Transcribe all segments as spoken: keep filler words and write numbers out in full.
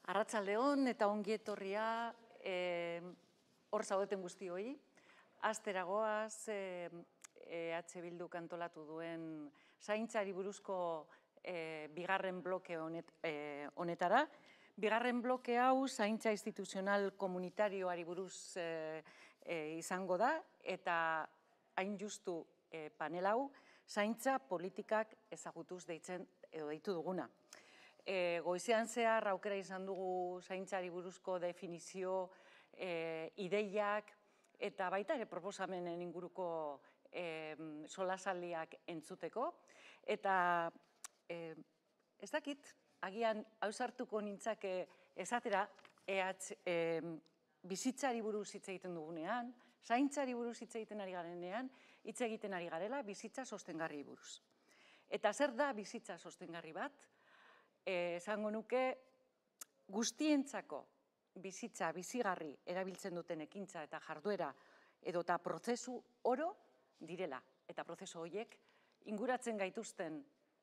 Arratsaldeon eta ongi etorria hor zaudeten guztioi. Asteragoaz EH Bilduk antolatu duen zaintzari buruzko bigarren bloke honetara. Bigarren bloke hau zaintza instituzional komunitarioari buruz izango da eta hain justu panel hau zaintza politikak ezagutuz deitzen edo deitu duguna. Goizean zehar aukera izan dugu zaintzari buruzko definizio, ideiak eta baita ere proposamenen inguruko solasaldiak entzuteko. Eta ez dakit, agian ausartuko nintzake esatera bizitzari buruz hitz egiten dugunean, zaintzari buruz hitz egiten ari garenean, hitz egiten ari garela bizitza sostengarri buruz. Eta zer da bizitza sostengarri bat? Esango nuke guztientzako bizitza bizigarri erabiltzen duten ekintza eta jarduera edota prozesu oro direla. Eta prozesu horiek inguratzen gaituzten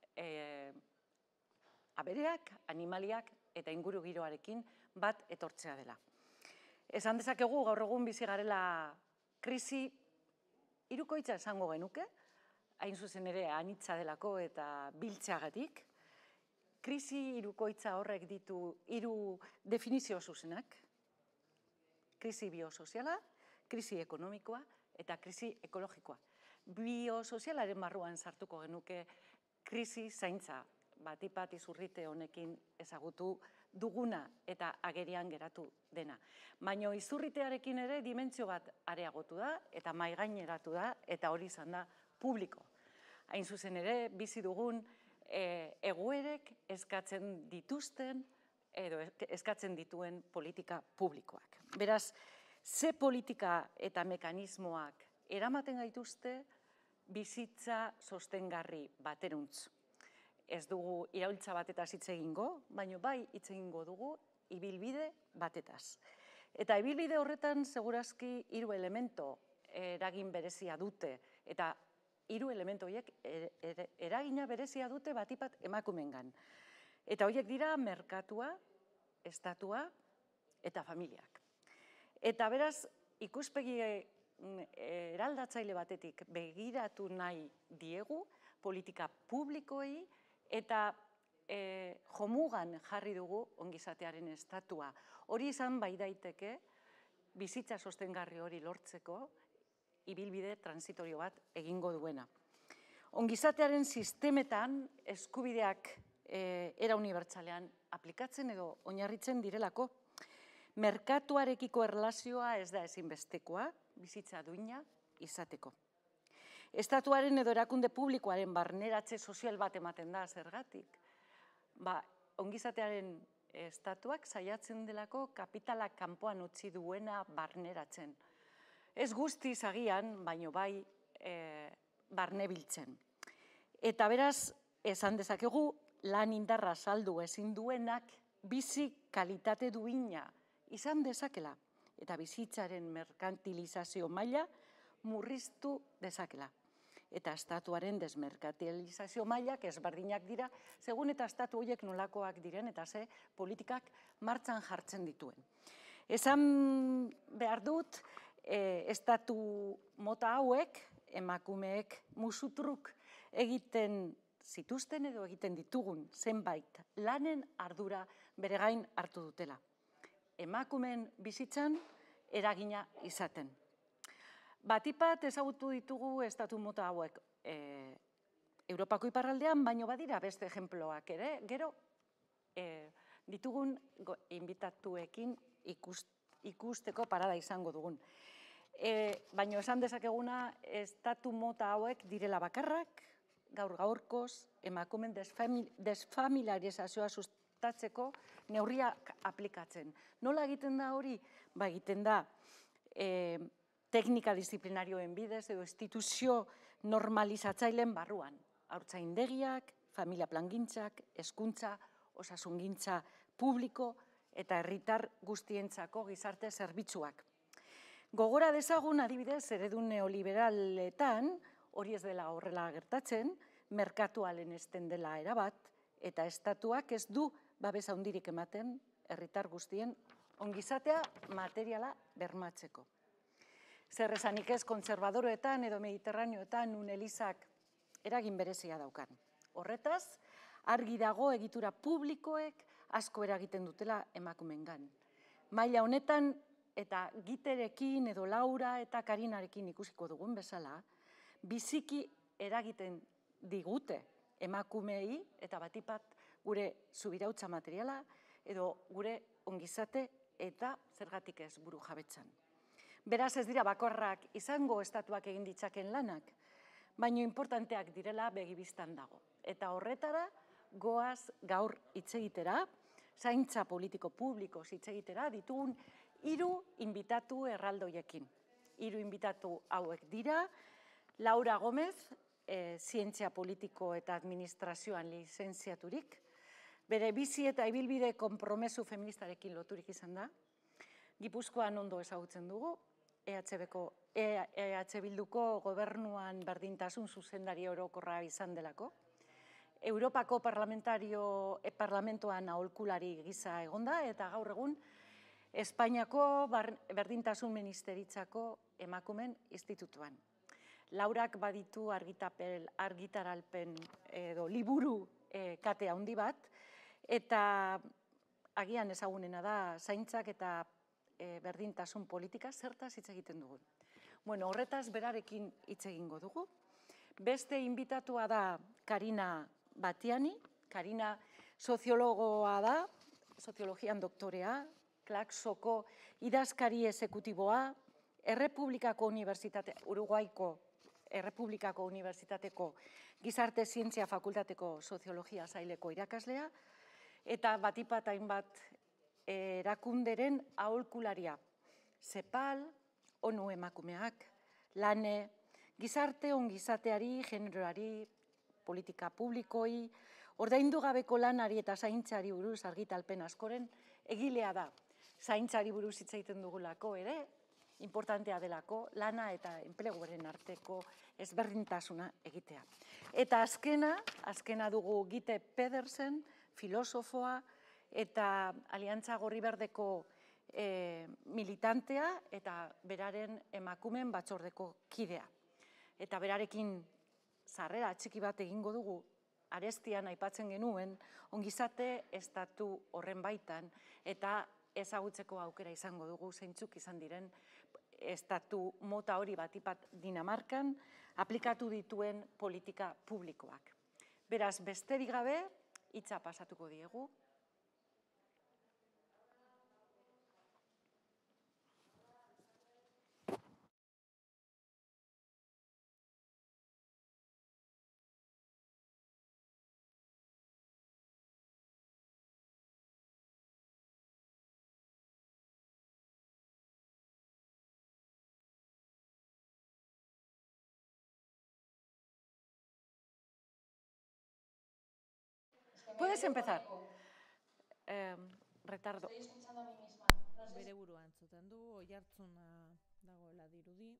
abereak, animaliak eta inguru giroarekin bat etortzea dela. Esan dezakegu gaur egun bizi garela krisi hirukoitza esango genuke, hain zuzen ere anitza delako eta biltzeagatik. Krisi hirukoitza horrek ditu hiru definizio zuzenak. Krisi biosoziala, krisi ekonomikoa eta krisi ekologikoa. Biosozialaren barruan sartuko genuke krisi zaintza batipat izurrite honekin ezagutu duguna eta agerian geratu dena. Baina izurritearekin ere dimentsio bat areagotu da eta mahaigaineratu da eta hori izan da publiko. Hain zuzen ere bizi dugun egoerek eskatzen dituzten edo eskatzen dituen politika publikoak. Beraz, ze politika eta mekanismoak eramaten gaituzte bizitza sostengarri bateruntz. Ez dugu iraultza batetaz hitz egingo, baina bai hitz egingo dugu ibilbide batetaz. Eta ibilbide horretan segurazki hiru elemento eragin berezia dute eta hiru elementu horiek eragina berezia dute batipat emakumengan. Eta horiek dira merkatua, estatua eta familiak. Eta beraz, ikuspegi eraldatzaile batetik begiratu nahi diegu politika publikoei eta jomugan jarri dugu ongizatearen estatua. Hori izan bai daiteke bizitza sostengarri hori lortzeko ibilbide transitorio bat egingo duena. Ongizatearen sistemetan eskubideak era unibertsalean aplikatzen edo oinarritzen direlako. Merkatuarekiko erlazioa ez da ezinbestekoa bizitza duina izateko. Estatuaren edo erakunde publikoaren barneratze sozial bat ematen da zergatik. Ongizatearen estatuak saiatzen delako kapitalak kanpoan utzi duena barneratzen. Ez guztiz agian, baino bai barne biltzen. Eta beraz, esan dezakegu, lan indarra saldu ezin duenak bizi kalitate duina izan dezakela eta bizitzaren merkantilizazio maila murriztu dezakela. Eta estatuaren desmerkantilizazio mailak ezberdinak dira, segun eta estatu horiek nolakoak diren eta ze politikak martxan jartzen dituen. Esan behar dut, estatu mota hauek, emakumeek musutruk egiten zituzten edo egiten ditugun zenbait lanen ardura bere gain hartu dutela. Emakumeen bizitzan eragina izaten. Batipat ezagutu ditugu estatu mota hauek Europako iparraldean, baino badira beste ejemploak ere, gero ditugun inbitatuekin ikusteko parada izango dugun. Baina esan dezakeguna, estatu mota hauek direla bakarrak, gaur gaurkoz, emakumen desfamiliarizazioa sustatzeko neurriak aplikatzen. Nola egiten da hori? Ba egiten da teknika disiplinarioen bidez edo instituzio normalizatzaileen barruan. Haurtzaindegiak, familia plangintzak, hezkuntza, osasungintza publiko eta herritar guztientzako gizarte zerbitzuak. Gogora dezagun adibidez eredu neoliberaletan, hori ez dela horrela gertatzen, merkatua lehenesten dela erabat, eta estatuak ez du babesa handirik ematen herritar guztien ongizatea materiala bermatzeko. Zer esanik ez kontserbadoroetan edo mediterraneoetan nun elizak eragin berezia daukan. Horretaz, argi dago egitura publikoek asko eragiten dutela emakumengan. Maila honetan eta Giterekin edo Laura eta Karinarekin ikusiko dugun bezala, biziki eragiten digute emakumei eta batipat gure subirautza materiala edo gure ongizate eta zergatik ez buru jabetzan. Beraz ez dira bakorrak izango estatuak egin ditzaken lanak, baino importanteak direla begibistan dago. Eta horretara goaz gaur hitz egitera, zaintza politiko publiko hitz egitera ditugun hiru inbitatu erraldoiekin. Hiru inbitatu hauek dira, Laura Gomez, e, zientzia politiko eta administrazioan lizentziaturik, bere bizi eta ibilbide konpromesu feministarekin loturik izan da, Gipuzkoan ondo ezagutzen dugu, E H Bilduko gobernuan berdintasun zuzendari orokorra izan delako, Europako parlamentario parlamentoan aholkulari gisa egonda eta gaur egun Espainiako berdintasun ministeritzako emakumen institutuan. Laurak baditu argitaralpen edo liburu kate handi bat eta agian ezagunena da zaintzak eta berdintasun politika zertaz hitz egiten dugu. Bueno, horretaz berarekin hitz egingo dugu. Beste inbitatua da Karina Batiani. Karina soziologoa da, soziologian doktorea, Claxoko idazkari exekutiboa, Errepublikako Unibertsitate, Uruguaiko Errepublikako Unibertsitateko Gizarte Zientzia Fakultateko Soziologia saileko irakaslea, eta batipat hainbat erakunderen aholkularia. Zepal, ONU emakumeak, Lane, gizarte ongizateari, generoari, politika publikoi, ordaindu gabeko lanari eta zaintzari buruz argitalpen askoren egilea da. Zaintzari buruz hitz egiten dugulako ere, importantea delako, lana eta enpleguaren arteko ezberdintasuna egitea. Eta azkena, azkena dugu Gite Pedersen, filosofoa eta Aliantza Gorriberdeko militantea eta beraren emakumen batzordeko kidea. Eta berarekin sarrera txiki bat egingo dugu, arestian aipatzen genuen, ongizate estatu horren baitan, eta ezagutzeko aukera izango dugu zeintzuk izan diren estatu mota hori batipat Dinamarkan aplikatu dituen politika publikoak. Beraz, besterik gabe, hitza pasatuko diegu. Puedes empezar. Eh, retardo. Estoy escuchando a mí misma. No sé Bere burua entzuten du, oihartzuna dagoela dirudi.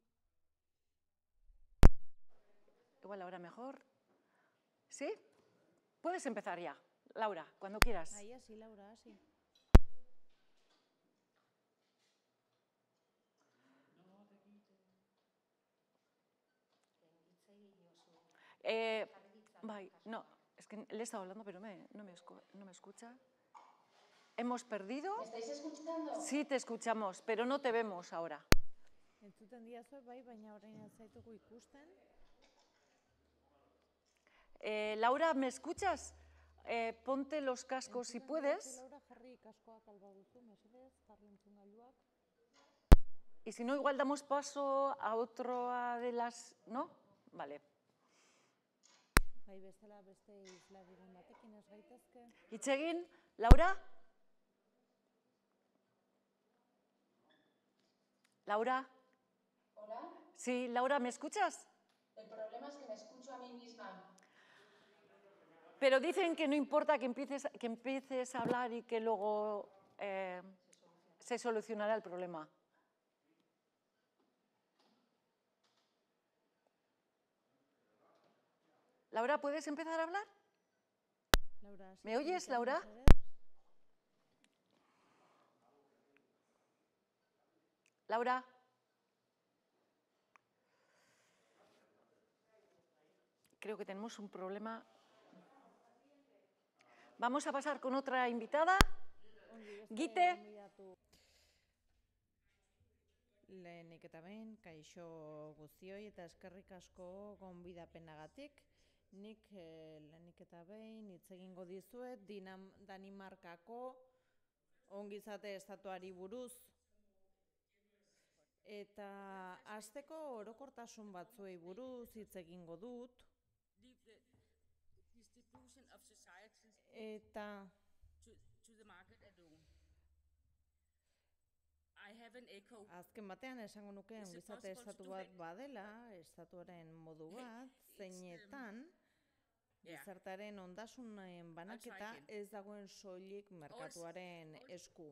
Igual ahora mejor. ¿Sí? Puedes empezar ya, Laura, cuando quieras. Ahí así, Laura, así. Eh, bai, no, es que le he estado hablando, pero me, no, me, no me escucha. ¿Hemos perdido? ¿Me estáis escuchando? Sí, te escuchamos, pero no te vemos ahora. Entzuten diazue, bai, baina orain ez zaitugu ikusten. Eh, Laura, ¿me escuchas? Eh, ponte los cascos si puedes. Laura, jarri kaskoak albaduzu, mesedez, jarri entzungailuak. Y si no, igual damos paso a otra de las... ¿No? Vale. Bai, bestela beste isladiren batekin ez gaitezke. Hitz egin, Laura? Laura? ¿Hola? Sí, Laura, ¿me escuchas? El problema es que me escucho a mí misma. Pero dicen que no importa que empieces, que empieces a hablar y que luego eh, se solucionará el problema. Laura, ¿puedes empezar a hablar? Laura, ¿Me oyes, sí, Laura? mesedez. Laura. Creo que tenemos un problema. Vamos a pasar con otra invitada. Gite. Lehenik eta behin, kaixo guztioi eta eskerrik asko gonbidapenagatik. Nik eh, lehenik eta behin hitz egingo dizuet Dinam, Danimarkako ongizate estatuari buruz. Eta hasteko orokortasun batzuei buruz hitz egingo dut. Eta azken batean esango nuke ongizate estatu bat badela, estatuaren modu bat, zeinetan gizartearen ondasunen banaketa ez dagoen soilik merkatuaren esku.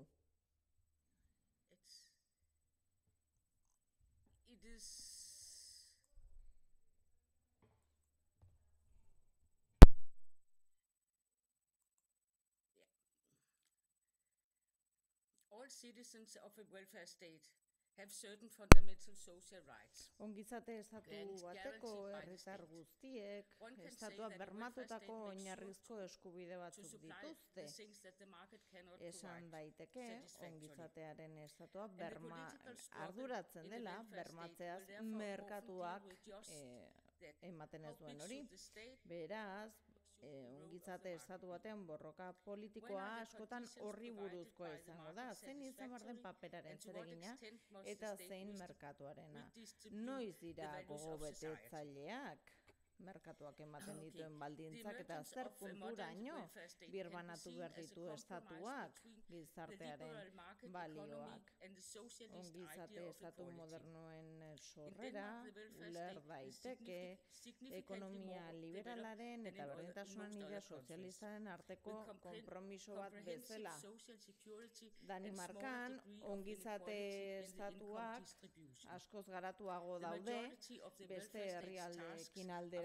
All citizens of a welfare state have certain fundamental social rights. Ongizate estatu bateko herritar guztiek estatua bermatutako oinarrizko eskubide batzuk dituzte. Esan daiteke ongizatearen estatua berma arduratzen dela bermatzeaz merkatuak eh, ematen ez duen hori. Beraz, E, ongizate estatu batean borroka politikoa askotan horri buruzkoa izango da. Zein izan behar den paperaren zeregina eta zein merkatuarena. Noiz dira gogo betetzaileak merkatuak ematen dituen baldintzak eta zer punturaino birbanatu behar ditu estatuak gizartearen balioak. Ongizate estatu modernoen sorrera uler daiteke ekonomia liberalaren eta berdintasunen idea sozialistaren arteko konpromiso bat bezala. Danimarkan ongizate estatuak askoz garatuago daude beste herrialdeekin alderatuta.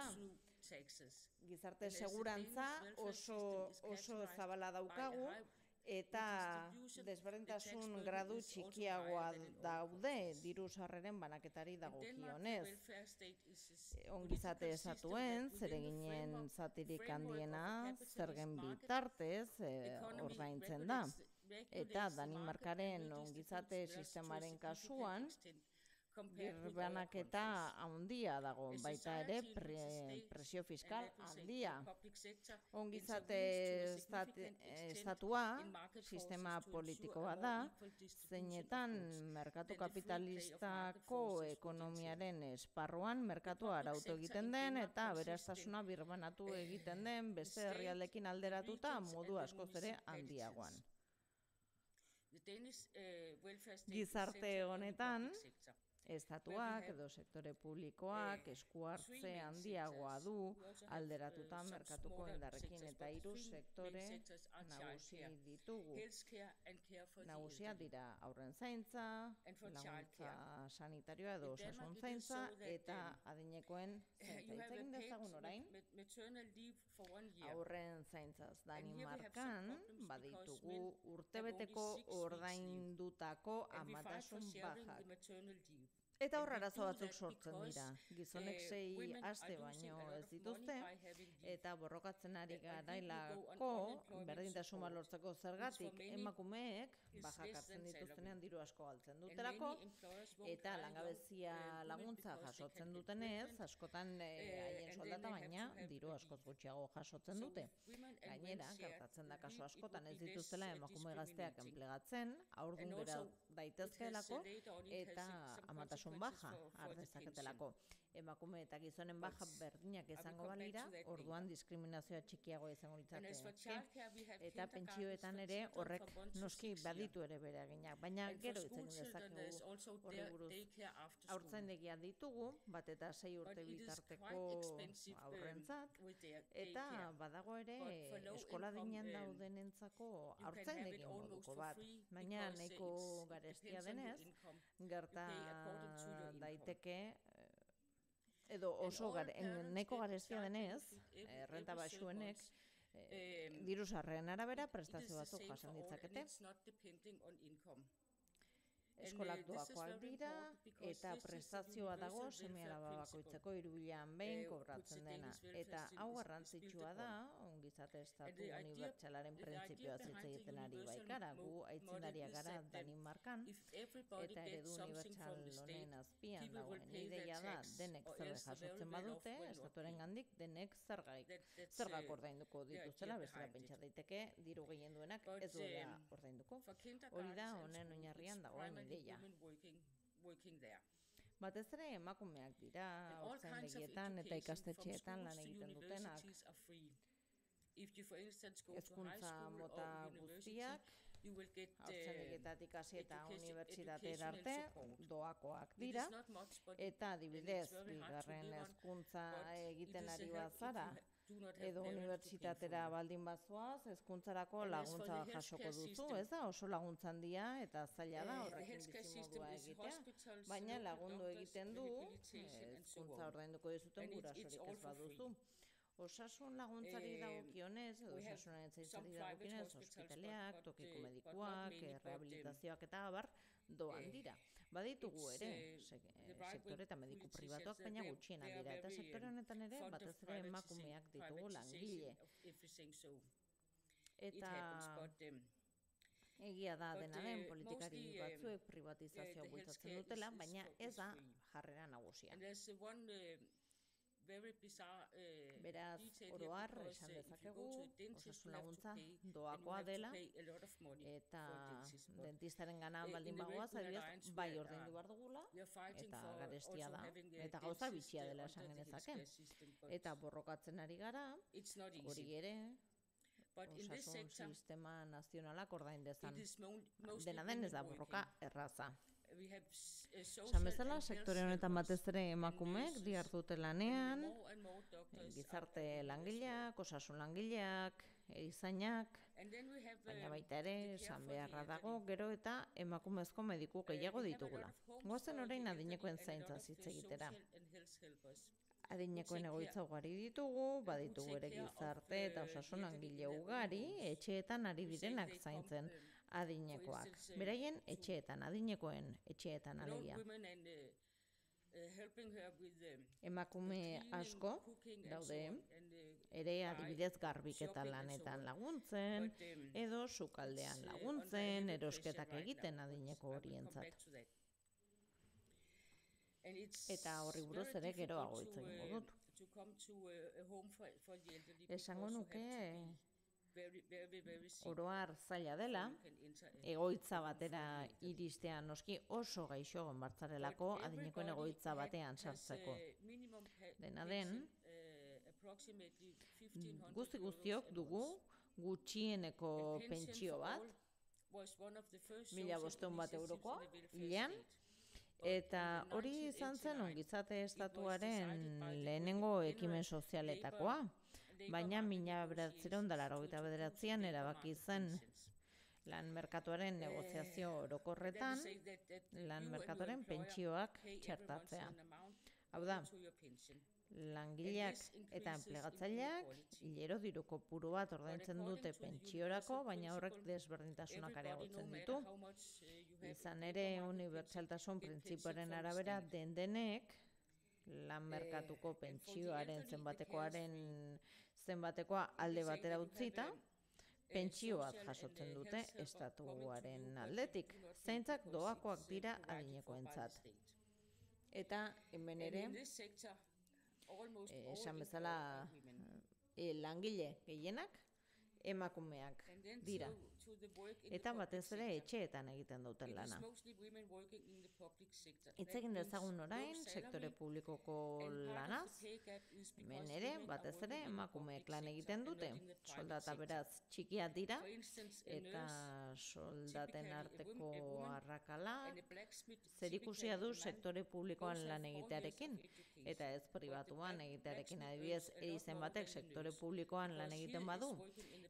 Gizarte segurantza oso, oso zabala daukagu eta desberdintasun gradu txikiagoa daude diru sarreren banaketari dagokionez. Ongizate estatuen zereginen zatirik handiena zergen bitartez eh, ordaintzen da. Eta Danimarkaren ongizate sistemaren kasuan birbanaketa handia dago, baita ere pre, presio fiskal handia. Ongizate estatua sistema politikoa da, zeinetan merkatu kapitalistako ekonomiaren esparruan merkatua arautu egiten den eta aberastasuna birbanatu egiten den beste herrialdeekin alderatuta modu askoz ere handiagoan. Gizarte honetan estatuak edo sektore publikoak eskuhartze handiagoa du alderatuta merkatuko indarrekin eta hiru sektore nagusi ditugu. Nagusia dira haurren zaintza, laguntza sanitarioa edo osasun zaintza eta adinekoen zaintza. Hitz egin dezagun orain, haurren zaintzaz Danimarkan baditugu urtebeteko ordaindutako amatasun bajak. Eta hor arazo batzuk sortzen dira. Gizonek sei aste baino ez dituzte eta borrokatzen ari garailako berdintasuna lortzeko zergatik emakumeek bajak hartzen dituztenean diru asko galtzen dutelako eta langabezia laguntza jasotzen dutenez askotan haien soldata baina diru askoz gutxiago jasotzen dute. Gainera, gertatzen da kasu askotan ez dituztela emakume gazteak enplegatzen, haurdun gera daitezkeelako eta amatasun baja har dezaketelako. Emakume eta gizonen baja berdinak izango balira, orduan diskriminazioa txikiagoa izango litzateke. Eta pentsioetan ere horrek noski baditu ere bere eginak, baina gero hitz egin dezakegu horri buruz. Haurtzaindegia ditugu, bat eta sei urte bitarteko haurrentzat, eta badago ere eskola adinean daudenentzako haurtzaindegi moduko bat. Baina nahiko garestia denez, gerta daiteke edo oso gare, nahiko garestia denez, errenta baxuenek diru sarreren arabera prestazio batzuk jasan ditzakete. Eskolak doakoak dira eta prestazioa dago seme-alaba bakoitzeko hiruhilean behin kobratzen dena. Eta hau garrantzitsua da, ongizate estatu unibertsalaren printzipioa hitz egiten ari baikara. Gu aitzindariak gara Danimarkan eta eredu unibertsal honen azpian dagoen ideia da denek zerga jasotzen badute, estatuaren gandik denek zergaik. Zergak ordainduko dituztela, bestela pentsa daiteke diru gehien duenak ez duela ordainduko. Hori da honen oinarrian dagoen ideia. Batez ere emakumeak dira, haurtzaindegietan eta ikastetxeetan lan egiten dutenak. Hezkuntza mota guztiak, haurtzaindegietatik hasi eta unibertsitatera arte, doakoak dira, eta adibidez, bigarren hezkuntza egiten ari bazara, edo unibertsitatera baldin bazoaz, hezkuntzarako laguntza jasoko duzu, ez da? Oso laguntza handia eta zaila da horrekin bizimodua egitea, baina lagundu egiten du, hezkuntza ordainduko dizuten gurasorik ez baduzu. Osasun laguntzari dagokionez, edo osasunaren zaintzari dagokionez, ospitaleak, tokiko medikuak, rehabilitazioak eta abar, doan dira. Baditugu ere, sektore eta mediku pribatuak, baina gutxiena dira. Eta sektore honetan ere, batez ere emakumeak ditugu langile. Eta egia da dena den politikari batzuek privatizazioa bultzatzen dutela, baina ez da jarrera nagusia. Beraz, oro har, esan dezakegu, osasun laguntza doakoa dela, eta dentistaren gana baldin bagoaz, adibidez, bai ordaindu behar dugula, eta garestia da, eta gauza bitxia dela esan genezake. Eta borrokatzen ari gara, hori ere, osasun sistema nazionalak ordain dezan. Dena den ez da borroka erraza. Esan bezala, sektore honetan batez ere emakumeek dihardute lanean, gizarte langileak, osasun langileak, erizainak, baina baita ere, esan beharra dago, gero eta emakumezko mediku gehiago ditugula. Goazen orain adinekoen zaintza hitz egitera. Adinekoen egoitza ugari ditugu, baditugu ere gizarte eta osasun langile ugari, etxeetan ari direnak zaintzen adinekoak. Beraien etxeetan, adinekoen etxeetan alegia. Emakume asko daude, ere adibidez garbiketa lanetan laguntzen, edo sukaldean laguntzen, erosketak egiten adineko horientzat. Eta horri buruz ere geroago hitz egingo dut. Esango nuke oro har zaila dela, egoitza batera iristea noski oso gaixo egon bartzarelako adinekoen egoitza batean sartzeko. Dena den, guzti guztiok dugu gutxieneko pentsio bat, mila bostehun bat eurokoa, hilean, eta hori izan zen ongizate estatuaren lehenengo ekimen sozialetakoa, baina mila bederatziehun eta laurogeita bederatzian erabaki zen lan merkatuaren negoziazio orokorretan, lan merkatuaren pentsioak txertatzea. Hau da, langileak eta enplegatzaileak hilero diru kopuru bat ordaintzen dute pentsiorako, baina horrek desberdintasunak areagotzen ditu. Izan ere, unibertsaltasun printzipioaren arabera den denek lan merkatuko pentsioaren zenbatekoaren zenbatekoa alde batera utzita, pentsio bat jasotzen dute estatuaren aldetik. Zaintzak doakoak dira adinekoentzat. Eta hemen ere, esan bezala langile gehienak emakumeak dira. Eta batez ere etxeetan egiten duten lana. Hitz egin dezagun orain sektore publikoko lanaz, hemen ere batez ere emakumeek lan egiten dute. Soldata beraz txikiak dira eta soldaten arteko arrakala zerikusia du sektore publikoan lan egitearekin eta ez pribatuan egitearekin. Adibidez, erizain batek sektore publikoan lan egiten badu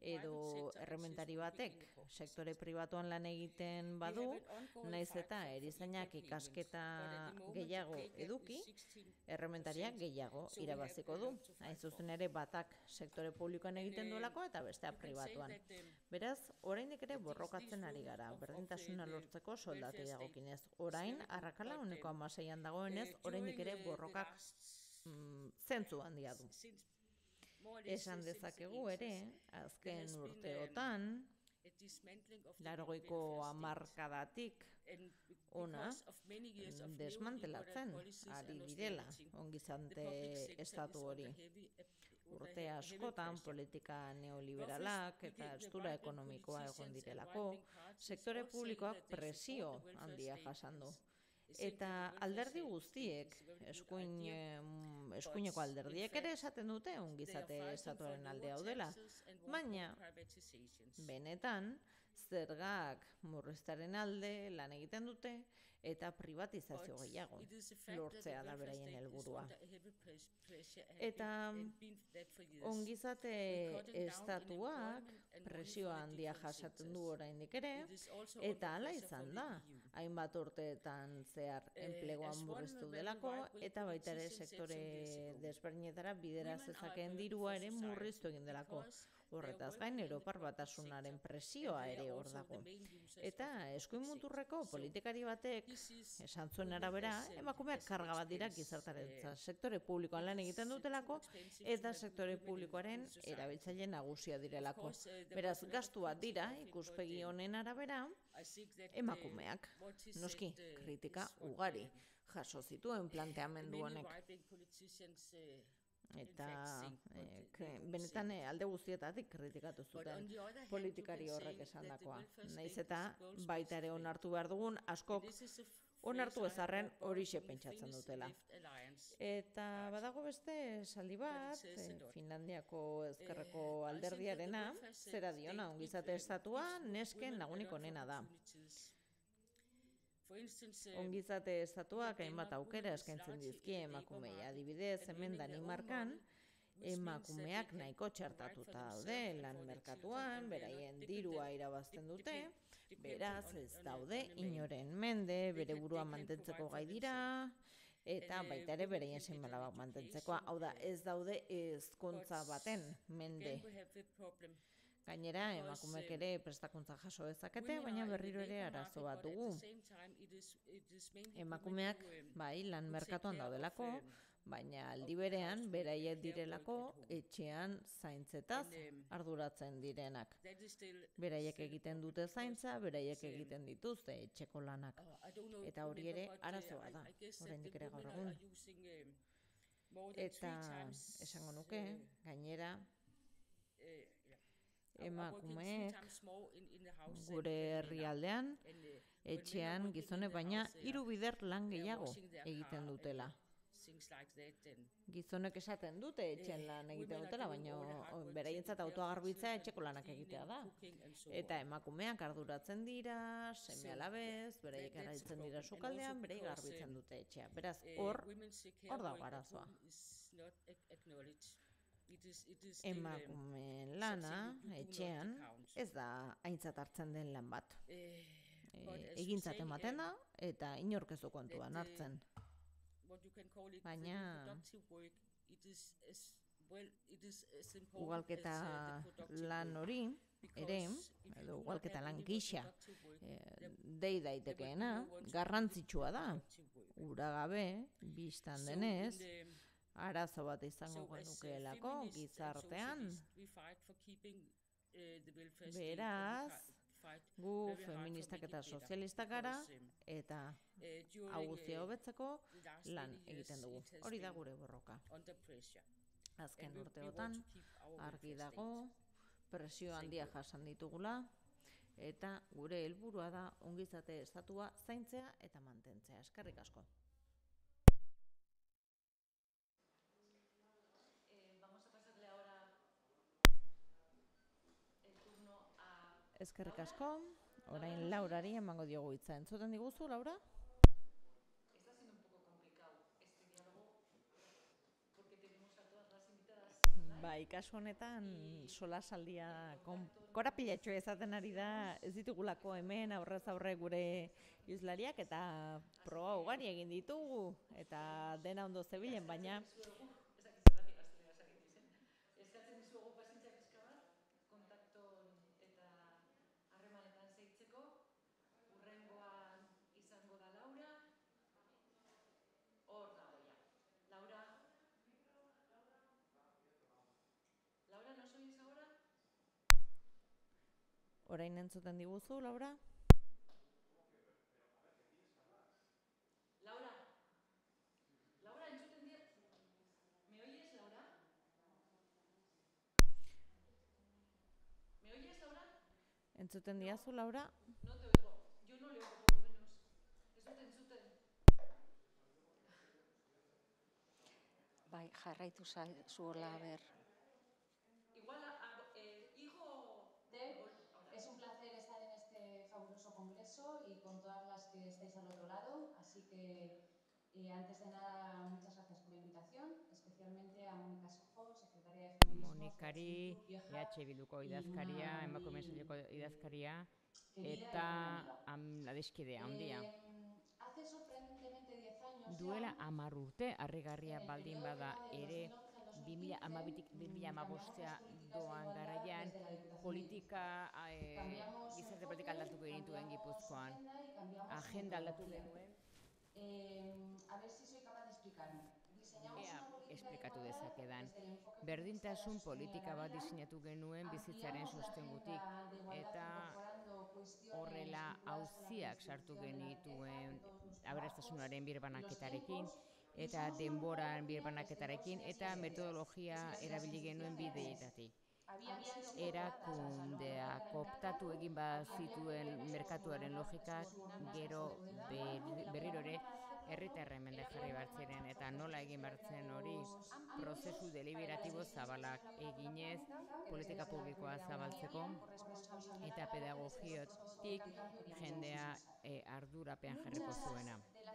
edo errementari batek sektore pribatuan lan egiten badu, naiz eta erizainak ikasketa gehiago eduki, errementariak gehiago irabaziko du. Hain zuzen ere batak sektore publikoan egiten duelako eta bestea pribatuan. Beraz, oraindik ere borrokatzen ari gara, berdintasuna lortzeko soldati dagokinez. Orain, arrakala uneko hamaseian dagoenez, oraindik ere borrokak mm, zentzu handia du. Esan dezakegu ere, azken urteotan, laurogeiko hamarkadatik ona desmantelatzen ari direla ongizate estatu hori. Urte askotan politika neoliberalak eta estura ekonomikoa egon direlako, sektore publikoak presio handia jasan du. Eta alderdi guztiek, eskuin, eskuineko alderdiek ere esaten dute ongizate estatuaren alde daudela, baina benetan zergak murriztaren alde lan egiten dute eta privatizazio gehiago lortzea da beraien helburua. Eta ongizate estatuak presioa handia jasaten du oraindik ere, eta hala izan da. Hainbat urteetan zehar enpleguan murriztu delako, eta baita ere sektore desberdinetara bidera zezakeen dirua ere murriztu egin delako. Horretaz gain, Europar Batasunaren presioa ere hor dago. Eta eskuin muturreko politikari batek esan zuen arabera, emakumeak karga bat dira gizartarentzat. Sektore publikoan lan egiten dutelako eta sektore publikoaren erabiltzaile nagusia direlako. Beraz, gastu bat dira ikuspegi honen arabera emakumeak. Noski, kritika ugari jaso zituen planteamendu honek. Eta eh, benetan eh, alde guztietatik kritikatu zuten politikari horrek esandakoa. Naiz eta baita ere onartu behar dugun askok onartu ezarren horixe pentsatzen dutela. Eta badago beste esaldi bat, eh, Finlandiako ezkerreko alderdiarena, zera diona, ongizate estatua nesken lagunik onena da. Ongizate estatuak hainbat aukera eskaintzen dizkie emakumei. Adibidez, hemen Danimarkan, emakumeak nahiko txartatuta daude lan merkatuan, beraien dirua irabazten dute, beraz ez daude inoren mende, bere burua mantentzeko gai dira, eta baita ere beraien seinalabak mantentzeko, hau da, ez daude hezkuntza baten mende. Gainera, emakumeek ere prestakuntza jaso dezakete, baina berriro ere arazo bat dugu. Emakumeak, bai, lan merkatuan daudelako, baina aldi berean, beraiek direlako, etxean zaintzetaz arduratzen direnak. Beraiek egiten dute zaintza, beraiek egiten dituzte etxeko lanak. Eta hori ere arazoa da, oraindik ere gaur egun. Eta esango nuke, gainera, emakumeek gure herrialdean etxean gizone baina hiru bider lan gehiago egiten dutela. Gizonek esaten dute etxean lan egiten dutela, baina beraientzat autoa garbitzea etxeko lanak egitea da. Eta emakumeak arduratzen dira, seme-alabez, beraiek erabiltzen dira sukaldean, beraiek garbitzen dute etxea. Beraz, hor, hor dago arazoa. Emakumeen lana, etxean, ez da aintzat hartzen den lan bat. E, egintzat ematen da, eta inork ez du kontuan hartzen. Baina, ugalketa lan hori, ere, edo ugalketa lan gisa, e, dei daitekeena, garrantzitsua da. Ura gabe, bistan denez, arazo bat izango genukeelako gizartean. Beraz, gu feministak eta sozialistak gara, eta hau guztia hobetzeko lan egiten dugu. Hori da gure borroka. Azken urteotan, argi dago, presio handia jasan ditugula, eta gure helburua da ongizate estatua zaintzea eta mantentzea. Eskerrik asko. Eskerrik asko, orain Laurari emango diogu hitza. Entzuten diguzu, Laura? Está siendo un poco complicado este diálogo porque tenemos a todas las invitadas Bai, kasu honetan solasaldia korapilatxo ezaten ari da, ez ditugulako hemen aurrez aurre gure hizlariak eta proba ugari egin ditugu eta dena ondo zebilen, baina Eskatzen dizuegu pazientzia pixka bat, kontakton eta harremanetan segitzeko. Hurrengoan izango da Laura. Hor dago ja. Laura. Laura, ¿nos oyes ahora? orain entzuten diguzu, Laura? Laura. Laura, entzuten diet. ¿Me oyes, Laura? ¿Me oyes, Laura? Entzuten diazu, Laura? No te oigo. Yo no le oigo, por lo menos. Ez dut entzuten. Bai, jarraitu zuela ber. Igual, a- eh, hijo... De- Es un placer estar en este fabuloso congreso y con todas las que estáis al otro lado. Así que, eh, antes de nada, muchas gracias por la invitación, especialmente a Mónica Sojo, secretaria de Feminismo, Monikari, C H Vieja, E H Bilduko y idazkaria, una emakume muy saileko idazkaria, querida y eta buena amiga. am, adiskide handia. Eh, hace sorprendentemente diez años Duela ya, hamar urte, en harrigarria el baldin periodo bada que va del ere, dos mil once al dos mil bi mila hamabitik quince, bi mila mm, cambiamos las hamabostea políticas de doan igualdad garaian, desde la Diputación de politika, Gipuzkoa. eh, Cambiamos gizarte enfoque, politika aldatuko genituen cambiamos Gipuzkoan. agenda y cambiamos Agenda aldatu metodología. genuen, Eh, a ver si soy capaz de explicarme. Diseñamos ea una política de esplikatu igualdad dezakedan. desde el enfoque feminista de la Berdintasun sostenida politika de la bat vida. diseinatu genuen bizitzaren Ampliamos la sostengutik, agenda de igualdad eta incorporando cuestiones horrela vinculadas con la auziak sartu redistribución de la genituen riqueza, de todos los aberastasunaren trabajos y los birbanaketarekin, tiempos, y eta usamos una denboran metodología birbanaketarekin, desde dos eta ejes. metodologia Es la erabili genuen sensibilización de bideetatik. habían sido Erakundeak optatu egin bazituen merkatuaren logikak, gero ber- berriro ere herritarren mende jarri bartziren, eta nola egin bartzen hori prozesu deliberatibo zabalak eginez, politika publikoa zabaltzeko, eta pedagogiotik jendea e, ardurapean jarriko zuena.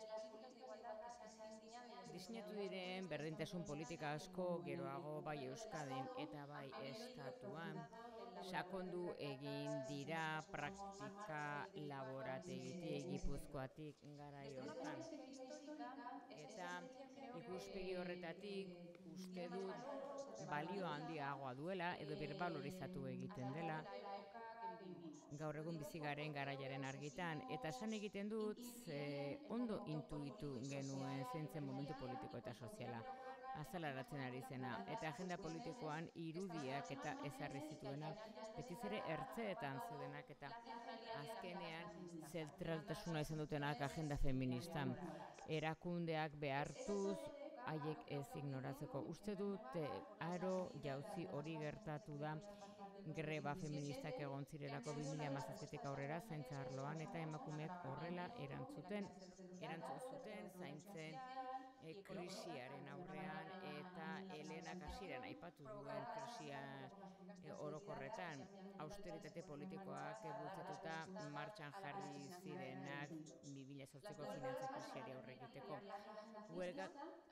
Diseinatu diren berdintasun politika asko geroago bai Euskadin eta bai Estatuan sakondu egin dira praktika laborategitik Gipuzkoatik garai hortan. Eta ikuspegi horretatik uste dut balio handiagoa duela edo birbalorizatu egiten dela gaur egun bizi garen garaiaren argitan, eta esan egiten dut ze ondo intuitu genuen zentzen momentu politiko eta soziala azalaratzen ari zena, eta agenda politikoan irudiak eta ezarri zituena betiz ere ertzeetan zeudenak, eta azkenean zentraltasuna izan dutenak agenda feministan. Erakundeak behartuz haiek ez ignoratzeko. Uste dut eh, aro jauzi hori gertatu da greba feministak egon zirelako bi mila hamazazpitik aurrera zaintza arloan, eta emakumeak horrela erantzuten, erantzun zuten zaintzen e, krisiaren aurrean, eta Helenak hasieran aipatu duen krisia e, orokorretan, austeritate politikoak bultzatuta martxan jarri zirenak bi mila zortziko finantza krisiari aurre egiteko. Huelga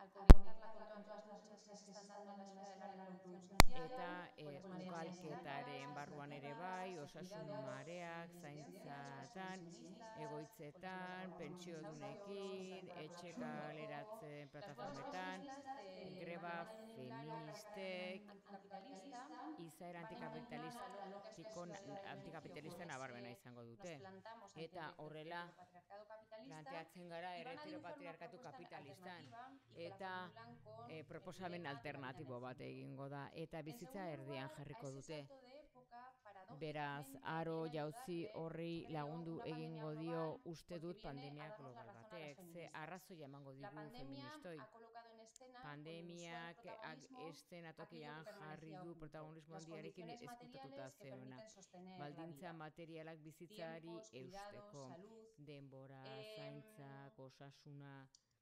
eta e, ugalketaren barruan ere bai, osasun mareak, zaintzatan, egoitzetan, pentsiodunekin, etxe galeratzen plataformetan, greba feministek, izaera antikapitalistikon antikapitalista nabarmena izango dute. Eta horrela planteatzen gara erretiro patriarkatu kapitalistan, eta e, proposamen alternatibo bat egingo da, eta bizitza erdian jarriko dute. Beraz, aro jauzi horri lagundu egingo dio uste dut pandemia global batek, ze arrazoia emango digu feministoi. Pandemiak eszenatokian jarri du protagonismo handiarekin ezkutatuta zeuna. Baldintza materialak bizitzari eusteko, denbora, zaintzak, osasuna,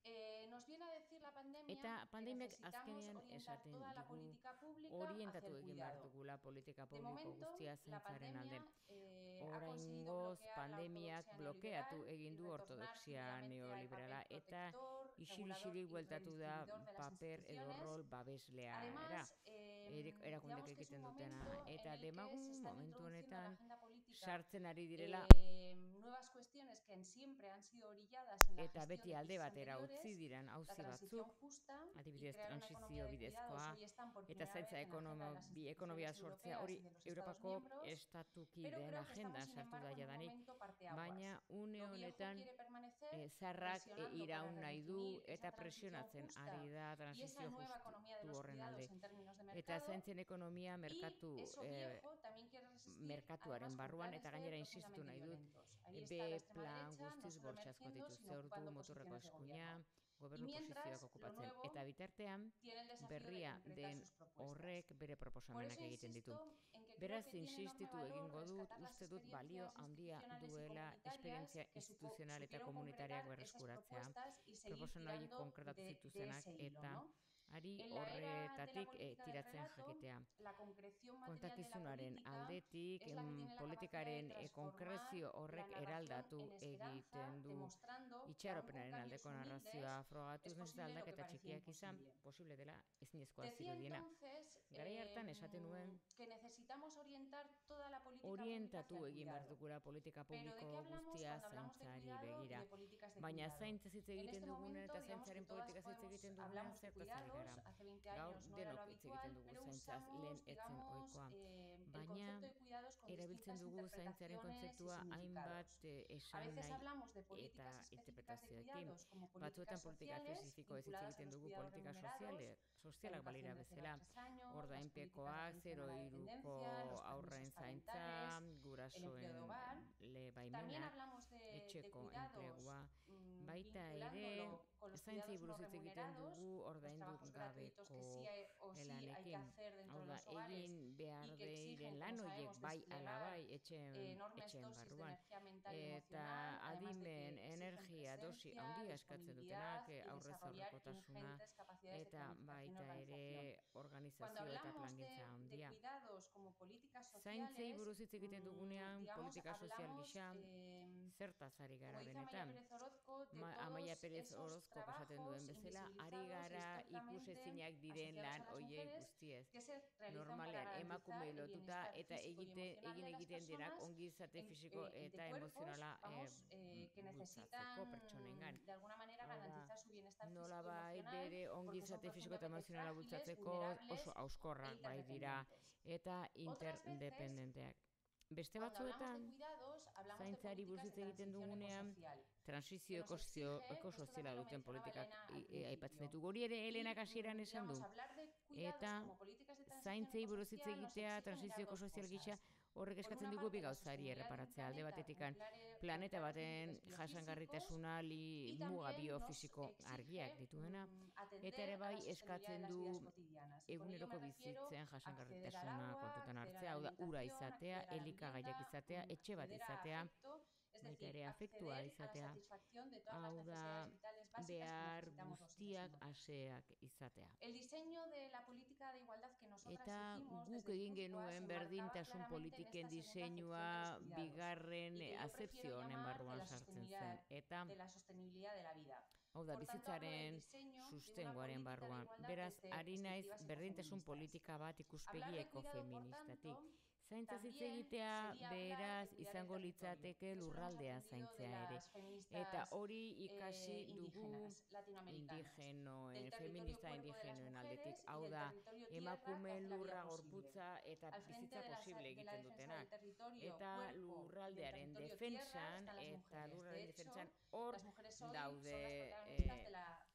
Eh, nos viene a decir la pandemia Eta que pandemiak necesitamos azkenean orientar esaten toda la digu política pública orientatu hacia el egin behar cuidado. dugula politika De publiko momento, guztia la zaintzaren alde. pandemia eh, ha conseguido Oraingoz bloquear la pandemiak ortodoxia blokeatu neoliberal egin y du retornar ortodoxia tímidamente al neoliberala papel eta protector, isil-isilik regulador y bueltatu da redistribuidor de las paper edo instituciones. rol babesleara. Además, eh, Erakundek digamos que es un egiten dutena. momento en Eta el que demagun se están momentu introduciendo en la honetan agenda política sartzen ari direla eh, nuevas cuestiones que siempre han sido orilladas en la eta gestión beti de alde crisis batera utzi anteriores, diran la auzi transición batzuk, justa y adibidez crear una economía transizio de cuidados bidezkoa, hoy están por eta primera zaintza vez en la agenda de ekonomo, las bi ekonomia instituciones sortzea europeas hori y de los Estados Europako miembros, pero estatukideen creo que agenda estamos, sin sartu da embargo, en un jadanik, momento parteaguas. baina une Lo viejo honetan quiere permanecer eh, zarrak e, presionando iraun para nahi du redefinir eta esa transición presionatzen justa ari da y esa transizio nueva economía de justu los horren alde. cuidados en términos de Eta mercado. zaintzen ekonomia Y merkatu eso eh, viejo también quiere resistir, merkatuaren además, con barruan, planes eta de gainera profundamente insistu nahi dut, violentos. Ahí e, está la be extrema plan derecha, no guztiz solo bortxazko emergiendo, dituzte sino ordu ocupando motorreko posiciones de eskuina, gobierno. gobernu Y mientras, posizioak lo okupatzen. nuevo Eta bitartean, tiene el desafío de berria concretar den sus propuestas. horrek bere Por proposamenak eso egiten ditu. insisto en que creo Beraz, que tiene enorme insistitu valor egingo dut, rescatar las uste dut balio experiencias handia institucionales y duela comunitarias esperientzia que supo- instituzional eta supieron komunitariak concretar esas berreskuratzea, propuestas y seguir proposan horiek tirando konkretatu de, de zituztenak ese hilo, eta ¿no? ari En la era de la horretatik eh, política del tiratzen relato, jakitea. la concreción material de la Kontakizunaren política aldetik, es la que em, tiene la politikaren capacidad de eh, transformar konkrezio la horrek narración eraldatu en esperanza, egiten du demostrando que aun con itxaropenaren cambios aldeko humildes narrazioa frogatu es ez posible lo aldaketa que parecía txikiak izan, imposible. posible dela ezinezkoa Decía zirudiena. entonces Garai hartan eh, esaten nuen que necesitamos orientar toda la política pública orientatu hacia el egin behar cuidado. dugula politika Pero ¿de publiko qué hablamos guztia cuando hablamos de zaintzari cuidado y begira. de políticas de Baina cuidado? zaintzaz hitz En egiten este dugunen momento, eta digamos que zaintzaren todas politikaz hitz podemos, egiten dugunean hablamos de zertaz ari cuidados, gara. hace veinte Gaur años no era lo denok hitz egiten habitual, dugu pero zaintzaz lehen usamos, etzen digamos, ohikoa. eh, el Baina concepto de cuidados con erabiltzen distintas dugu zaintzaren interpretaciones y kontzeptua hainbat significados. eh, A esan veces nahi hablamos de eta políticas específicas de interpretazioekin. cuidados como Batzuetan políticas politika sociales espezifiko ez hitz vinculadas a egiten los dugu cuidados politika remunerados, soziale, la sozialak balira educación de cero bezala. a tres años, las Ordainpekoak, políticas de atención zero a la hiruko dependencia, los haurren permisos zaintza, parentales, el empleo gurasoen de hogar. le También baimenak, hablamos de, de etxeko cuidados enplegua. mm, Baita ere, vinculándolo con los zaintzei cuidados no buruz hitz egiten remunerados, dugu los ordaindu trabajos gratuitos que sí gabeko hay, o sí hay que lanekin. hacer dentro Hau de da, los hogares egin behar y que diren exigen, lan como horiek sabemos, bai ala desplegar bai etxen, eh, enormes etxen dosis de barruan. energía mental y Eta emocional, además de adimen, que exigen energia, dosi presencia, handia eskatzen dutenak, disponibilidad y aurrez desarrollar aurrekotasuna, ingentes capacidades de eta planificación y baita organización. ere Cuando organizazio eta hablamos plangintza de, de handia. cuidados como políticas Zaintzei sociales, buruz hitz egiten mm, dugunean digamos, politika sozial hablamos, gisa, eh, zertaz ari como gara dice Amaia benetan. Pérez Orozco, de Ma, todos Amaia Perez esos Orozko esaten duen trabajos bezala, ari invisibilizados y gara históricamente ikusezinak diren asociados lan a las hoiei mujeres guztiez. que se realizan para Normalean garantizar emakumei el lotuta bienestar eta físico y egite, emocional egin de las egiten denak personas ongizate en, fisiko eh, eta de cuerpos, emozionala eh, vamos, eh, que necesitan bultzatzeko pertsonengan. de alguna manera Hau da, garantizar su bienestar físico y nolabai emocional bere porque son ongizate fisiko eta profundamente emozionala frágiles, bultzatzeko vulnerables oso e auskorrak bai dira interdependientes. eta Otras veces, interdependenteak. Beste cuando hablamos de batzuetan, cuidados, hablamos de zaintzari buruz políticas hitz de egiten transición dugunean, ecosocial. transizio que nos exige, ekosio- esto ekosoziala también lo duten mencionaba politikak Elena al i- e, aipatzen principio. ditugu. Hori ere Y, Helenak hasieran mm, esan du. digamos, hablar de cuidados Eta como políticas de transición zaintzei buruz hitz ecosocial nos egitea, exige transizio mirar dos ekosozial gisa, cosas. horrek Por eskatzen una digu parte, bi la gauzari sostenibilidad de un erreparatzea. Alde planeta batetikan, con clare- planeta con claros baten límites jasangarritasuna biofísicos, li y muga también nos biofisiko exige, argiak dituena, mm, atender eta ere a bai la sostenibilidad de eskatzen las du vidas cotidianas. Y con ello me eguneroko refiero bizitzen a acceder al jasangarritasuna agua, kontutan acceder a hartzea, la hau da, ura alimentación, izatea, acceder a la elikagaiak vivienda, izatea, mm, etxe bat acceder a izatea, afecto, es baita decir, ere afektua acceder a la izatea, satisfacción de todas las hau da, necesidades vitales básicas que behar necesitamos los seres guztiak humanos. aseak izatea. El diseño de la política de igualdad que nosotras Eta hicimos guk desde egin Gipuzkoa se genuen enmarcaba berdintasun claramente en politiken esta segunda acepción de diseinua los cuidados, bigarren y que yo azepzio prefiero honen llamar de barruan la sartzen sostenibilidad, zen. Eta de la sostenibilidad de la vida. hau da, Por tanto, hablo del bizitzaren diseño de una sustengoaren política de barruan. igualdad Beraz, desde ari naiz perspectivas berdintasun ecofeministas. politika bat Hablar ikuspegi de cuidado, por ekofeministatik. tanto, Zaintza hitz también egitea sería hablar beraz de cuidar el izango territorio, litzateke que eso lo hemos lurraldea aprendido de zaintzea ere. las feministas Eta hori ikasi eh, dugu indígenas, latinoamericanas, del indigenoen, territorio feminista cuerpo de las indigenoen mujeres aldetik. y Hau del da, territorio tierra emakume que hace la vida lurra posible. gorputza eta Al frente bizitza de la, posible de la egiten defensa dutenak. del territorio, Eta cuerpo y del lurraldearen territorio tierra defentsan están las eta mujeres. lurraldearen De hecho, defentsan hor las mujeres hoy daude son las protagonistas eh, de la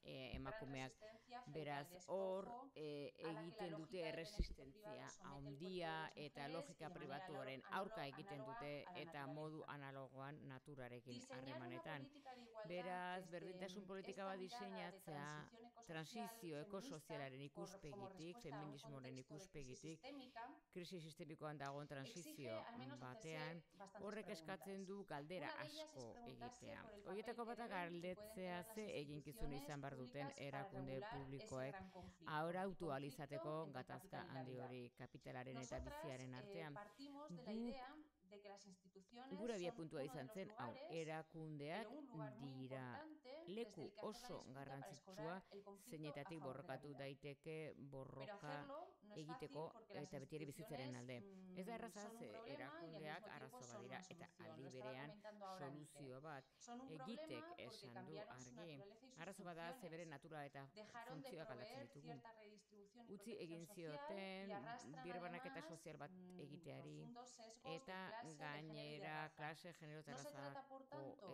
emakumeak. Beraz, hor egiten dute erresistentzia handia eta logika pribatuaren aurka egiten dute eta modu analogoan naturarekin harremanetan. Beraz, berdintasun politika bat diseinatzea transizio ekosozialaren ikuspegitik, feminismoaren ikuspegitik, krisi sistemikoan dagoen transizio batean, horrek eskatzen du galdera asko egitea. Horietako bata galdetzea ze eginkizun izan behar duten erakunde publikoek ahora autualizateko gatazka handi hori kapitalaren eta biziaren artean. Gure abiapuntua izan zen, hau, erakundeak dira leku oso garrantzitsua zeinetatik borrokatu daiteke borroka egiteko eta beti ere bizitzaren alde. Ez da erraza ze erakundeak arazo bat dira eta aldi berean soluzio bat egitek esan du argi. Arazo bat da ze bere natura eta funtzioak aldatzen ditugu. Utzi egin zioten birbanaketa sozial bat egiteari eta gainera klase genero eta razako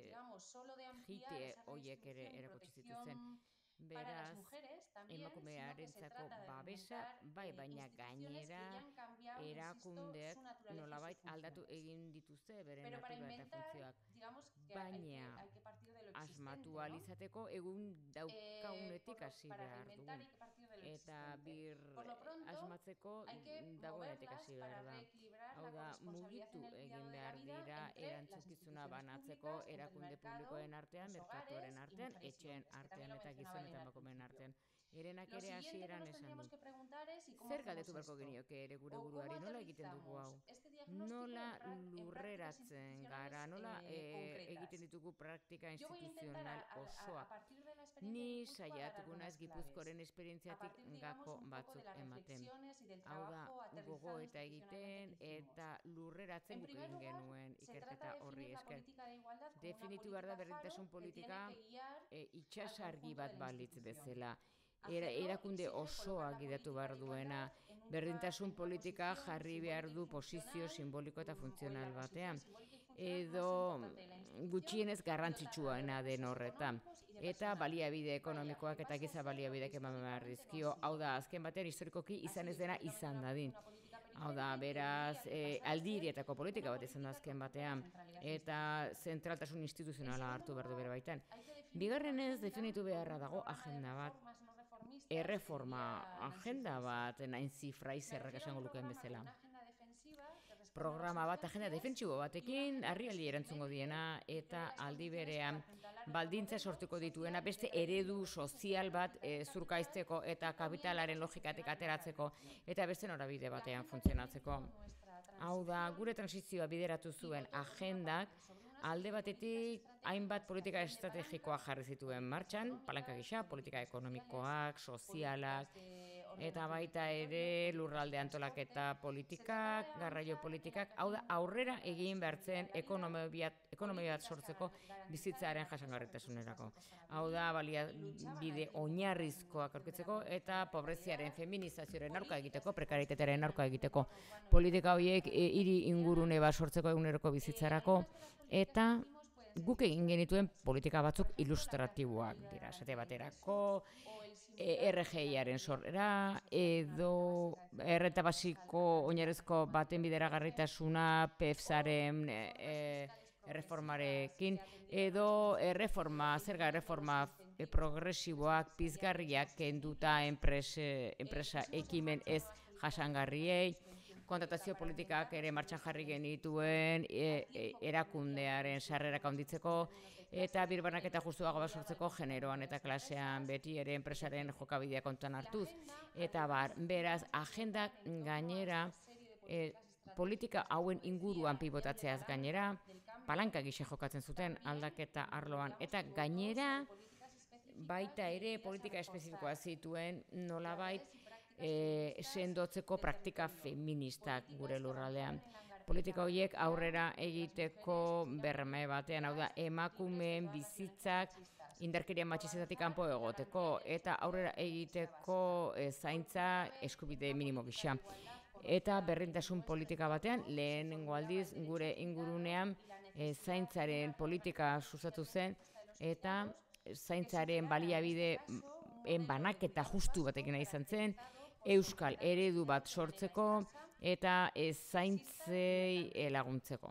jite horiek ere erakutsi zituzten. Beraz, emakumearentzako babesa, bai, baina gainera erakundeak nolabait aldatu egin dituzte bere natura eta funtzioak. Baina asmatu alizateko egun daukaunetik hasi behar dugu. Eta bir asmatzeko dagoenetik hasi behar da. Hau da, mugitu egin behar dira erantzukizuna banatzeko erakunde publikoen artean, merkatuaren artean, etxeen artean eta gizon eta emakumeen artean. Erenak ere hasieran esan du. Zer galdetu beharko genioke ere gure buruari, nola egiten dugu hau? Nola lurreratzen gara, nola egiten ditugu praktika instituzional osoa? Ni saiatuko naiz Gipuzkoaren esperientziatik gako batzuk ematen. Hau da, gogo eta egiten eta lurreratzen guk egin genuen ikerketa horri esker. Definitu behar da berdintasun politika itsasargi bat balitz bezala. Erakunde osoa gidatu behar duena. Berdintasun politika jarri behar du posizio simboliko eta funtzional batean. Edo gutxienez garrantzitsuena den horretan. Eta baliabide ekonomikoak eta giza baliabideak eman behar dizkio. Hau da, azken batean historikoki izan ez dena izan dadin. Hau da, beraz, aldirietako politika bat izan da azken batean. Eta zentraltasun instituzionala hartu behar du bere baitan. Bigarrenez, definitu beharra dago agenda bat. Erreforma agenda bat, nain zifraizerrak esango lukeen bezala. Programa bat, agenda defentsibo batekin, harrialdi erantzungo diena eta aldi berean baldintza sortuko dituena beste eredu sozial bat zurkaizteko eta kapitalaren logikatik ateratzeko eta beste norabide batean funtzionatzeko. Hau da, gure transizioa bideratu zuen agendak alde batetik hainbat politika estrategikoak jarri zituen martxan, palanka gisa, politika ekonomikoak, sozialak, eta baita ere lurralde antolaketa politikak, garraio politikak, hau da, aurrera egin behartzen ekonomia bat sortzeko bizitzaren jasangarritasunerako. Hau da, baliabide oinarrizkoak aurkitzeko eta pobreziaren feminizazioaren aurka egiteko, prekarietatearen aurka egiteko. Politika horiek hiri ingurune bat sortzeko eguneroko bizitzarako, eta guk egin genituen politika batzuk ilustratiboak dira, esate baterako, R G I-aren sorrera, edo errenta basiko oinarrizko baten bideragarritasuna, P E F S-aren erreformarekin, edo erreforma, zerga erreforma progresiboak, pizgarriak kenduta enpresa ekimen ez jasangarriei, kontratazio politikak ere martxan jarri genituen erakundearen sarrerak handitzeko eta birbanaketa justuago bat sortzeko generoan eta klasean beti ere enpresaren jokabidea kontuan hartuz. Eta bar, beraz, agendak gainera politika hauen inguruan pivotatzeaz gainera, palanka gisa jokatzen zuten aldaketa arloan. Eta gainera, baita ere politika espezifikoa zituen nolabait E, sendotzeko praktika feministak gure lurraldean. Politika horiek aurrera egiteko berme batean, hau da, emakumeen bizitzak indarkeria matxizetatik kanpo egoteko eta aurrera egiteko e, zaintza eskubide minimo gisa. Eta berdintasun politika batean, lehenengo aldiz gure ingurunean e, zaintzaren politika sustatu zen eta zaintzaren baliabideen banaketa justu batekin izan zen, euskal eredu bat sortzeko eta zaintzei laguntzeko.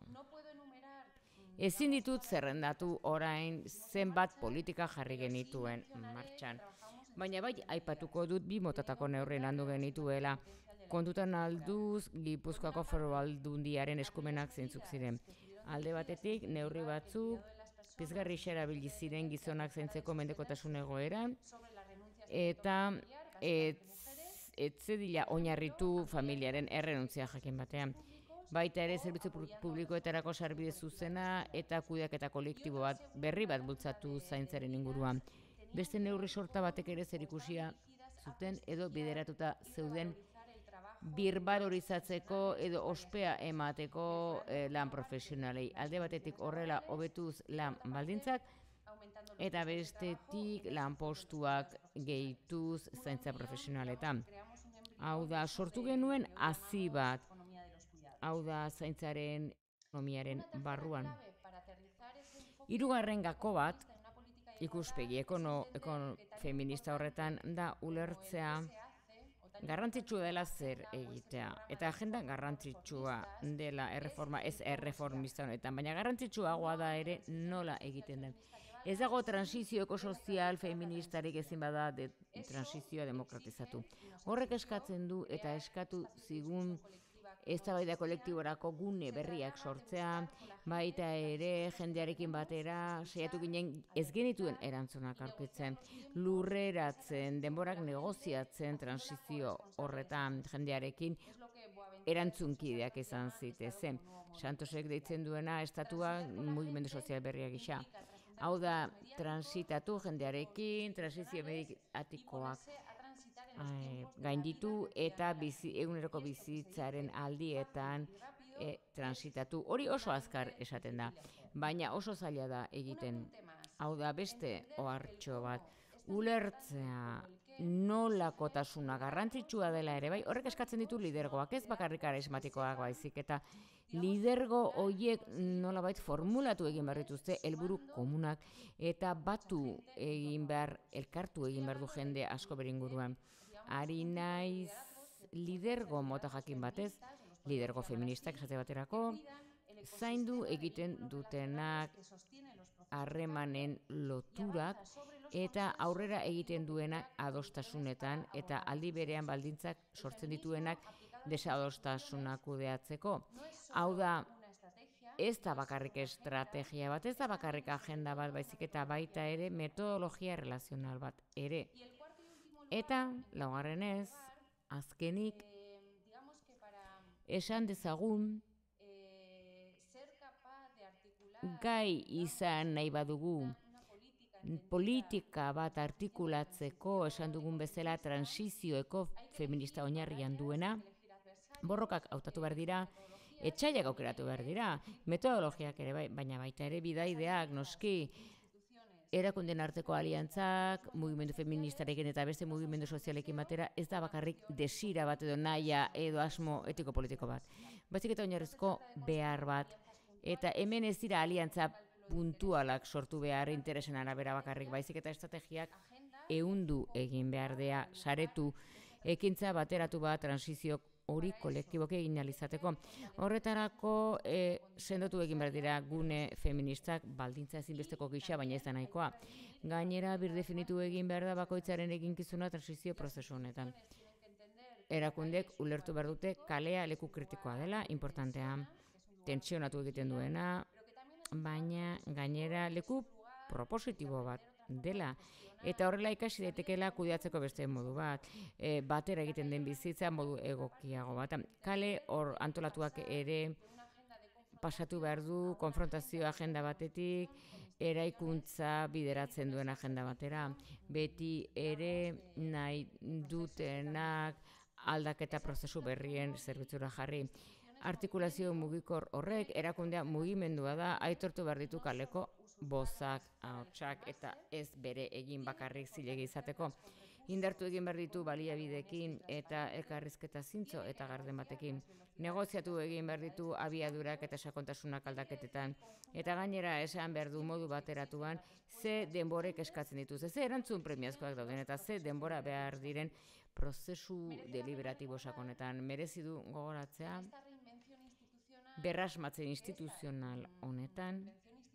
Ezin ditut zerrendatu orain zenbat politika jarri genituen martxan. Baina bai aipatuko dut bi motatako neurri landu genituela. Kontutan alduz Gipuzkoako Foru Aldundiaren eskumenak zeintzuk ziren. Alde batetik neurri batzuk pizgarri erabili ziren gizonak zaintzeko mendekotasun egoeran eta ez zedila oinarritu familiaren errenuntzia jakin batean. Baita ere zerbitzu publikoetarako sarbide zuzena eta kudeaketa kolektibo bat berri bat bultzatu zaintzaren inguruan. Beste neurri sorta batek ere zerikusia zuten edo bideratuta zeuden birbalorizatzeko edo ospea emateko eh, lan profesionalei. Alde batetik horrela hobetuz lan baldintzak eta bestetik lanpostuak gehituz zaintza profesionaletan. Hau da, sortu genuen hazi bat, hau da zaintzaren ekonomiaren barruan. Hirugarren gako bat, ikuspegi ekono, ekono feminista horretan da ulertzea garrantzitsua dela zer egitea. Eta agenda garrantzitsua dela erreforma, ez erreformista honetan, baina garrantzitsuagoa da ere nola egiten den. Ez dago transizio ekosozial feministarik ezin bada de, transizioa demokratizatu. Horrek eskatzen du eta eskatu zigun eztabaida kolektiborako gune berriak sortzea, baita ere jendearekin batera saiatu ginen ez genituen erantzunak aurkitzen, lurreratzen, denborak negoziatzen transizio horretan jendearekin erantzunkideak izan zitezen. Santosek deitzen duena estatua mugimendu sozial berria gisa. Hau da, transitatu jendearekin, transizio mediatikoak gainditu eta bizi, eguneroko bizitzaren aldietan e, transitatu. Hori oso azkar esaten da, baina oso zaila da egiten. Hau da, beste ohartxo bat, ulertzea nolakotasuna garrantzitsua dela ere, bai, horrek eskatzen ditu lidergoak, ez bakarrik karismatikoak baizik, eta lidergo horiek nolabait formulatu egin behar dituzte helburu komunak eta batu egin behar, elkartu egin behar du jende asko beringuruan. Ari naiz lidergo mota jakin batez, lidergo feministak esate baterako, zaindu egiten dutenak harremanen loturak eta aurrera egiten duenak adostasunetan eta aldi berean baldintzak sortzen dituenak desadostasuna kudeatzeko. Hau da, ez da bakarrik estrategia bat, ez da bakarrik agenda bat, baizik eta baita ere metodologia relazional bat ere. Eta, laugarrenez, azkenik, esan dezagun, gai izan nahi badugu, politika bat artikulatzeko, esan dugun bezala transizioeko feminista oinarrian duena, borrokak hautatu behar dira, etxaiak aukeratu behar dira, metodologiak ere bai, baina baita ere bidaideak, noski, erakunden arteko aliantzak, mugimendu feministarekin eta beste mugimendu sozialekin batera, ez da bakarrik desira bat edo naia edo asmo etiko-politiko bat. Baizik eta oinarrizko behar bat, eta hemen ez dira aliantza puntualak sortu behar interesen arabera bakarrik, baizik eta estrategiak ehundu egin behar dea, saretu, ekintza bateratu bat transizio hori kolektiboke egin alizateko. Horretarako e, sendotu egin behar dira gune feministak baldintza ezinbesteko gisa, baina ez da nahikoa. Gainera, birdefinitu egin behar da bakoitzaren eginkizuna transizio prozesu honetan. Erakundek ulertu behar dute kalea leku kritikoa dela, importantea, tentsionatu egiten duena, baina gainera leku propositibo bat dela. Eta horrela ikasi daitekela kudeatzeko beste modu bat, e, batera egiten den bizitza modu egokiago bat. Kale hor antolatuak ere pasatu behar du konfrontazio agenda batetik, eraikuntza bideratzen duen agenda batera. Beti ere nahi dutenak aldaketa prozesu berrien zerbitzura jarri. Artikulazio mugikor horrek erakundea mugimendua da, aitortu behar ditu kaleko bozak, ahotsak eta ez bere egin bakarrik zilegi izateko. Indartu egin behar ditu baliabidekin eta elkarrizketa zintzo eta garden batekin. Negoziatu egin behar ditu abiadurak eta sakontasunak aldaketetan. Eta gainera esan behar du modu bateratuan ze denborek eskatzen dituz. Ze erantzun premiazkoak dauden eta ze denbora behar diren prozesu deliberatibo sakonetan. Merezi du gogoratzea berrasmatze instituzional honetan.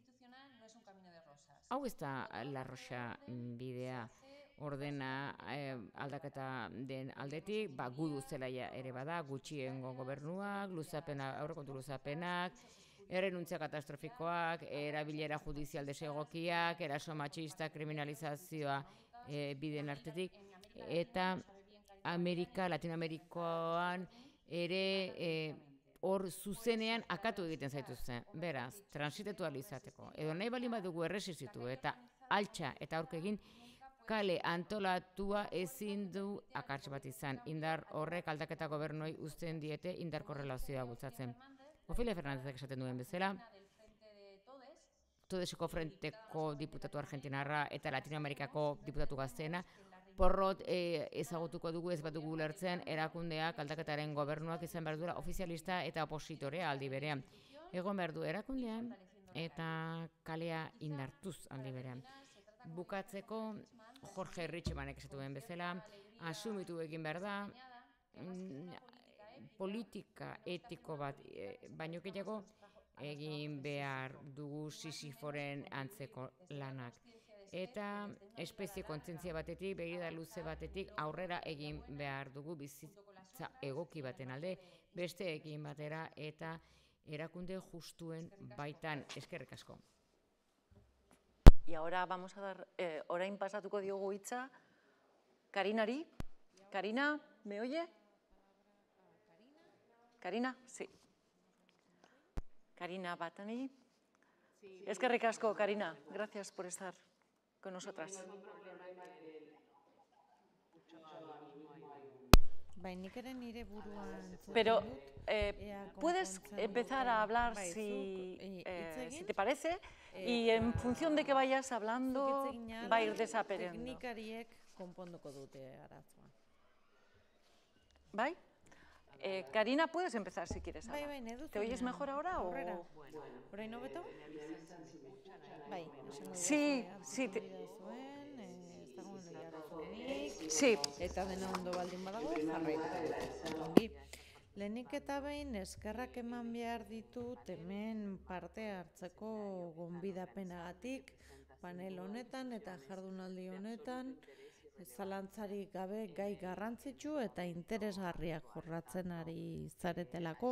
Hau ez da La Rocha bidea. Ordena eh, aldaketa den aldetik, ba, gudu zelaia ere bada, gutxiengo gobernuak, luzapena, aurrekontu luzapenak, errenuntzia katastrofikoak, erabilera judizial desegokiak, eraso matxista, kriminalizazioa eh, bideen artetik, eta Amerika, Latinoamerikoan ere eh, hor zuzenean akatu egiten zaituzten. Beraz, transitetual izateko. Edo nahi balin badugu erresistitu eta altxa eta aurkegin, kale antolatua ezin du akats bat izan. Indar horrek aldaketa gobernuei uzten diete indar korrelazioa bultzatzen. Ofelia Fernandezek esaten duen bezala, Todeseko Frenteko diputatu argentinarra eta Latinoamerikako diputatu gazteena, porrot e, ezagutuko dugu ez bat dugu ulertzen erakundeak aldaketaren gobernuak izan behar duela ofizialista eta opositorea aldi berean. Egon behar du erakundean eta kalea indartuz aldi berean. Bukatzeko, Jorge Ritchemanek esatu den bezala, asumitu egin behar da, mm, politika etiko bat, e, baino gehiago egin behar dugu Sisiforen antzeko lanak. Eta espezie kontzientzia batetik, begirada luze batetik aurrera egin behar dugu bizitza egoki baten alde, beste egin batera eta erakunde justuen baitan. Eskerrik asko. Y ahora vamos a dar, eh, orain pasatuko diogu hitza Karinari. Karina, ¿me oye? Karina, sí. Karina Batani. Eskerrik asko, Karina. Gracias por estar con nosotras. Pero eh, puedes empezar a hablar si, eh, si te parece y en función de que vayas hablando va a ir desapareciendo. ¿Vale? Eh, Karina, puedes empezar si quieres ahora. ¿Te oyes mejor ahora o...? Sí, sí. Te... Sí. Eta dena ondo baldin badago, jarraitu. Lehenik eta behin eskerrak eman behar ditut hemen parte hartzeko gonbidapenagatik panel honetan eta jardunaldi honetan zalantzarik gabe gai garrantzitsu eta interesgarriak jorratzen ari zaretelako.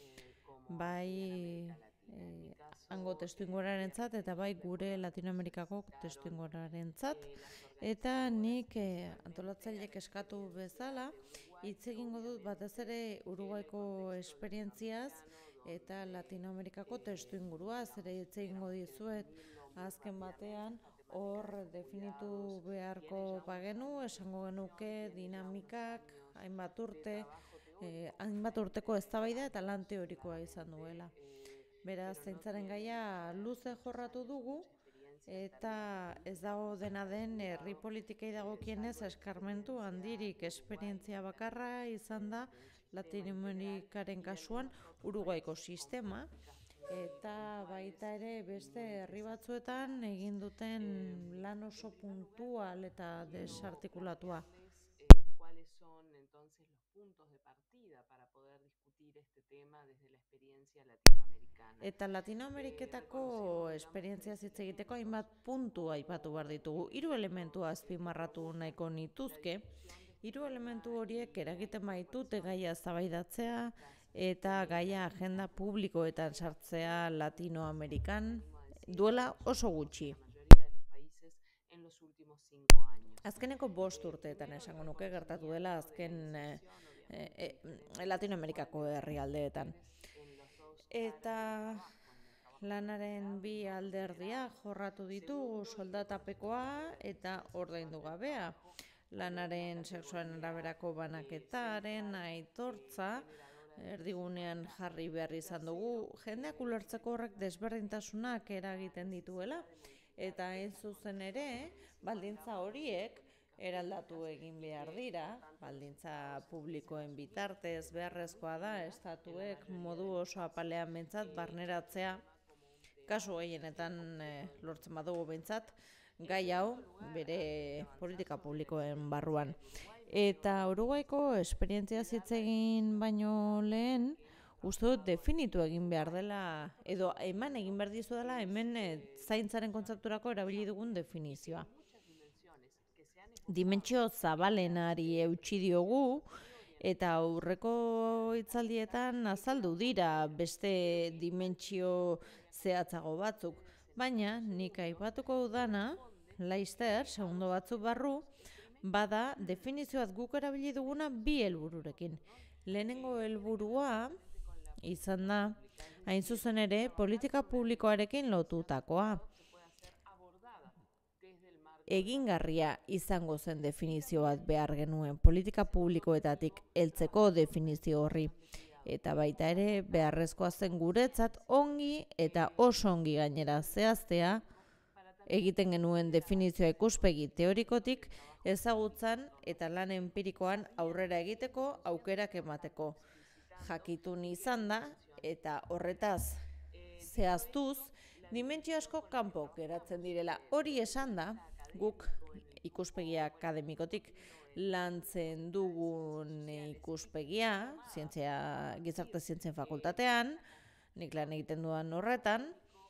Bai eh, hango testuingorarentzat eta bai gure Latinoamerikako testuingorarentzat. Eta nik eh, antolatzaileek eskatu bezala hitz egingo dut batez ere Uruguaiko esperientziaz eta Latinoamerikako testuinguruaz ere hitz egingo dizuet azken batean hor definitu beharko bagenu, esango genuke dinamikak hainbat urte, eh, hainbat urteko eztabaida eta lan teorikoa izan duela. Beraz, zaintzaren gaia luze jorratu dugu, eta ez dago dena den herri politikei dagokienez eskarmentu handirik esperientzia bakarra izan da Latinoamerikaren kasuan Uruguaiko sistema, eta baita ere beste herri batzuetan egin duten lan oso puntual eta desartikulatua. ¿Cuáles son entonces los puntos de partida para poder discutir este tema desde la experiencia latinoamericana? Eta Latinoameriketako esperientzia hitz egiteko hainbat puntu aipatu behar ditugu. Hiru elementu azpimarratu nahiko nituzke. Hiru elementu horiek eragiten baitute gaia eztabaidatzea eta gaia agenda publikoetan sartzea Latinoamerikan duela oso gutxi. Azkeneko bost urteetan esango nuke gertatu dela azken eh, eh, Latinoamerikako herrialdeetan. Eta lanaren bi alderdia jorratu ditugu soldatapekoa eta ordaindu gabea. Lanaren sexuaren araberako banaketaren aitortza erdigunean jarri behar izan dugu, jendeak ulertzeko horrek desberdintasunak eragiten dituela, eta hain zuzen ere, baldintza horiek eraldatu egin behar dira, baldintza publikoen bitartez beharrezkoa da estatuek modu oso apalean behintzat barneratzea, kasu gehienetan eh, lortzen badugu behintzat, gai hau bere politika publikoen barruan. Eta Uruguaiko esperientzia hitz egin baino lehen, uste dut definitu egin behar dela, edo eman egin behar dizu dela, hemen e, zaintzaren kontzepturako erabili dugun definizioa. Dimentsio zabalenari eutsi diogu, eta aurreko hitzaldietan azaldu dira beste dimentsio zehatzago batzuk, baina nik aipatuko dudana, laizter, segundo batzuk barru, bada definizioat guk erabili duguna bi helbururekin. Lehenengo helburua izan da, hain zuzen ere, politika publikoarekin lotutakoa. Egingarria izango zen definizio bat behar genuen politika publikoetatik heltzeko definizio horri. Eta baita ere beharrezkoa zen guretzat ongi eta oso ongi gainera zehaztea egiten genuen definizioa ikuspegi teorikotik ezagutzan eta lan empirikoan aurrera egiteko aukerak emateko. Jakitun izan da eta horretaz zehaztuz dimentsio asko kanpo geratzen direla. Hori esan da, guk ikuspegia akademikotik lantzen dugun ikuspegia, zientzia, gizarte zientzien fakultatean, nik lan egiten duan horretan,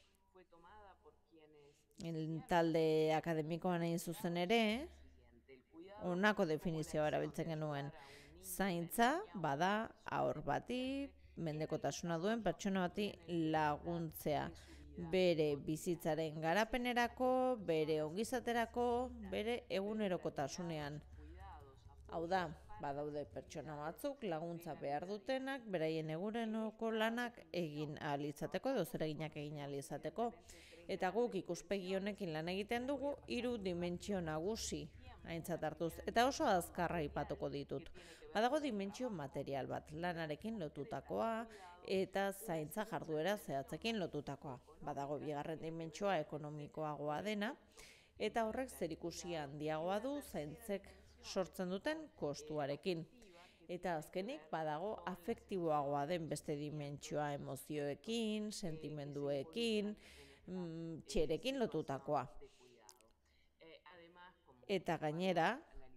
talde akademikoan egin zuzen ere, honako definizioa erabiltzen genuen. Zaintza bada haur bati, mendekotasuna duen pertsona bati laguntzea. Bere bizitzaren garapenerako, bere ongizaterako, bere egunerokotasunean. Hau da, badaude pertsona batzuk laguntza behar dutenak, beraien eguneroko lanak egin ahal izateko, edo zereginak egin ahal izateko. Eta guk ikuspegi honekin lan egiten dugu hiru dimentsio nagusi aintzat hartuz, eta oso azkarra aipatuko ditut. Badago dimentsio material bat, lanarekin lotutakoa eta zaintza jarduera zehatzekin lotutakoa. Badago bigarren dimentsioa ekonomikoagoa dena, eta horrek zerikusia handiagoa du zaintzek sortzen duten kostuarekin. Eta azkenik badago afektiboagoa den beste dimentsioa, emozioekin, sentimenduekin, mm, txerekin lotutakoa. Eta gainera,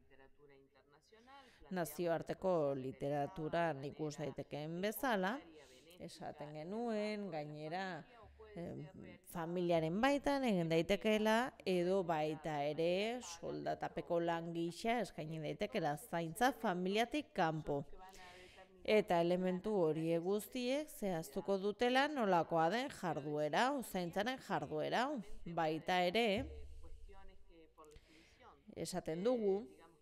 nazioarteko literaturan ikus daitekeen bezala, esaten genuen, gainera, eh, familiaren baitan egin daitekeela, edo baita ere soldatapeko lan gisa eskaini daitekeela zaintza familiatik kanpo. Eta elementu horiek guztiek zehaztuko dutela nolakoa den jarduera, zaintzaren jarduera, baita ere, esaten dugu,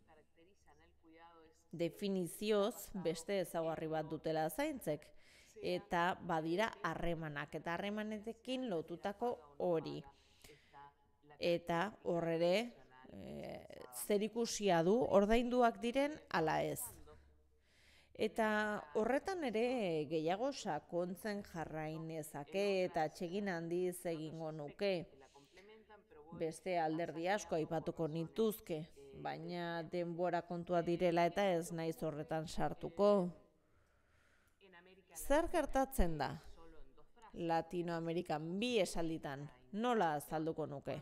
definizioz beste ezaugarri bat dutela zaintzek, eta badira harremanak, eta harremanetekin lotutako hori. Eta horre e, zerikusia du ordainduak diren ala ez. Eta horretan ere gehiago sakontzen jarrainezake eta atsegin handiz egingo nuke. Beste alderdi asko aipatuko nituzke, baina denbora kontua direla eta ez naiz horretan sartuko. Zer gertatzen da Latinoamerikan bi esalditan, nola azalduko nuke?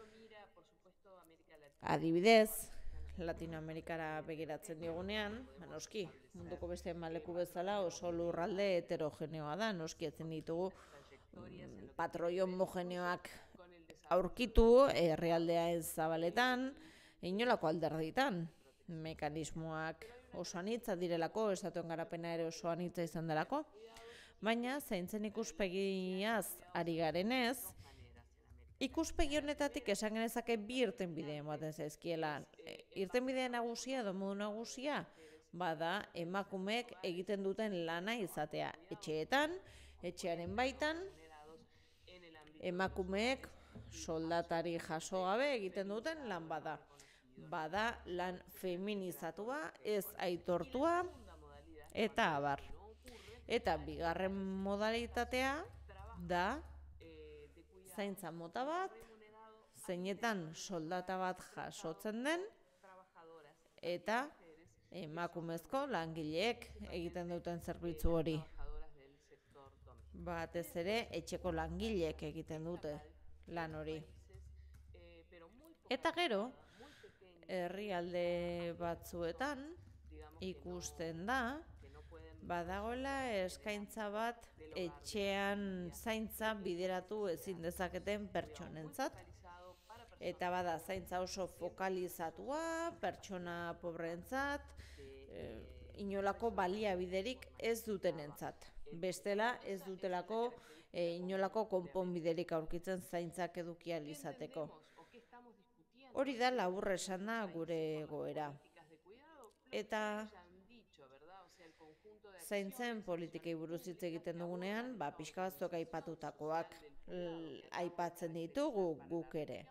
Adibidez, Latinoamerikara begiratzen diogunean, noski, munduko beste maleku bezala oso lurralde heterogeneoa da, noski etzen ditugu mm, patroi homogeneoak aurkitu herrialdea ez zabaletan, inolako alderditan, mekanismoak oso anitza direlako, estatuen garapena ere oso anitza izan delako, baina zaintzen ikuspegiaz ari garenez, ikuspegi honetatik esan genezake bi irtenbide ematen zaizkiela. Irtenbide nagusia edo modu nagusia, bada emakumeek egiten duten lana izatea etxeetan, etxearen baitan, emakumeek soldatari jaso gabe egiten duten lan bada. Bada lan feminizatua, ez aitortua, eta abar. Eta bigarren modalitatea da zaintza mota bat, zeinetan soldata bat jasotzen den, eta emakumezko langileek egiten duten zerbitzu hori. Batez ere etxeko langileek egiten dute lan hori. Eta gero, herrialde batzuetan ikusten da, badagoela eskaintza bat etxean zaintza bideratu ezin dezaketen pertsonentzat. Eta bada zaintza oso fokalizatua, pertsona pobreentzat, e, inolako baliabiderik ez dutenentzat. Bestela ez dutelako e, inolako konponbiderik aurkitzen zaintzak eduki ahal izateko. Hori da labur esanda gure egoera. Eta zaintzen politikei buruz hitz egiten dugunean, ba, pixka batzuk aipatutakoak aipatzen ditugu guk ere.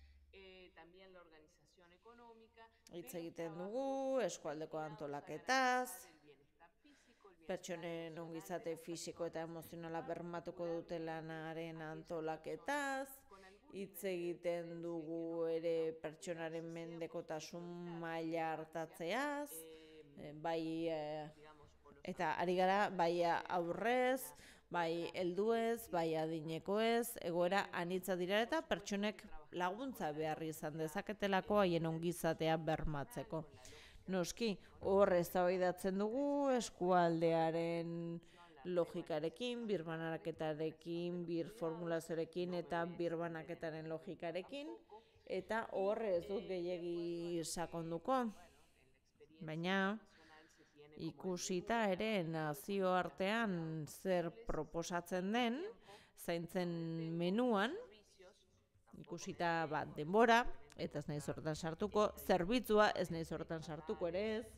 Hitz egiten dugu eskualdeko antolaketaz, pertsonen ongizate fisiko eta emozionala bermatuko dute lanaren antolaketaz, hitz egiten dugu ere pertsonaren mendekotasun maila hartatzeaz, bai eta ari gara bai aurrez, bai helduez, bai adinekoez, egoera anitza dira eta pertsonek laguntza behar izan dezaketelako haien ongizatea bermatzeko. Noski, hor eztabaidatzen dugu eskualdearen logikarekin, birbanaketarekin, birformulazioarekin eta birbanaketaren logikarekin, eta hor ez dut gehiegi sakonduko. Baina ikusita ere nazioartean zer proposatzen den, zaintzen menuan, ikusita bat denbora, eta ez nahi horretan sartuko, zerbitzua ez nahi horretan sartuko ere ez,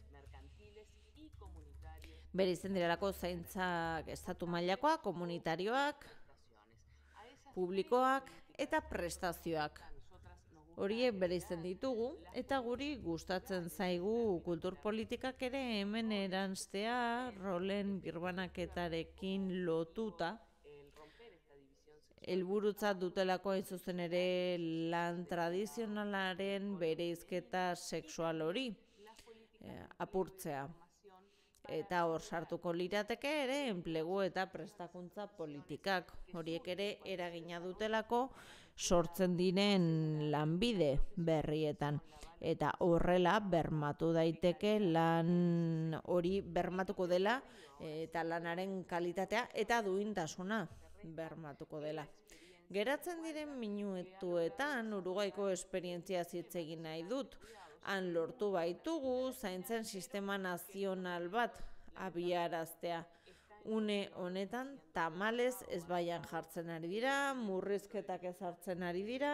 bere izen direlako zaintzak estatu mailakoak, komunitarioak, publikoak eta prestazioak. Horiek bere izen ditugu, eta guri gustatzen zaigu kulturpolitikak ere hemen eranztea rolen birbanaketarekin lotuta, helburutzat dutelako hain zuzen ere lan tradizionalaren bereizketa sexual hori apurtzea. Eta hor sartuko lirateke ere enplegu eta prestakuntza politikak. Horiek ere eragina dutelako sortzen diren lanbide berrietan. Eta horrela bermatu daiteke lan hori bermatuko dela eta lanaren kalitatea eta duintasuna bermatuko dela. Geratzen diren minutuetan Uruguaiko esperientzia hitz egin nahi dut. Han lortu baitugu zaintzen sistema nazional bat abiaraztea. Une honetan tamalez ez baian jartzen ari dira, murrizketak ezartzen ari dira.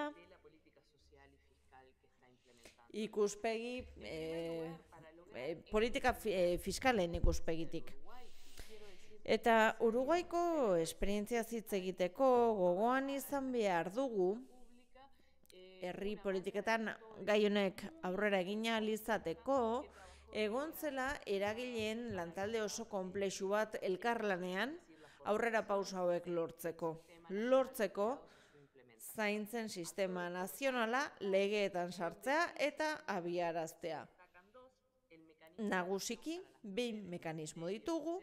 Ikuspegi, eh, eh, politika eh, fiskalen ikuspegitik. Eta Uruguaiko esperientzia hitz egiteko gogoan izan behar dugu, herri politiketan gai honek aurrera egin ahal izateko, egon zela eragileen lantalde oso konplexu bat elkarlanean aurrera pauso hauek lortzeko. Lortzeko zaintzen sistema nazionala legeetan sartzea eta abiaraztea. Nagusiki, bi mekanismo ditugu.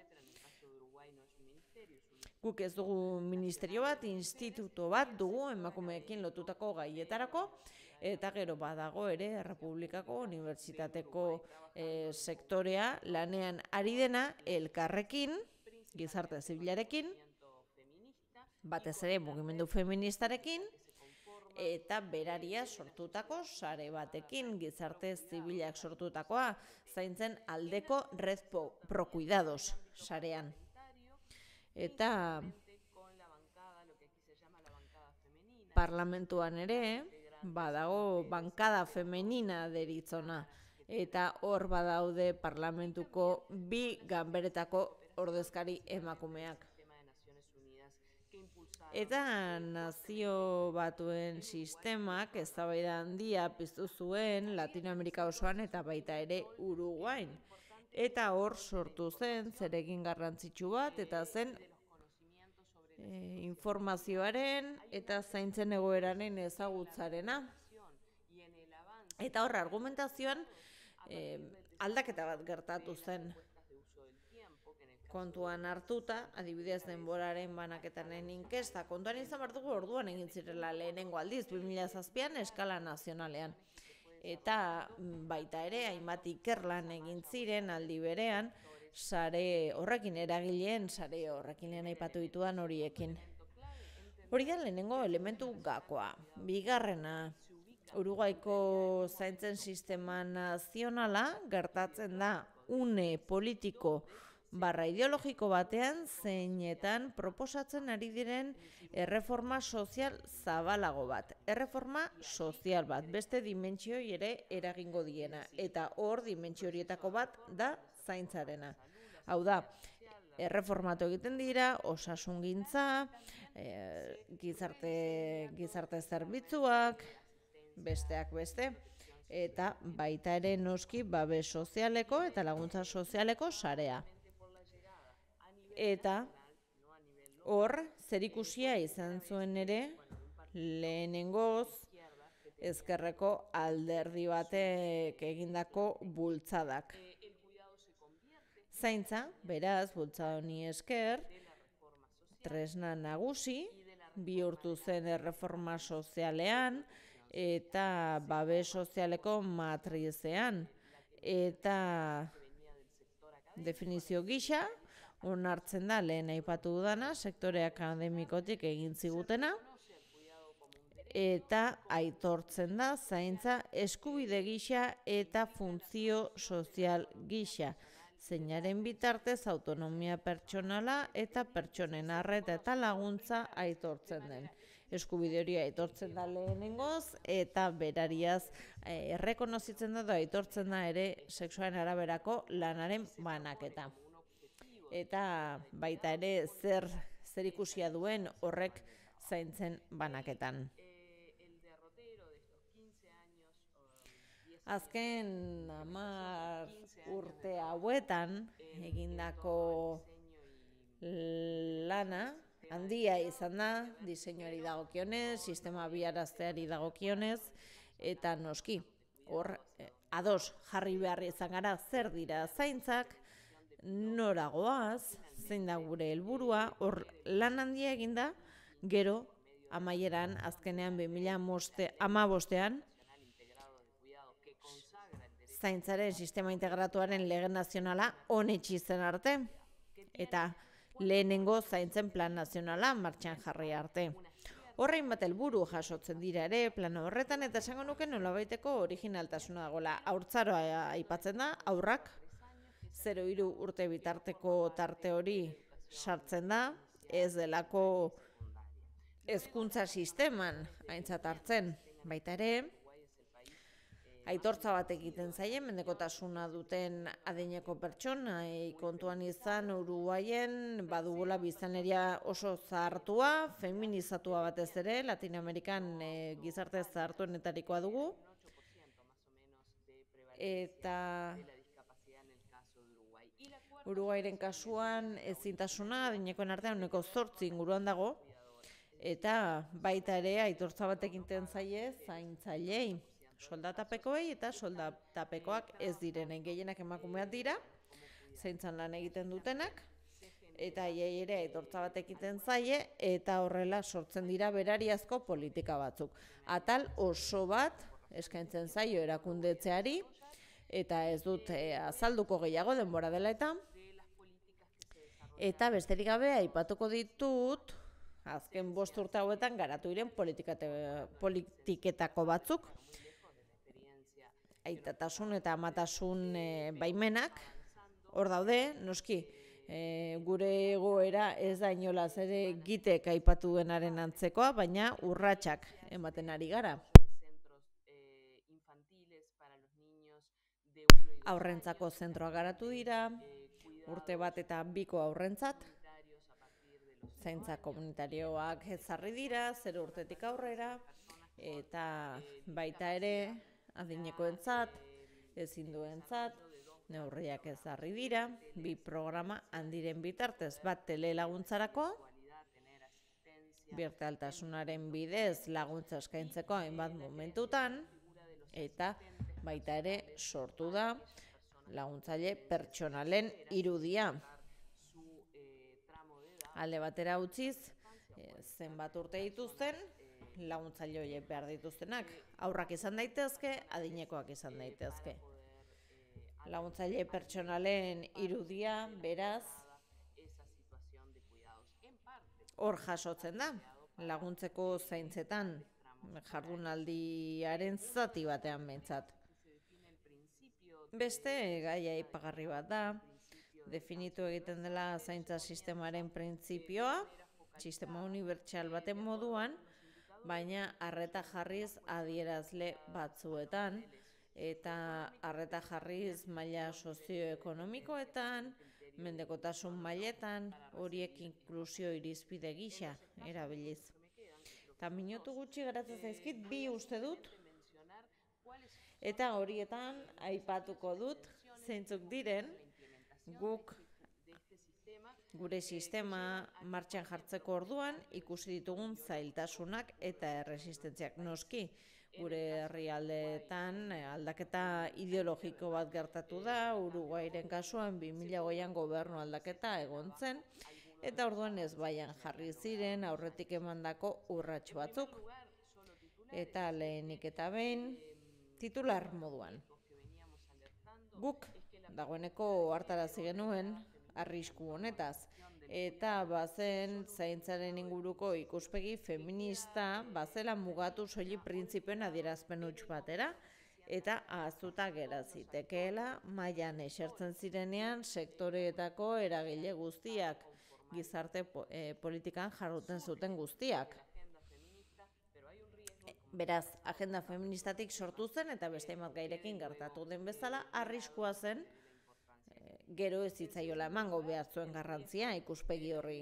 Guk ez dugu ministerio bat, instituto bat dugu emakumeekin lotutako gaietarako, eta gero badago ere Errepublikako Unibertsitateko e, sektorea lanean ari dena elkarrekin, gizarte zibilarekin, batez ere mugimendu feministarekin, eta beraria sortutako sare batekin, gizarte zibilak sortutakoa, zaintzen aldeko Red Pro Cuidados sarean. Eta parlamentuan ere badago bankada femenina deritzona, eta hor badaude parlamentuko bi ganberetako ordezkari emakumeak. Eta Nazio Batuen sistemak eztabaida handia piztu zuen Latinoamerika osoan eta baita ere Uruguain. Eta hor sortu zen zeregin garrantzitsu bat, eta zen e, informazioaren eta zaintzen egoeraren ezagutzarena. Eta hor argumentazioan e, aldaketa bat gertatu zen. Kontuan hartuta, adibidez denboraren banaketaren inkesta, kontuan izan behar dugu orduan egin zirela lehenengo aldiz, bi mila zazpian eskala nazionalean. Eta baita ere, hainbat ikerlan egin ziren aldi berean, sare horrekin eragileen, sare horrekin aipatu ditudan horiekin. Hori da lehenengo elementu gakoa. Bigarrena, Uruguaiko zaintzen sistema nazionala gertatzen da une politiko barra ideologiko batean zeinetan proposatzen ari diren erreforma sozial zabalago bat. Erreforma sozial bat, beste dimentsioi ere eragingo diena. Eta hor dimentsio horietako bat da zaintzarena. Hau da, erreformatu egiten dira, osasungintza, e, gizarte, gizarte zerbitzuak, besteak beste, eta baita ere noski babes sozialeko eta laguntza sozialeko sarea. Eta hor, zerikusia izan zuen ere, lehenengoz, ezkerreko alderdi batek egindako bultzadak. Zaintza, beraz, bultzada honi esker, tresna nagusi, bihurtu zen erreforma sozialean, eta babes sozialeko matrizean, eta definizio gisa, onartzen da lehen aipatu dudana, sektore akademikotik egin zigutena, eta aitortzen da zaintza eskubide gisa eta funtzio sozial gisa, zeinaren bitartez autonomia pertsonala eta pertsonen arreta eta laguntza aitortzen den. Eskubide hori aitortzen da lehenengoz eta berariaz eh, errekonozitzen da da aitortzen da ere sexuaren araberako lanaren banaketa. Eta baita ere zer zer ikusia duen horrek zaintzen banaketan. Azken hamar urte hauetan egindako lana handia izan da, diseinuari dagokionez, sistema abiarazteari dagokionez, eta noski, hor ados jarri behar izan gara zer dira zaintzak, nora goaz, zein da gure helburua, hor lan handia eginda, gero amaieran azkenean bi mila hamabostean zaintzaren sistema integratuaren lege nazionala onetsi zen arte, eta lehenengo zaintzen plan nazionala martxan jarri arte. Horrein bat helburu jasotzen dira ere plan horretan, eta esango nuke nolabaiteko originaltasuna dagoela. Haurtzaroa aipatzen da, haurrak, zero hiru urte bitarteko tarte hori sartzen da, ez delako hezkuntza sisteman aintzat hartzen, baita ere, aitortza bat egiten zaie, mendekotasuna duten adineko pertsona, kontuan izan Uruguaien badugula biztanleria oso zahartua, feminizatua batez ere, Latinoamerikan e, gizarte zahartuenetarikoa dugu, eta Uruguairen kasuan ezintasuna adinekoen artean uneko zortzi inguruan dago, eta baita ere aitortza bat egiten zaie zaintzailei. Soldatapekoei eta soldatapekoak ez direnen, gehienak emakumeak dira, zaintzan lan egiten dutenak, eta haiei ere aitortza bat egiten zaie, eta horrela sortzen dira berariazko politika batzuk. Atal oso bat eskaintzen zaio erakundetzeari, eta ez dut e, azalduko gehiago denbora dela eta, eta besterik gabe aipatuko ditut, azken bost urte hauetan garatu diren politiketako batzuk, aitatasun eta amatasun e, baimenak, hor daude, noski, e, gure egoera ez da inolaz ere gitek aipatu denaren antzekoa, baina urratsak ematen ari gara. Haurrentzako zentroa garatu dira, urte bat eta biko haurrentzat, zaintza komunitarioak ezarri dira, zero urtetik aurrera, eta baita ere, adinekoentzat, ezinduentzat, neurriak ezarri dira, bi programa handiren bitartez, bat telelaguntzarako, birtaltasunaren bidez laguntza eskaintzeko hainbat momentutan, eta baita ere sortu da laguntzaile pertsonalen irudia. Alde batera utziz, zenbat urte dituzten, laguntzaile horiek behar dituztenak. Haurrak izan daitezke, adinekoak izan daitezke. Laguntzaile pertsonalen irudia, beraz, hor jasotzen da, laguntzeko zaintzetan, jardunaldiaren zati batean behintzat. Beste gaia aipagarri bat da, definitu egiten dela zaintza sistemaren printzipioa, sistema unibertsal baten moduan, baina arreta jarriz adierazle batzuetan, eta arreta jarriz maila sozioekonomikoetan, mendekotasun mailetan, horiek inklusio irizpide gisa erabiliz. Eta minutu gutxi geratzen zaizkit, bi uste dut, eta horietan aipatuko dut zeintzuk diren guk gure sistema martxan jartzeko orduan ikusi ditugun zailtasunak eta erresistentziak. Noski, gure herrialdeetan aldaketa ideologiko bat gertatu da, Uruguairen kasuan bi mila hogeian gobernu aldaketa egon zen, eta orduan ez baian jarri ziren aurretik emandako urrats batzuk. Eta lehenik eta behin, titular moduan. Guk dagoeneko hartarazi genuen arrisku honetaz, eta bazen zaintzaren inguruko ikuspegi feminista bazela mugatu soilik printzipioen adierazpen huts batera, eta ahaztuta gera zitekeela mailan esertzen zirenean sektoreetako eragile guztiak, gizarte eh, politikan jarduten zuten guztiak. Beraz, agenda feministatik sortu zen eta beste hainbat gairekin gertatu den bezala, arriskua zen e, gero ez zitzaiola emango behar zuen garrantzia ikuspegi horri.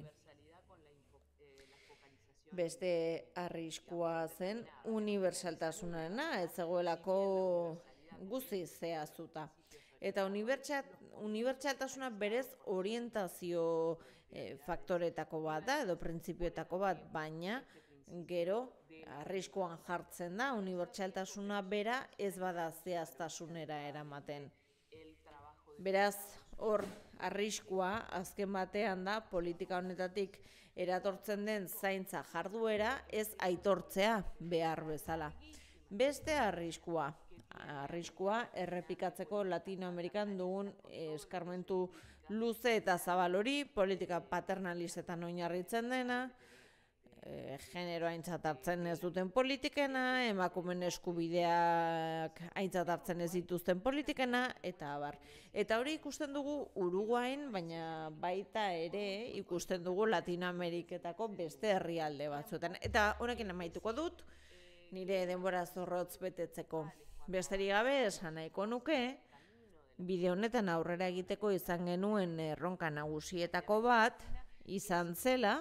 Beste arriskua zen unibertsaltasunarena, ez zegoelako guztiz zehaztuta. Eta unibertsaltasuna berez orientazio e, faktoretako bat da, edo printzipioetako bat, baina gero arriskuan jartzen da, unibertsaltasuna bera ez bada zehaztasunera eramaten. Beraz, hor arriskua azken batean da politika honetatik eratortzen den zaintza jarduera ez aitortzea behar bezala. Beste arriskua, arriskua errepikatzeko Latinoamerikan dugun eskarmentu luze eta zabal hori, politika paternalistetan oinarritzen dena, E, genero aintzat hartzen ez duten politikena, emakumeen eskubideak aintzat hartzen ez dituzten politikena, eta abar. Eta hori ikusten dugu Uruguain, baina baita ere ikusten dugu Latinoameriketako beste herrialde batzuetan. Eta honekin amaituko dut, nire denbora zorrotz betetzeko. Besterik gabe esan nahiko nuke, bide honetan aurrera egiteko izan genuen erronka nagusietako bat, izan zela,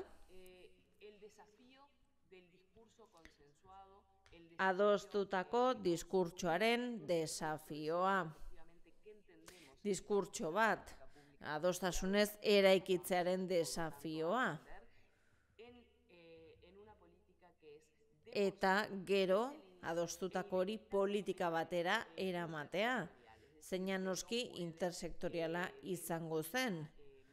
adostutako diskurtsoaren desafioa. Diskurtso bat, adostasunez eraikitzearen desafioa. Eta gero, adostutako hori politika batera eramatea. Zeina noski intersektoriala izango zen.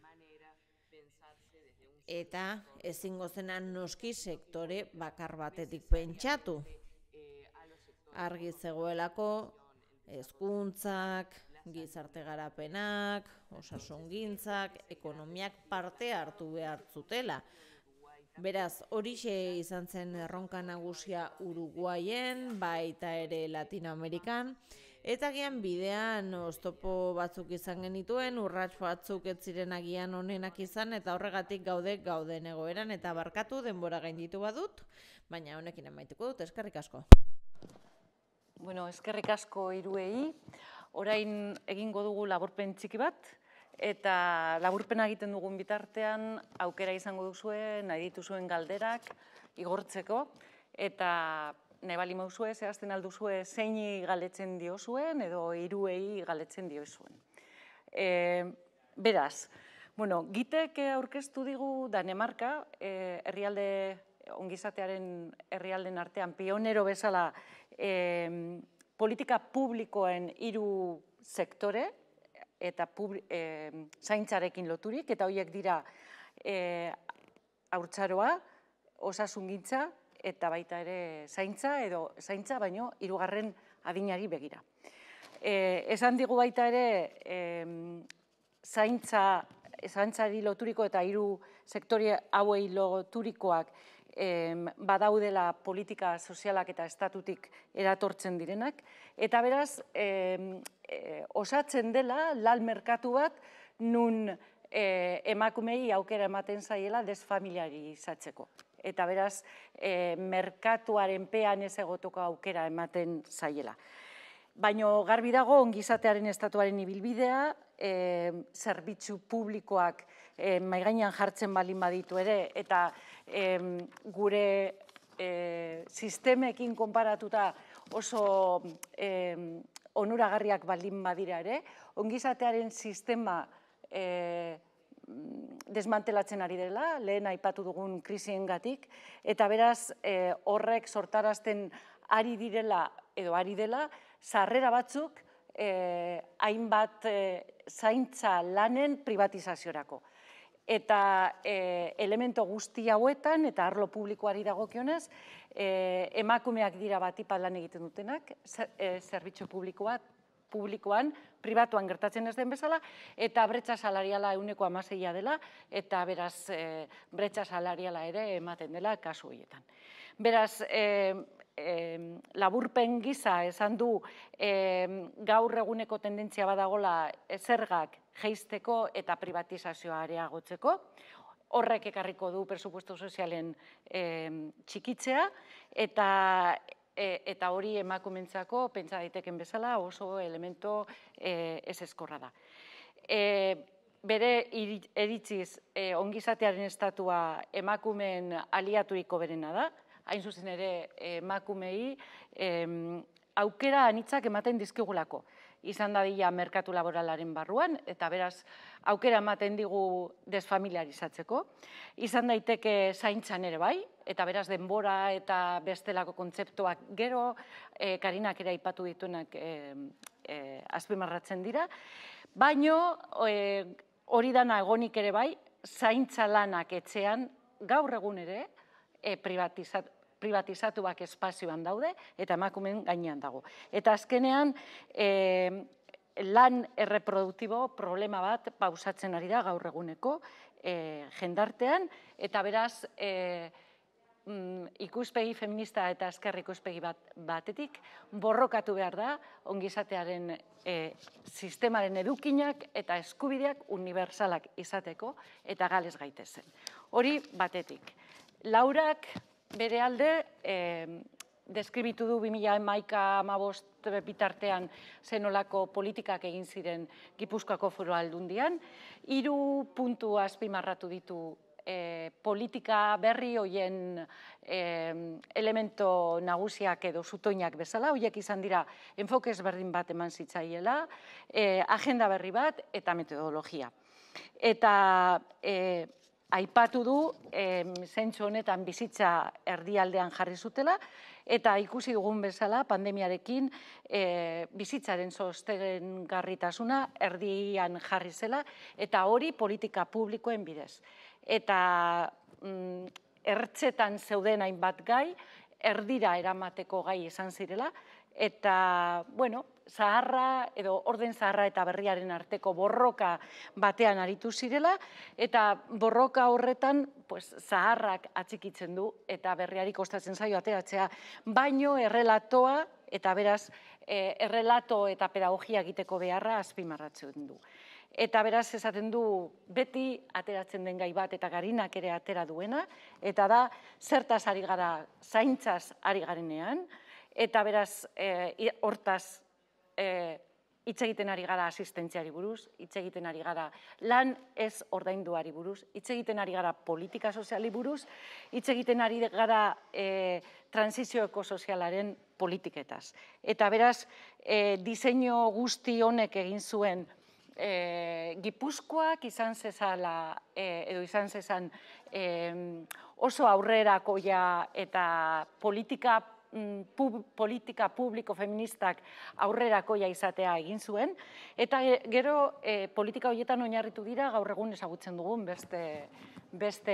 Eta ezingo zena noski sektore bakar batetik pentsatu. Argi zegoelako hezkuntzak, gizarte garapenak, osasungintzak, ekonomiak parte hartu behar zutela. Beraz, horixe izan zen erronka nagusia Uruguaien, baita ere Latinoamerikan, eta agian bidean oztopo batzuk izan genituen, urrats batzuk ez ziren agian onenak izan, eta horregatik gaude gauden egoeran, eta barkatu denbora gainditu badut, baina honekin amaituko dut, eskerrik asko. Bueno, eskerrik asko hiruei. Orain egingo dugu laburpen txiki bat, eta laburpena egiten dugun bitartean aukera izango duzue, nahi dituzuen galderak igortzeko, eta nahi bali mauzue, zehazten alduzue zeini galdetzen diozuen, edo hiruei galdetzen diozuen. E, beraz, bueno, Gitek aurkeztu digu Danemarka, e, herrialde ongizatearen herrialden artean pionero bezala e, politika publikoen hiru sektore eta zaintzarekin loturik, eta horiek dira haurtzaroa, osasungintza, eta baita ere zaintza, edo zaintza, baino hirugarren adinari begira. Esan digu baita ere, zaintzari loturiko eta hiru sektore hauei loturikoak badaudela politika sozialak eta estatutik eratortzen direnak, eta beraz, osatzen dela lan merkatu bat nun emakumei aukera ematen zaiela desfamiliarizatzeko. Eta beraz, merkatuaren pean ez egotoko aukera ematen zaiela. Baina garbi dago ongizatearen estatuaren ibilbidea, zerbitzu publikoak maigainan jartzen balin baditu ere, eta gure sistemekin konparatuta oso onuragarriak baldin badira ere, ongizatearen sistema desmantelatzen ari dela, lehen aipatu dugun krisiengatik, eta beraz horrek sortarazten ari direla edo ari dela, sarrera batzuk hainbat zaintza lanen privatizaziorako. Eta elemento guzti hauetan, eta arlo publikoari dagokionez, emakumeak dira batipat lan egiten dutenak, zerbitzu publikoan, pribatuan gertatzen ez den bezala, eta bretxa salariala ehuneko hamaseia dela, eta beraz bretxa salariala ere ematen dela kasu horietan. Beraz, laburpen gisa esan du gaur eguneko tendentzia badagola zergak jeizteko eta privatizazioa areagotzeko. Horrek ekarriko du presupuesto sozialen txikitzea, eta hori emakumentzako pentsa daiteken bezala oso elemento ezezkorra da. Bere iritziz ongizatearen estatua emakumeen aliaturiko berena da, hain zuzen ere emakumei aukera anitzak ematen dizkigulako. Izan dadila merkatu laboralaren barruan, eta beraz aukera ematen digu desfamiliarizatzeko. Izan daiteke zaintzan ere bai, eta beraz denbora eta bestelako kontzeptuak gero, Karinak ere aipatu dituenak azpimarratzen dira, baino hori dana egonik ere bai, zaintza lanak etxean gaur egun ere privatizatu, privatizatuak espazioan daude, eta emakumeen gainean dago. Eta azkenean, lan erreproduktibo problema bat pausatzen ari da gaur eguneko jendartean, eta beraz, ikuspegi feminista eta ezker ikuspegi batetik, borrokatu behar da, ongizatearen sistemaren edukinak eta eskubideak unibertsalak izateko, eta galez gaitezen. Hori batetik. Laurak, bere alde, deskribitu du bi mila hamaika hamabost bitartean zenolako politikak egin ziren Gipuzkoako Foru Aldundian. Hiru puntu azpimarratu ditu politika berri hoien elemento nagusiak edo zutoinak bezala, horiek izan dira enfoke ezberdin bat eman zitzaiela, agenda berri bat eta metodologia. Eta aipatu du, zentzu honetan bizitza erdialdean jarri zutela, eta ikusi dugun bezala pandemiarekin bizitzaren sostengarritasuna erdian jarri zela, eta hori politika publikoen bidez. Eta ertzetan zeuden hainbat gai, erdira eramateko gai izan zirela, eta, bueno, zaharra edo orden zaharra eta berriaren arteko borroka batean aritu zirela, eta borroka horretan zaharrak atxikitzen du eta berriari kostatzen zaio ateratzea, baino errelatoa eta beraz errelato eta pedagogia egiteko beharra azpimarratzen du. Eta beraz esaten du beti ateratzen den gai bat eta Karinak ere atera duena, eta da zertaz ari gara zaintzaz ari garenean, eta beraz hortaz hitz egiten ari gara asistentziari buruz, hitz egiten ari gara lan ez ordainduari buruz, hitz egiten ari gara politika soziali buruz, hitz egiten ari gara transizio ekosozialaren politiketaz. Eta beraz, diseinu guzti honek egin zuen Gipuzkoak izan zezala, edo izan zezan oso aurrerakoia eta politika politika publiko feministak aurrerakoia izatea egin zuen, eta gero politika horietan oinarritu dira gaur egun ezagutzen dugun beste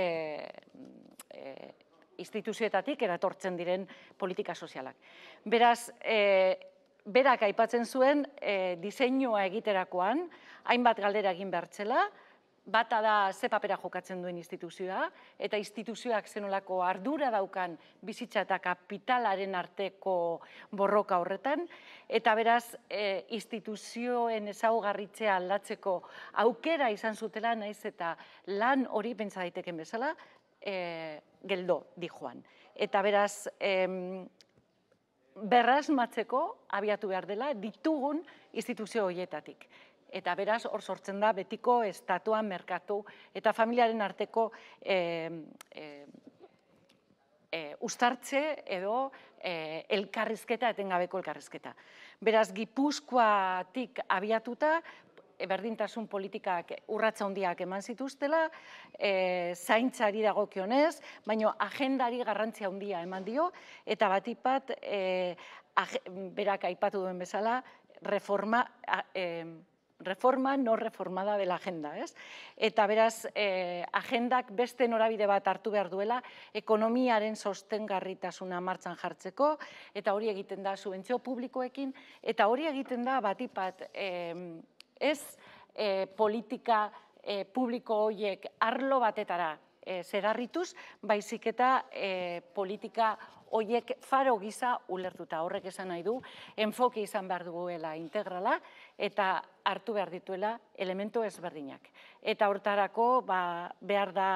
instituzioetatik eratortzen diren politika sozialak. Beraz, berak aipatzen zuen diseinua egiterakoan, hainbat galdera egin behartzela, bata da ze papera jokatzen duen instituzioa, eta instituzioak zenolako ardura daukan bizitza eta kapitalaren arteko borroka horretan, eta beraz, instituzioen ezaugarritzea aldatzeko aukera izan zutela, naiz eta lan hori pentsa daiteken bezala, geldo di joan. Eta beraz, berrasmatzeko abiatu behar dela ditugun instituzio horietatik. Eta beraz, hor sortzen da betiko estatua, merkatu eta familiaren arteko uztartze edo elkarrizketa, etengabeko elkarrizketa. Beraz, Gipuzkoatik abiatuta, berdintasun politikak urratsa handiak eman zituztela, zaintzari dagokionez, baina agendari garrantzia handia eman dio, eta batipat, berak aipatu duen bezala, reforma reforma no reformada de la agenda, ez? Eta beraz, agendak beste norabide bat hartu behar duela, ekonomiaren sostengarritasuna martxan jartzeko, eta hori egiten da subentzio publikoekin, eta hori egiten da batipat ez politika publiko horiek arlo batetara zerarrituz, baizik eta politika horiek faro gisa ulertuta. Horrek esan nahi du, enfoke izan behar duela integrala, eta hartu behar dituela elementu ezberdinak. Eta hortarako behar da,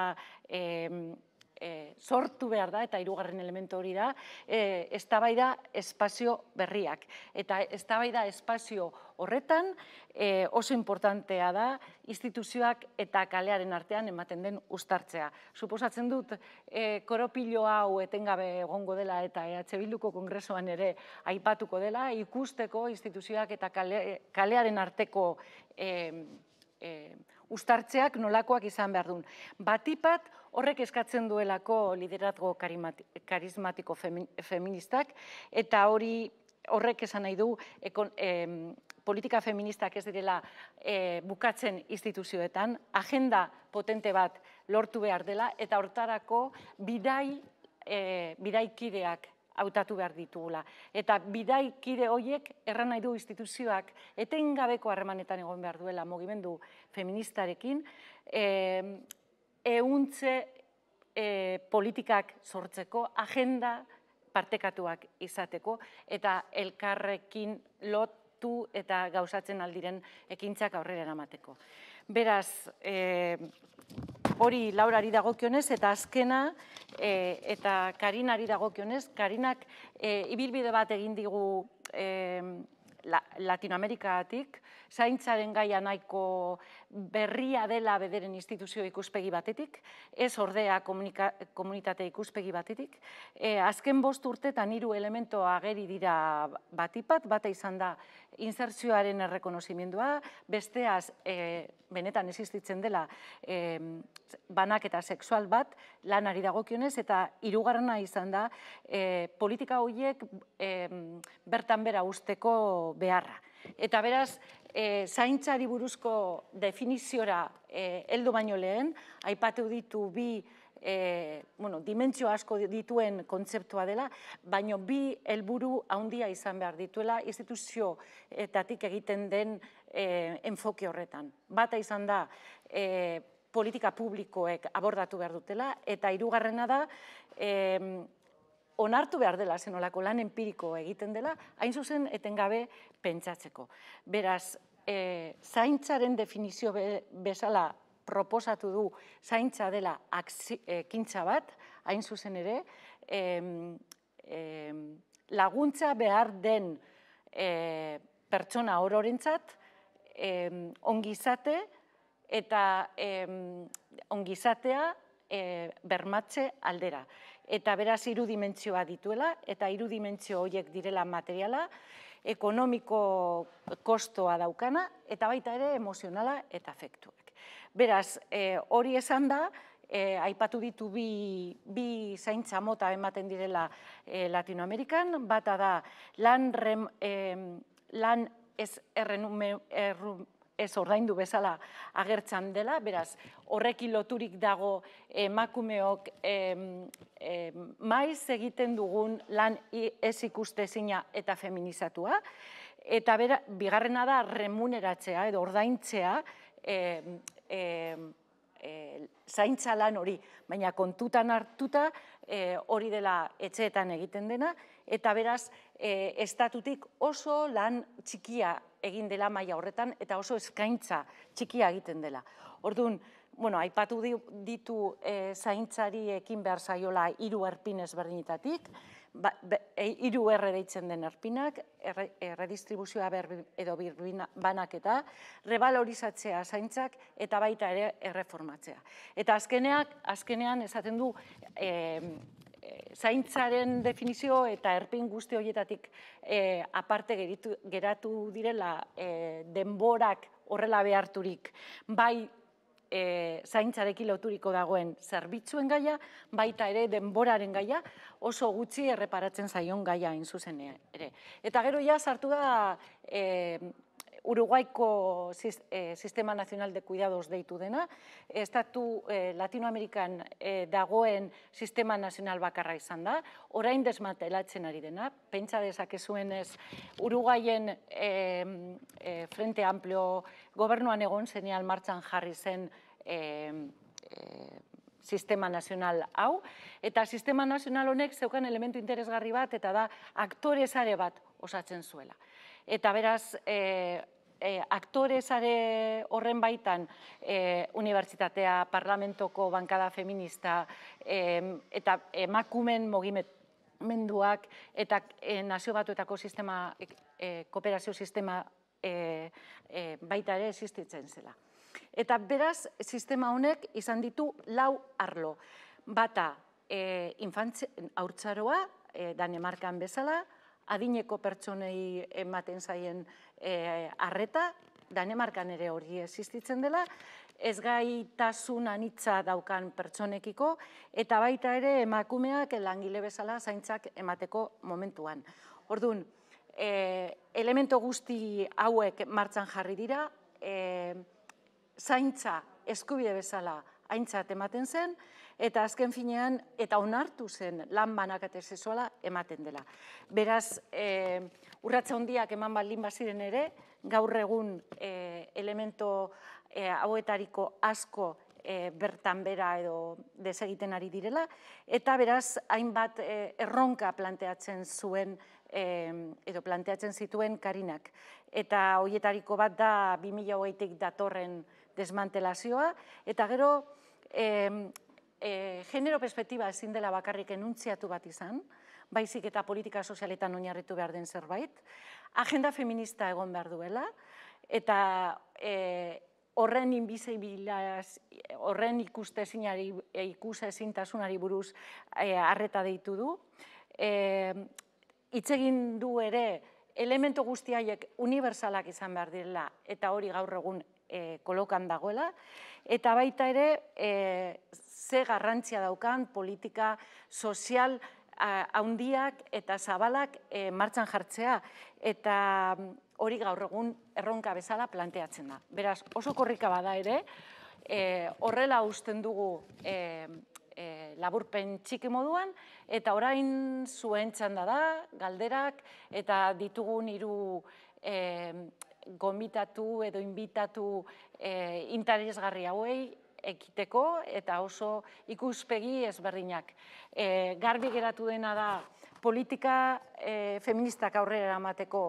sortu behar da, eta hirugarren elementu hori da, eztabaida espazio berriak. Eta eztabaida espazio horretan oso importantea da instituzioak eta kalearen artean ematen den uztartzea. Suposatzen dut, koropilo hau etengabe egongo dela eta E H Bilduko kongresoan ere aipatuko dela, ikusteko instituzioak eta kalearen arteko uztartzeak nolakoak izan behar duen. Batipat horrek eskatzen duelako liderazgo karismatiko feministak, eta hori horrek esan nahi du politika feministak ez direla bukatzen instituzioetan, agenda potente bat lortu behar dela, eta hortarako bidaikideak hautatu behar ditugula. Eta bidaikide horiek erran nahi du instituzioak etengabeko harremanetan egon behar duela mugimendu feministarekin, ehuntze politikak sortzeko, agenda partekatuak izateko, eta elkarrekin lotu eta gauzatzen aldiren ekintzak aurrera eramateko. Beraz, hori Laurari dagokionez, eta azkena, eta Karinari dagokionez, Karinak ibilbide bat egin digu Latinoamerikatik, zaintzaren gaia nahiko berria dela bederen instituzio ikuspegi batetik, ez ordea komunitate ikuspegi batetik. Azken bost urtetan hiru elemento ageri dira batipat, bata izan da insertzioaren errekonozimendua, besteaz benetan existitzen dela banaketa sexual bat, lanari dagokionez, eta hirugarrena izan da politika horiek bertan bera usteko beharra. Eta beraz, zaintzari buruzko definiziora heldu baino lehen, aipatu ditu bi dimentsio asko dituen kontzeptua dela, baino bi helburu handia izan behar dituela instituzioetatik egiten den enfoke horretan. Bata izan da politika publikoek abordatu behar dutela, eta hirugarrena da onartu behar dela, zenolako lan empiriko egiten dela, hain zuzen etengabe pentsatzeko. Beraz, zaintzaren definizio bezala proposatu du zaintza dela ekintza bat, hain zuzen ere, laguntza behar den pertsona ororentzat, ongizate eta ongizatea bermatze aldera. Eta beraz hiru dimentsioa dituela, eta hiru dimentsio horiek direla materiala, ekonomiko kostoa daukana, eta baita ere emozionala eta afektuak. Beraz, hori esan da, aipatu ditu bi zaintza mota ematen direla Latinoamerikan, bata da lan ez ez ordaindu bezala agertzen dela, beraz, horrekin loturik dago emakumeok maiz egiten dugun lan ez ikustezina eta feminizatua, eta bigarrena da remuneratzea edo ordaintzea zaintza lan hori, baina kontutan hartuta hori dela etxeetan egiten dena, eta beraz, estatutik oso lan txikia egin dela maila horretan, eta oso eskaintza txikia egiten dela. Orduan, bueno, aipatu ditu zaintzari ekin behar zaiola hiru erpin ezberdinetatik, hiru erre deitzen den erpinak, erredistribuzioa edo birbanaketa, rebalorizatzea zaintzak, eta baita ere erreformatzea. Eta azkenean esaten du zaintzaren definizio eta erpin guzti horietatik aparte geratu direla denborak horrela beharturik, bai zaintzarekin loturiko dagoen zerbitzuen gaia, baita ere denboraren gaia, oso gutxi erreparatzen zaion gaia hain zuzen ere. Eta gero ja sartu da Uruguaiko Sistema Nacional de Cuidados deitu dena, estatu Latinoamerikan dagoen Sistema Nazional bakarra izan da, orain desmantelatzen ari dena, pentsa dezakezuenez Uruguaien Frente Amplio gobernuan egon zenean martxan jarri zen Sistema Nazional hau, eta Sistema Nazional honek zeukan elementu interesgarri bat, eta da aktore sare bat osatzen zuela. Eta beraz, aktore sare horren baitan unibertsitatea, parlamentoko bankada feminista, eta emakumen mugimenduak, eta nazio batuetako sistema, kooperazio sistema baita ere existitzen zela. Eta beraz, sistema honek izan ditu lau arlo. Bata, haurtzaroa, Danemarkan bezala, adineko pertsonei ematen zaien arreta, Danemarkan ere hori existitzen dela, ezgaitasun anitza daukan pertsonekiko, eta baita ere emakumeak langile bezala zaintzak emateko momentuan. Orduan, elemento guzti hauek martxan jarri dira, zaintza eskubide bezala aintzat ematen zen, eta azken finean, eta onartu zen lan banaketa sexuala ematen dela. Beraz, urratsa handiak eman baldin baziren ere, gaur egun elemento hauetariko asko bertan bera edo desegiten ari direla, eta beraz, hainbat erronka planteatzen zuen edo planteatzen zituen Karinak. Eta horietariko bat da bi mila hogeitik datorren desmantelazioa, eta gero genero perspektiba ezin dela bakarrik enuntziatu bat izan, baizik eta politika sozialetan oinarritu behar den zerbait, agenda feminista egon behar duela, eta horren inbizibilaz, horren ikustezinari, ikusezintasunari buruz arreta deitu du. Hitz egin du ere, elementu guztiaiek unibertsalak izan behar direla, eta hori gaur egun kolokan dagoela, eta baita ere ze garrantzia daukan politika sozial handiak eta zabalak martxan jartzea, eta hori gaur egun erronka bezala planteatzen da. Beraz, oso korrika bada ere, horrela usten dugu laburpen txiki moduan, eta orain zuen txanda da, galderak, eta ditugun hiru gomitatu edo inbitatu interesgarri hauei ekiteko, eta oso ikuspegi ezberdinak. Garbi geratu dena da, politika feministak aurrera eramateko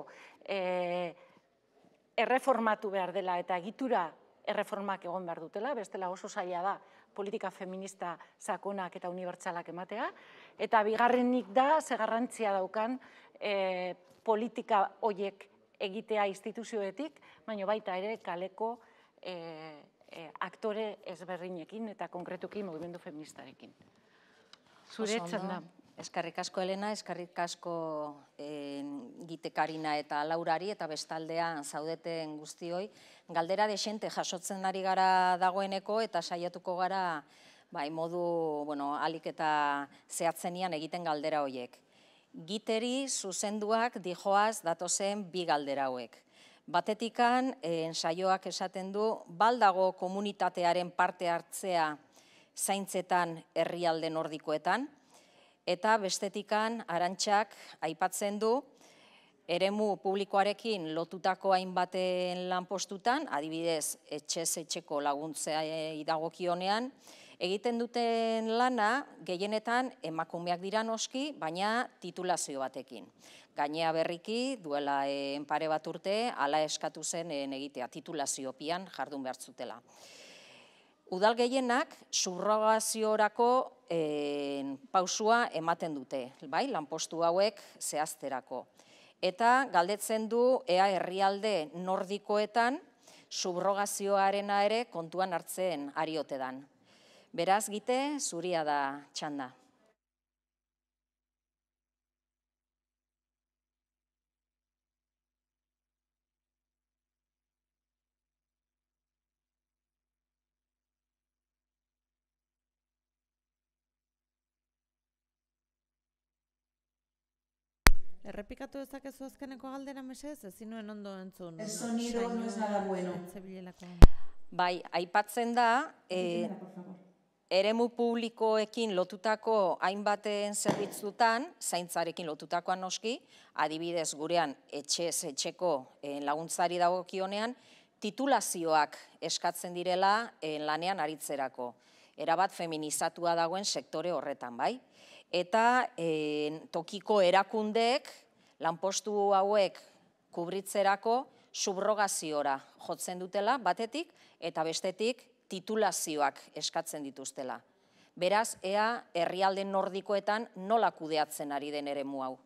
erreformatu behar dela, eta egitura erreformak egon behar dutela, bestela oso zaila da politika feminista sakonak eta unibertsalak ematea, eta bigarrenik da, ze garrantzia daukan politika horiek egitea instituzioetik, baina baita ere kaleko aktore ezberdinekin eta konkretuki mugimendu feministarekin. Zuretzan da. Eskerrik asko Elena, eskerrik asko Gite Karina eta Laurari, eta bestaldean zaudeten guztioi. Galdera desente jasotzen ari gara dagoeneko, eta saiatuko gara bai, modu, bueno, alik eta zehatzenian egiten galdera horiek. Giteri zuzenduak dijoaz datozen bi galdera hauek. Batetikan, ensaioak esaten du, baldago komunitatearen parte hartzea zaintzetan herrialde nordikoetan, eta bestetikan Arantxak aipatzen du, eremu publikoarekin lotutako hainbaten lanpostutan, adibidez, etxez etxeko laguntzea idagokionean, egiten duten lana gehienetan emakumeak dira noski, baina titulazio batekin. Gainea berriki, duela pare bat urte, hala eskatu zen egitea, titulaziopian jardun behar zutela. Udal gehienak subrogaziorako pausua ematen dute, bai, lanpostu hauek zehazterako. Eta galdetzen du ea herrialde nordikoetan subrogazioarena ere kontuan hartzen ari ote dan. Beraz, Gite, zuria da txanda. Errepikatu dezakezu azkeneko galdera mesedez, ezin nuen ondo entzun. El sonido no es nada bueno. Bai, aipatzen da, eremu publikoekin lotutako hainbaten zerbitzutan, zaintzarekin lotutakoan noski, adibidez gurean etxez etxeko laguntzari dagokionean, titulazioak eskatzen direla lanean aritzerako. Erabat feminizatua dagoen sektore horretan, bai? Eta tokiko erakundeek lanpostu hauek kubritzerako subrogaziora jotzen dutela batetik eta bestetik titulazioak eskatzen dituztela. Beraz, ea herrialde nordikoetan nola kudeatzen ari den eremu hau.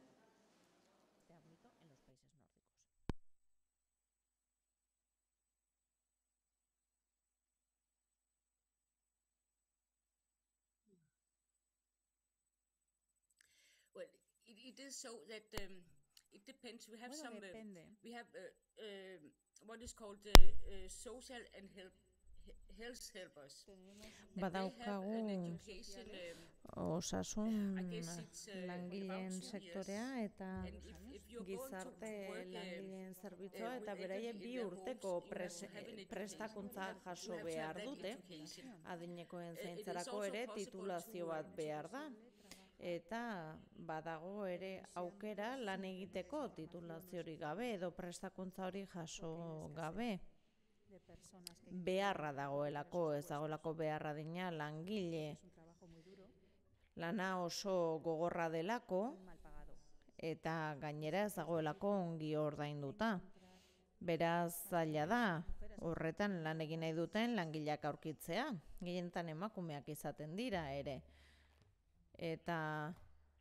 Well, it, it is so that um, it depends. We have Bueno, some, uh, depende. we have uh, uh, what is called uh, uh, social and help, he- health helpers. And they have an Badaukagu education, um, osasun I guess it's, uh, langileen about two sektorea years. eta And if, if you're going to gizarte work, uh, langileen zerbitzua uh, eta with beraie elderly bi in their urteko homes, you have pres- to have an education. prestakuntza You jaso have to have behar that dute, education. adinekoen Uh, it is zaintzarako also ere possible titulazio to, bat um, behar da. Eta badago ere aukera lan egiteko titulaziorik gabe edo prestakuntza hori jaso gabe. Beharra dagoelako, ez dagoelako beharra dina langile. Lana oso gogorra delako eta gainera ez dagoelako ongi ordainduta. Beraz, zaila da, horretan lan egin nahi duten langileak aurkitzea. Gehienetan emakumeak izaten dira ere. Eta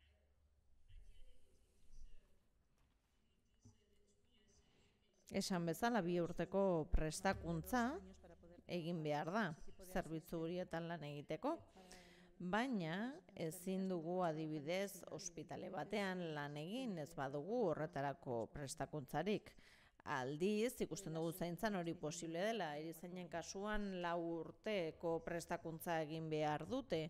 esan bezala bi urteko prestakuntza egin behar da, zerbitzu horietan lan egiteko. Baina ezin dugu adibidez ospitale batean lan egin, ez badugu horretarako prestakuntzarik. Aldiz, ikusten dugu zaintzan hori posible dela, erizainen kasuan lau urteko prestakuntza egin behar dute.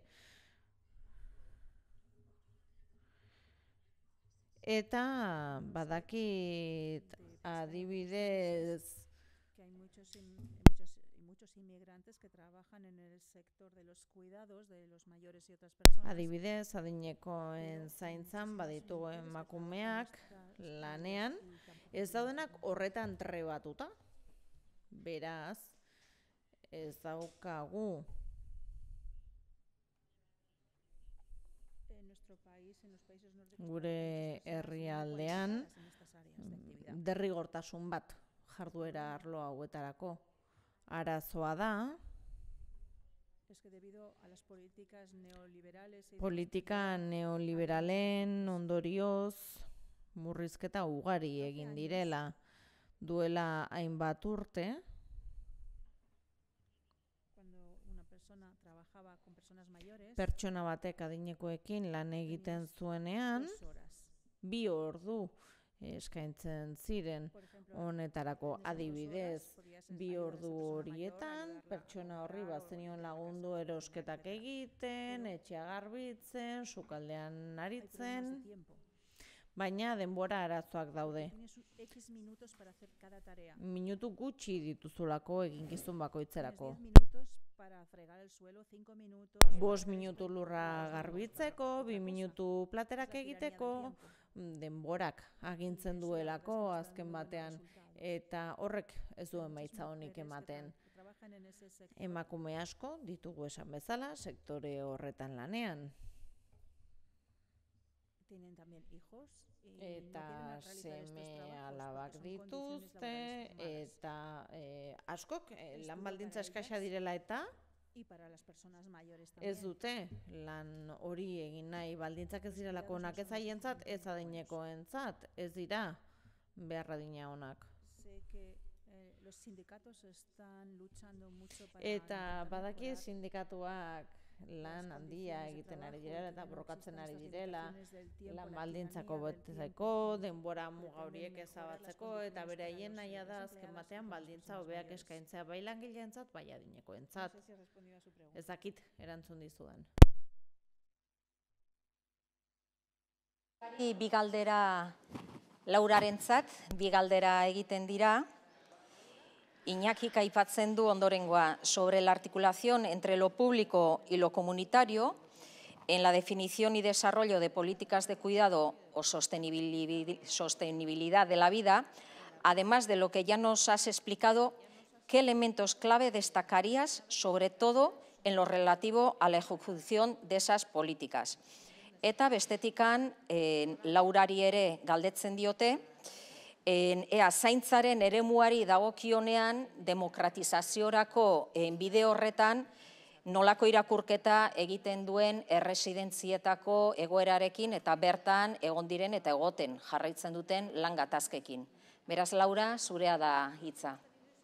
Eta badakit adibidez Que hay muchos, in- muchos, muchos inmigrantes que trabajan en el sector de los cuidados de los mayores y otras personas. Adibidez, adinekoen zaintzan baditugu emakumeak lanean, ez daudenak horretan trebatuta. Beraz, ez daukagu En nuestro país, en los países nórdicos, gure herrialdean en estas áreas de actividad. derrigortasun bat jarduera arlo hauetarako. Arazoa da, Es que debido a las políticas neoliberales y de politika neoliberalen ondorioz murrizketa ugari egin direla duela hainbat urte. cuando una persona trabajaba con personas mayores, Pertsona batek adinekoekin lan egiten zuenean, dos horas. bi ordu eskaintzen ziren. Honetarako adibidez, bi ordu horietan pertsona horri bazenion lagundu erosketak egiten, etxea garbitzen, sukaldean aritzen, baina denbora arazoak daude. Minutu gutxi dituzulako eginkizun bakoitzerako. Bost minutu lurra garbitzeko, bi minutu platerak egiteko, denborak agintzen duelako azken batean, eta horrek ez du emaitza honik ematen. Emakume asko ditugu esan bezala sektore horretan lanean. Eta seme alabak dituzte, eta eh, askok eh, lan baldintza eskasa direla eta ez dute lan hori egin nahi, baldintzak ez direlako onak ez haientzat, ez adinekoentzat, ez dira behar adina onak. Eta badaki sindikatuak lan handia egiten ari direla eta borrokatzen ari direla, lan baldintzako betetzeko, denbora muga horiek ezabatzeko, eta beraien nahia da azken batean baldintza hobeak eskaintzea bai langileentzat, bai adinekoentzat. Ez dakit erantzun dizudan. Bi galdera Laurarentzat, bi galdera egiten dira. Iñakik aipatzen du ondorengoa, sobre la articulación entre lo público y lo comunitario, en la definición y desarrollo de políticas de cuidado o sostenibilidad de la vida, además de lo que ya nos has explicado, ¿qué elementos clave destacarías, sobre todo en lo relativo a la ejecución de esas políticas? Eta bestetikan, eh, Laurari ere galdetzen diote, ea zaintzaren eremuari dagokionean demokratizaziorako bide horretan nolako irakurketa egiten duen erresidentzietako egoerarekin eta bertan egon diren eta egoten jarraitzen duten lan gatazkekin. Beraz, Laura, zurea da hitza.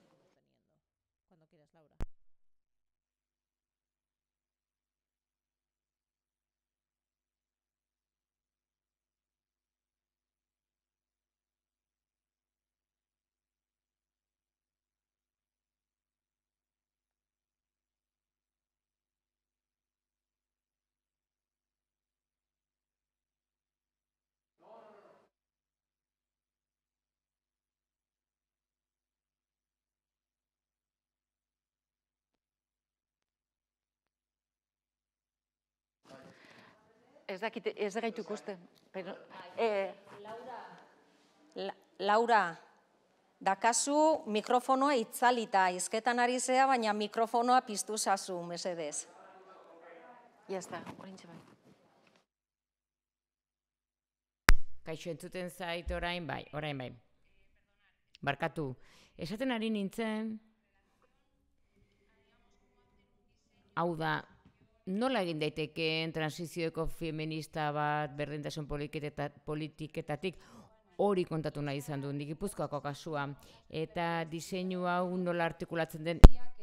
Ez dakit, ez gaitu ikusten. Eh, La, Laura, dakazu mikrofonoa itzalita, izketan ari zea, baina mikrofonoa piztu zazu, mesedez. Ya está, orintxe bai. Kaixo entzuten zait orain bai, orain bai. Barkatu, esaten ari nintzen, hau da, nola egin daitekeen transizioko feminista bat berdintasun politiketatik hori kontatu nahi izan du, Gipuzkoako kasua, eta diseinu hau nola artikulatzen den,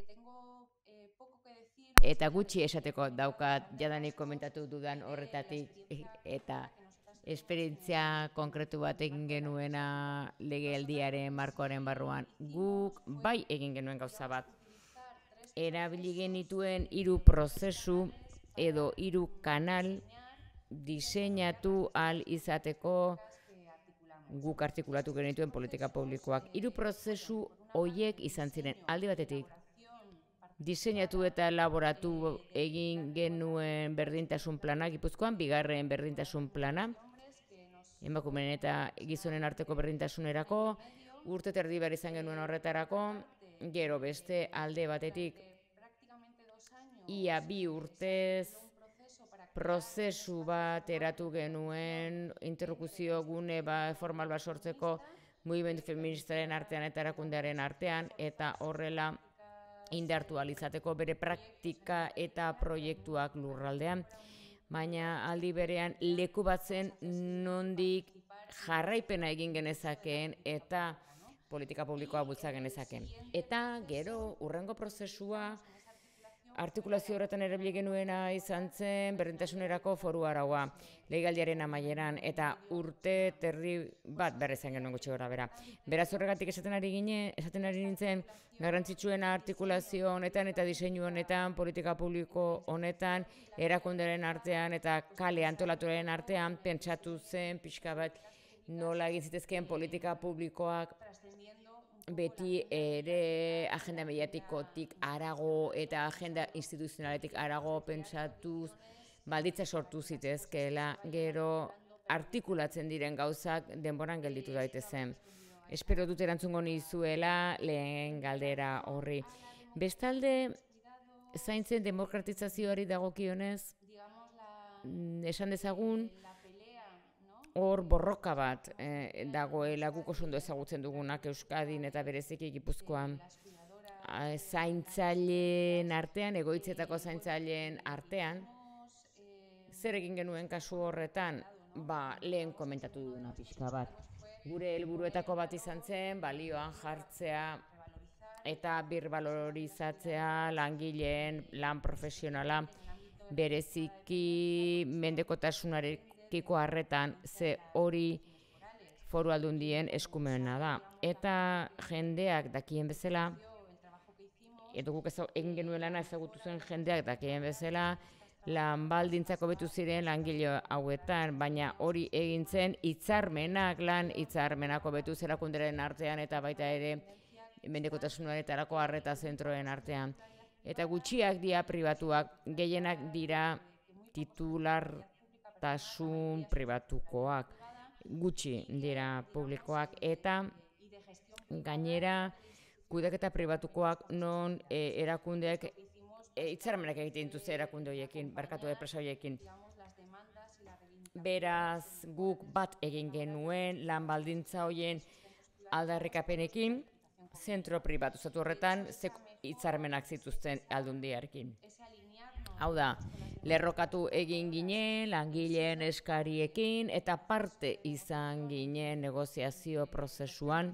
eta gutxi esateko daukat jadanik komentatu dudan horretatik, eta esperientzia konkretu bat egin genuena legealdiaren markoaren barruan. Guk bai egin genuen gauza bat. Erabili genituen hiru prozesu edo hiru kanal diseinatu ahal izateko guk artikulatu genituen politika publikoak. Hiru prozesu horiek izan ziren aldi batetik. Diseinatu eta elaboratu egin genuen berdintasun plana, Gipuzkoan bigarren berdintasun plana, emakumeen eta gizonen arteko berdintasunerako, urte eta erdi behar izan genuen horretarako, gero beste alde batetik ia bi urtez prozesu bat eratu genuen interlokuzio gune ba, formal bat sortzeko mugimendu feministaren artean eta erakundearen artean, eta horrela indartu ahal izateko bere praktika eta proiektuak lurraldean, baina aldi berean leku batzen nondik jarraipena egin genezakeen eta politika publikoa bultza genezakeen. Eta gero urrengo prozesua artikulazio horretan erabili genuena izan zen berdintasunerako foru araua legealdiaren amaieran eta urte terri bat berri zen genuen gutxi gora bera. Beraz horregatik esaten ari ginen, esaten ari nintzen garrantzitsuena artikulazio honetan eta diseinu honetan, politika publiko honetan, erakunderen artean eta kale antolatuaren artean pentsatu zen pixka bat nola egin zitezkeen politika publikoak beti ere agenda mediatikotik arago eta agenda instituzionaletik arago pentsatuz balditza sortu zitezkeela gero artikulatzen diren gauzak denboran gelditu daitezen. Espero dut erantzungo nizuela lehen galdera horri. Bestalde, zaintzen demokratizazioari dagokionez, esan dezagun, hor borroka bat eh, dagoela guk oso ondo ezagutzen dugunak Euskadin eta bereziki Gipuzkoan zaintzaileen artean, egoitzetako zaintzaileen artean. Zer egin genuen kasu horretan? Ba, lehen komentatu duguna pixka bat. Gure helburuetako bat izan zen, balioan jartzea eta birbalorizatzea langileen lan profesionala bereziki mendekotasunarekiko harretan ze hori foru aldundien eskumena da. Eta jendeak dakien bezala, edo guk egin genuen lana ezagutu zuen jendeak dakien bezala, lan baldintzak hobetu ziren langile hauetan, baina hori egin zen hitzarmenak, lan hitzarmenak hobetu erakunderen artean eta baita ere mendekotasunaretarako arreta zentroen artean. Eta gutxiak dira pribatuak, gehienak dira titulartasun pribatukoak, gutxi dira publikoak eta gainera kudeaketa pribatukoak non e, erakundeak hitzarmenak e, egiten dituzte erakunde horiekin, barkatu enpresa horiekin. Beraz, guk bat egin genuen lan baldintza horien aldarrikapenekin, zentro pribatuzatu horretan hitzarmenak zituzten aldundiarekin. Hau da, lerrokatu egin ginen, langileen eskariekin eta parte izan ginen negoziazio prozesuan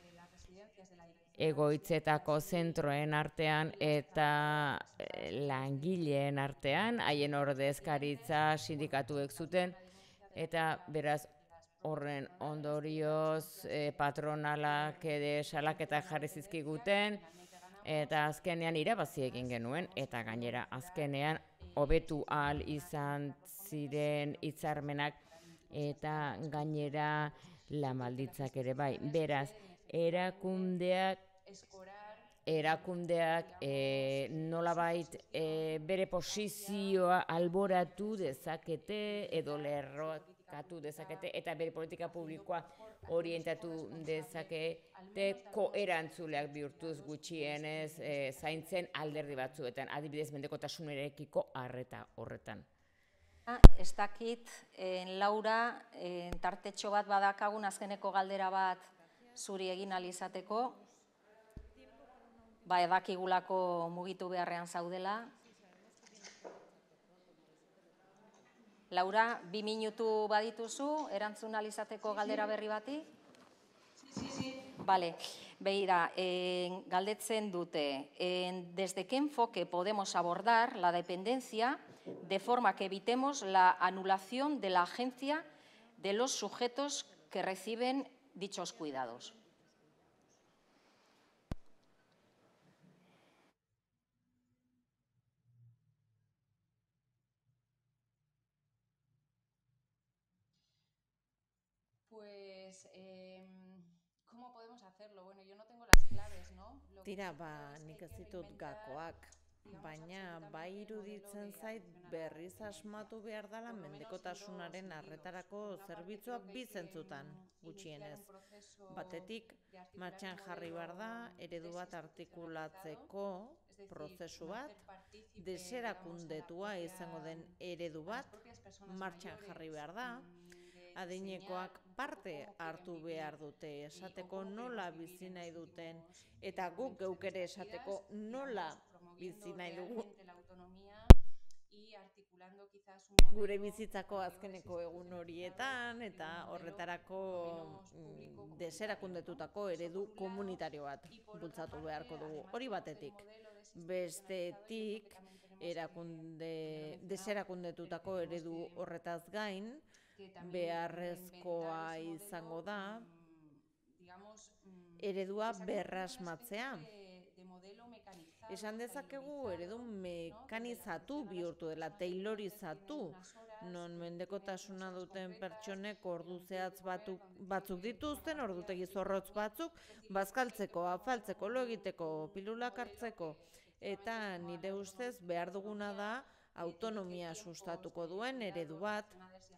egoitzetako zentroen artean eta langileen artean, haien ordezkaritza sindikatuek zuten, eta beraz horren ondorioz e, patronalak ere salaketak jarri zizkiguten, eta azkenean irabazi egin genuen, eta gainera azkenean hobetu ahal izan ziren hitzarmenak eta gainera lan baldintzak ere bai. Beraz, erakundeak erakundeak e, nolabait e, bere posizioa alboratu dezakete edo lerrokatu dezakete eta bere politika publikoa orientatu dezakete koerantzuleak bihurtuz gutxienez e, zaintzen alderdi batzuetan, adibidez mendekotasunarekiko arreta horretan. Ez dakit, en, Laura, en, tartetxo bat badakagun azkeneko galdera bat zuri egin alizateko, ba edakigulako mugitu beharrean zaudela. Laura, bi minutu badituzu, erantzun alizateko galdera berri bati? Sí, sí. Vale, beira, eh, galdetzen dute, eh, ¿desde qué enfoque podemos abordar la dependencia de forma que evitemos la anulación de la agencia de los sujetos que reciben dichos cuidados? Pues, eh, ¿cómo podemos hacerlo? Bueno, yo no tengo las claves, ¿no? Lo que Tira, sí ba, creo es que nik hay ez que ditut reinventar, gakoak, digamos, baina absolutamente bai el iruditzen modelo de zait atención a la berriz dependencia, asmatu behar dela por lo menos en mendekotasunaren dos arretarako sentidos. Por una parte, zerbitzua creo que bi hay que, zentzutan mm, iniciar gutxienez. un proceso Batetik, de articular martxan un jarri behar da modelo eredu bat artikulatzeko es decir, prozesu no bat, hacer partícipe, deserakundetua digamos, a la izango den propia- eredu a las bat, propias personas martxan mayores, jarri behar da, mm, de adinekoak diseñar un poco parte cómo quieren hartu vivir behar dute, y esateko o cómo nola queremos bizi vivir en nahi los duten, últimos eta guk momentos de geuk ere nuestras esateko vidas, nola digamos, promoviendo bizi nahi dugu. realmente la autonomía y articulando gure bizitzako azkeneko egun horietan eta horretarako deserakundetutako eredu komunitario bat bultzatu beharko dugu. Hori batetik. Bestetik, erakunde, deserakundetutako eredu horretaz gain, beharrezkoa izango da eredua berrasmatzea. Esan dezakegu eredu mekanizatu bihurtu dela, taylorizatu, non mendekotasuna duten pertsonek ordu zehatz batzuk dituzten, ordutegi zorrotz batzuk, bazkaltzeko, afaltzeko, lo egiteko, pilulak hartzeko, eta nire ustez behar duguna da autonomia sustatuko duen eredu bat,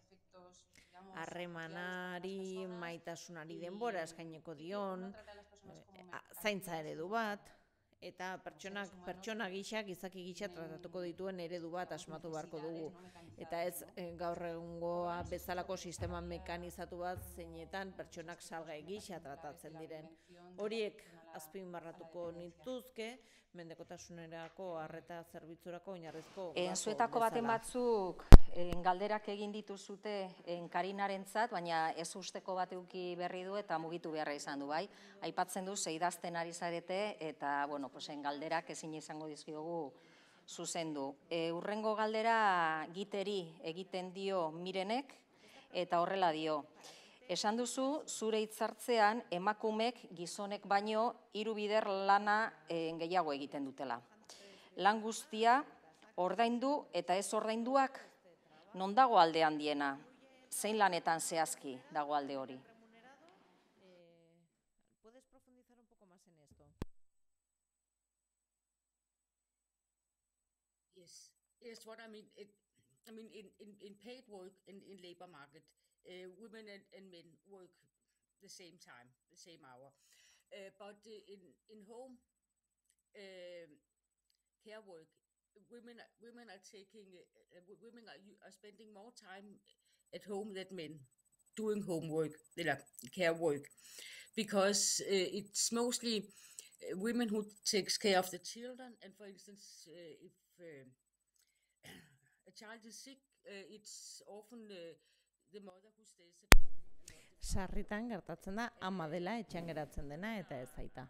harremanari, maitasunari denbora eskaineko dion, zaintza eredu bat, eta pertsonak, pertsona gisa, gizaki gisa tratatuko dituen eredu bat asmatu beharko dugu. Eta ez gaur egungoa bezalako sistema mekanizatu bat zeinetan pertsonak salgai gisa tratatzen diren. Horiek azpimarratuko nituzke, mendekotasunerako arreta zerbitzurako oinarrizko gako Zuetako baten batzuk galderak egin dituzute Karinarentzat, baina ez usteko bat eduki berri du eta mugitu beharra izan du, bai. Aipatzen du ze idazten ari zarete eta, bueno, posen galderak ezin izango dizkiogu zuzendu. Hurrengo galdera Giteri egiten dio Mirenek eta horrela dio. Esan duzu, zure hitzartzean emakumek gizonek baino hiru bider lana gehiago egiten dutela. Lan guztia ordaindu eta ez ordainduak non dago alde handiena? Zein lanetan zehazki dago alde hori? ¿Puedes profundizar un poco más en esto? Yes, yes, what I mean, it, I mean, in, in, in paid work in, in labor market, uh, women and, and men work the same time, the same hour. Uh, but uh, in, in home uh, care work, women women are taking uh, women are, are spending more time at home than men doing homework, or care work, because uh, it's mostly uh, women who takes care of the children. And for instance, uh, if uh, a child is sick, uh, it's often uh, the mother who stays at home. Sarritan gertatzen da ama dela etxean geratzen dena eta ez aita.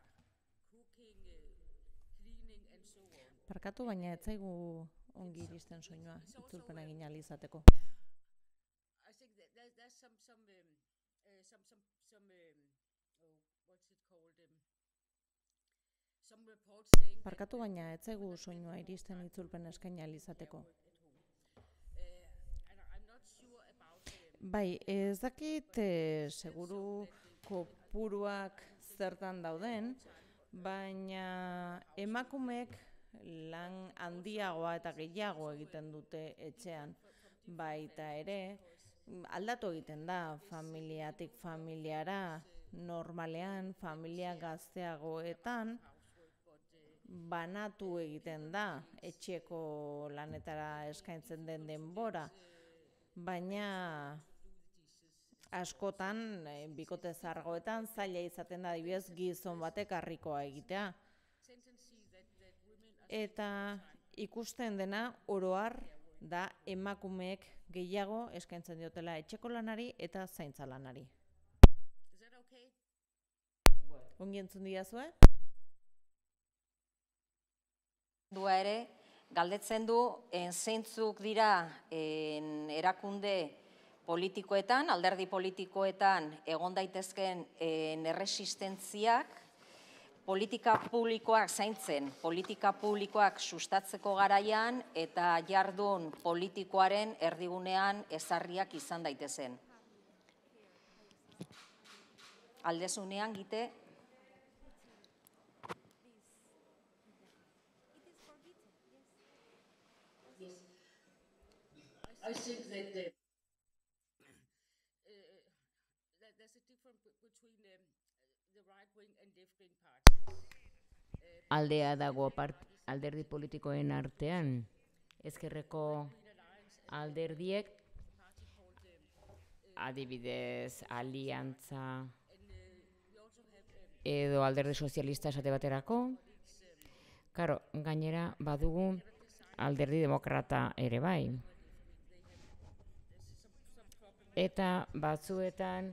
Parkatu, baina ez zaigu ongi iristen soinua, itzulpena egin ahal izateko. I think that there's some some um, uh, some some some um, oh, what's it called um, some reports saying. Parkatu, baina ez zaigu soinua iristen itzulpena eskaini ahal izateko. Bai, ez dakit eh, seguru kopuruak zertan dauden, baina emakumeek lan handiagoa eta gehiago egiten dute etxean. Baita ere, aldatu egiten da familiatik familiara, normalean familia gazteagoetan, banatu egiten da etxeko lanetara eskaintzen den denbora, baina askotan, bikote zahargoetan, zaila izaten da adibidez gizon batek harrikoa egitea. Eta ikusten dena oro har da emakumeek gehiago eskaintzen diotela etxeko lanari eta zaintza lanari. Ongi entzun didazue? Dua ere, galdetzen du zeintzuk dira erakunde politikoetan, alderdi politikoetan egon daitezken erresistentziak, politika publikoak zaintzen, politika publikoak sustatzeko garaian eta jardun politikoaren erdigunean ezarriak izan daitezen. Aldezunean, Gite. I think that, uh, uh, that there's a difference between um, the right wing and left wing parties. Aldea dago alderdi politikoen artean, ezkerreko alderdiek, adibidez, aliantza edo alderdi sozialista esate baterako. Karo, gainera badugu alderdi demokrata ere bai. eta batzuetan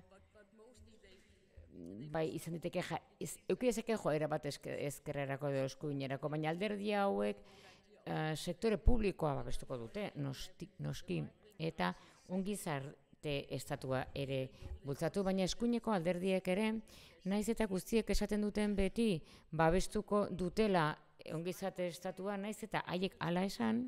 bai izan diteke euki ezeke joera bat ezkerrerako edo eskuinerako, baina alderdi hauek sektore publikoa babestuko dute, noski, eta ongizarte estatua ere bultzatu, baina eskuineko alderdiek ere, naiz eta guztiek esaten duten beti babestuko dutela ongizate estatua, naiz eta haiek hala esan,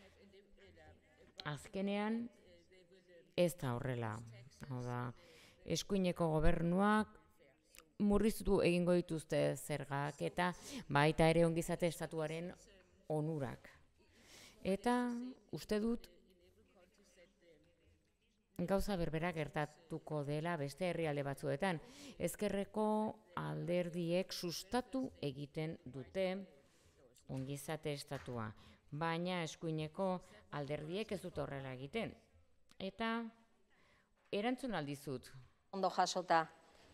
azkenean ez da horrela. Eskuineko gobernuak murriztu egingo dituzte zergak eta baita ere ongizate estatuaren onurak. Eta uste dut gauza berbera gertatuko dela beste herrialde batzuetan. Ezkerreko alderdiek sustatu egiten dute ongizate estatua, baina eskuineko alderdiek ez dut horrela egiten. Eta erantzun aldizut. Ondo jasota.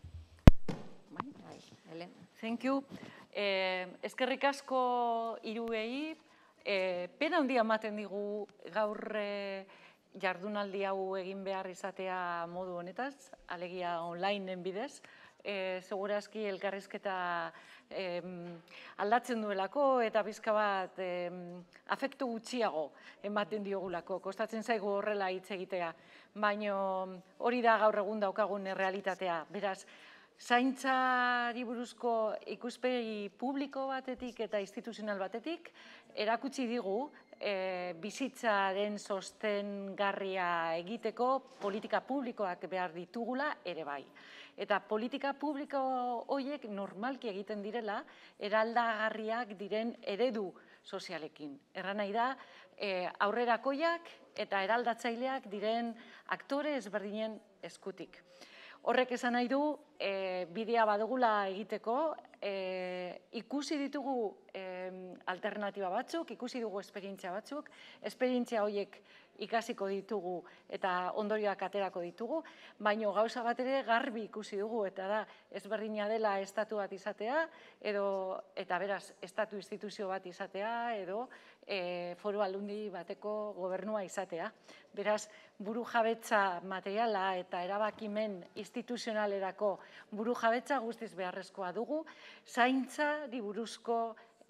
Thank you. Eskerrik asko hiruei, pena handia ematen digu gaur jardunaldi hau egin behar izatea modu honetaz, alegia onlineen bidez. Segurazki elkarrizketa aldatzen duelako eta bizka bat afektu gutxiago ematen diogulako. Kostatzen zaigu horrela hitz egitea, baina hori da gaur egun daukagun errealitatea. Beraz, zaintzari buruzko ikuspegi publiko batetik eta instituzional batetik erakutsi digu bizitzaren sostengarria egiteko politika publikoak behar ditugula ere bai. Eta politika publiko horiek normalki egiten direla eraldagarriak diren eredu sozialekin. Erran nahi da, aurrerakoiak eta eraldatzaileak diren aktore ezberdinen eskutik. Horrek esan nahi du, bidea badugula egiteko, ikusi ditugu alternatiba batzuk, ikusi dugu esperientzia batzuk, esperientzia horiek ikasiko ditugu eta ondorioak aterako ditugu, baina gauza bat ere garbi ikusi dugu, eta da ezberdina dela estatu bat izatea, eta beraz, estatu instituzio bat izatea, edo foru aldundi bateko gobernua izatea. Beraz, buru jabetza materiala eta erabakimen instituzionalerako buru jabetza guztiz beharrezkoa dugu, zaintzari buruzko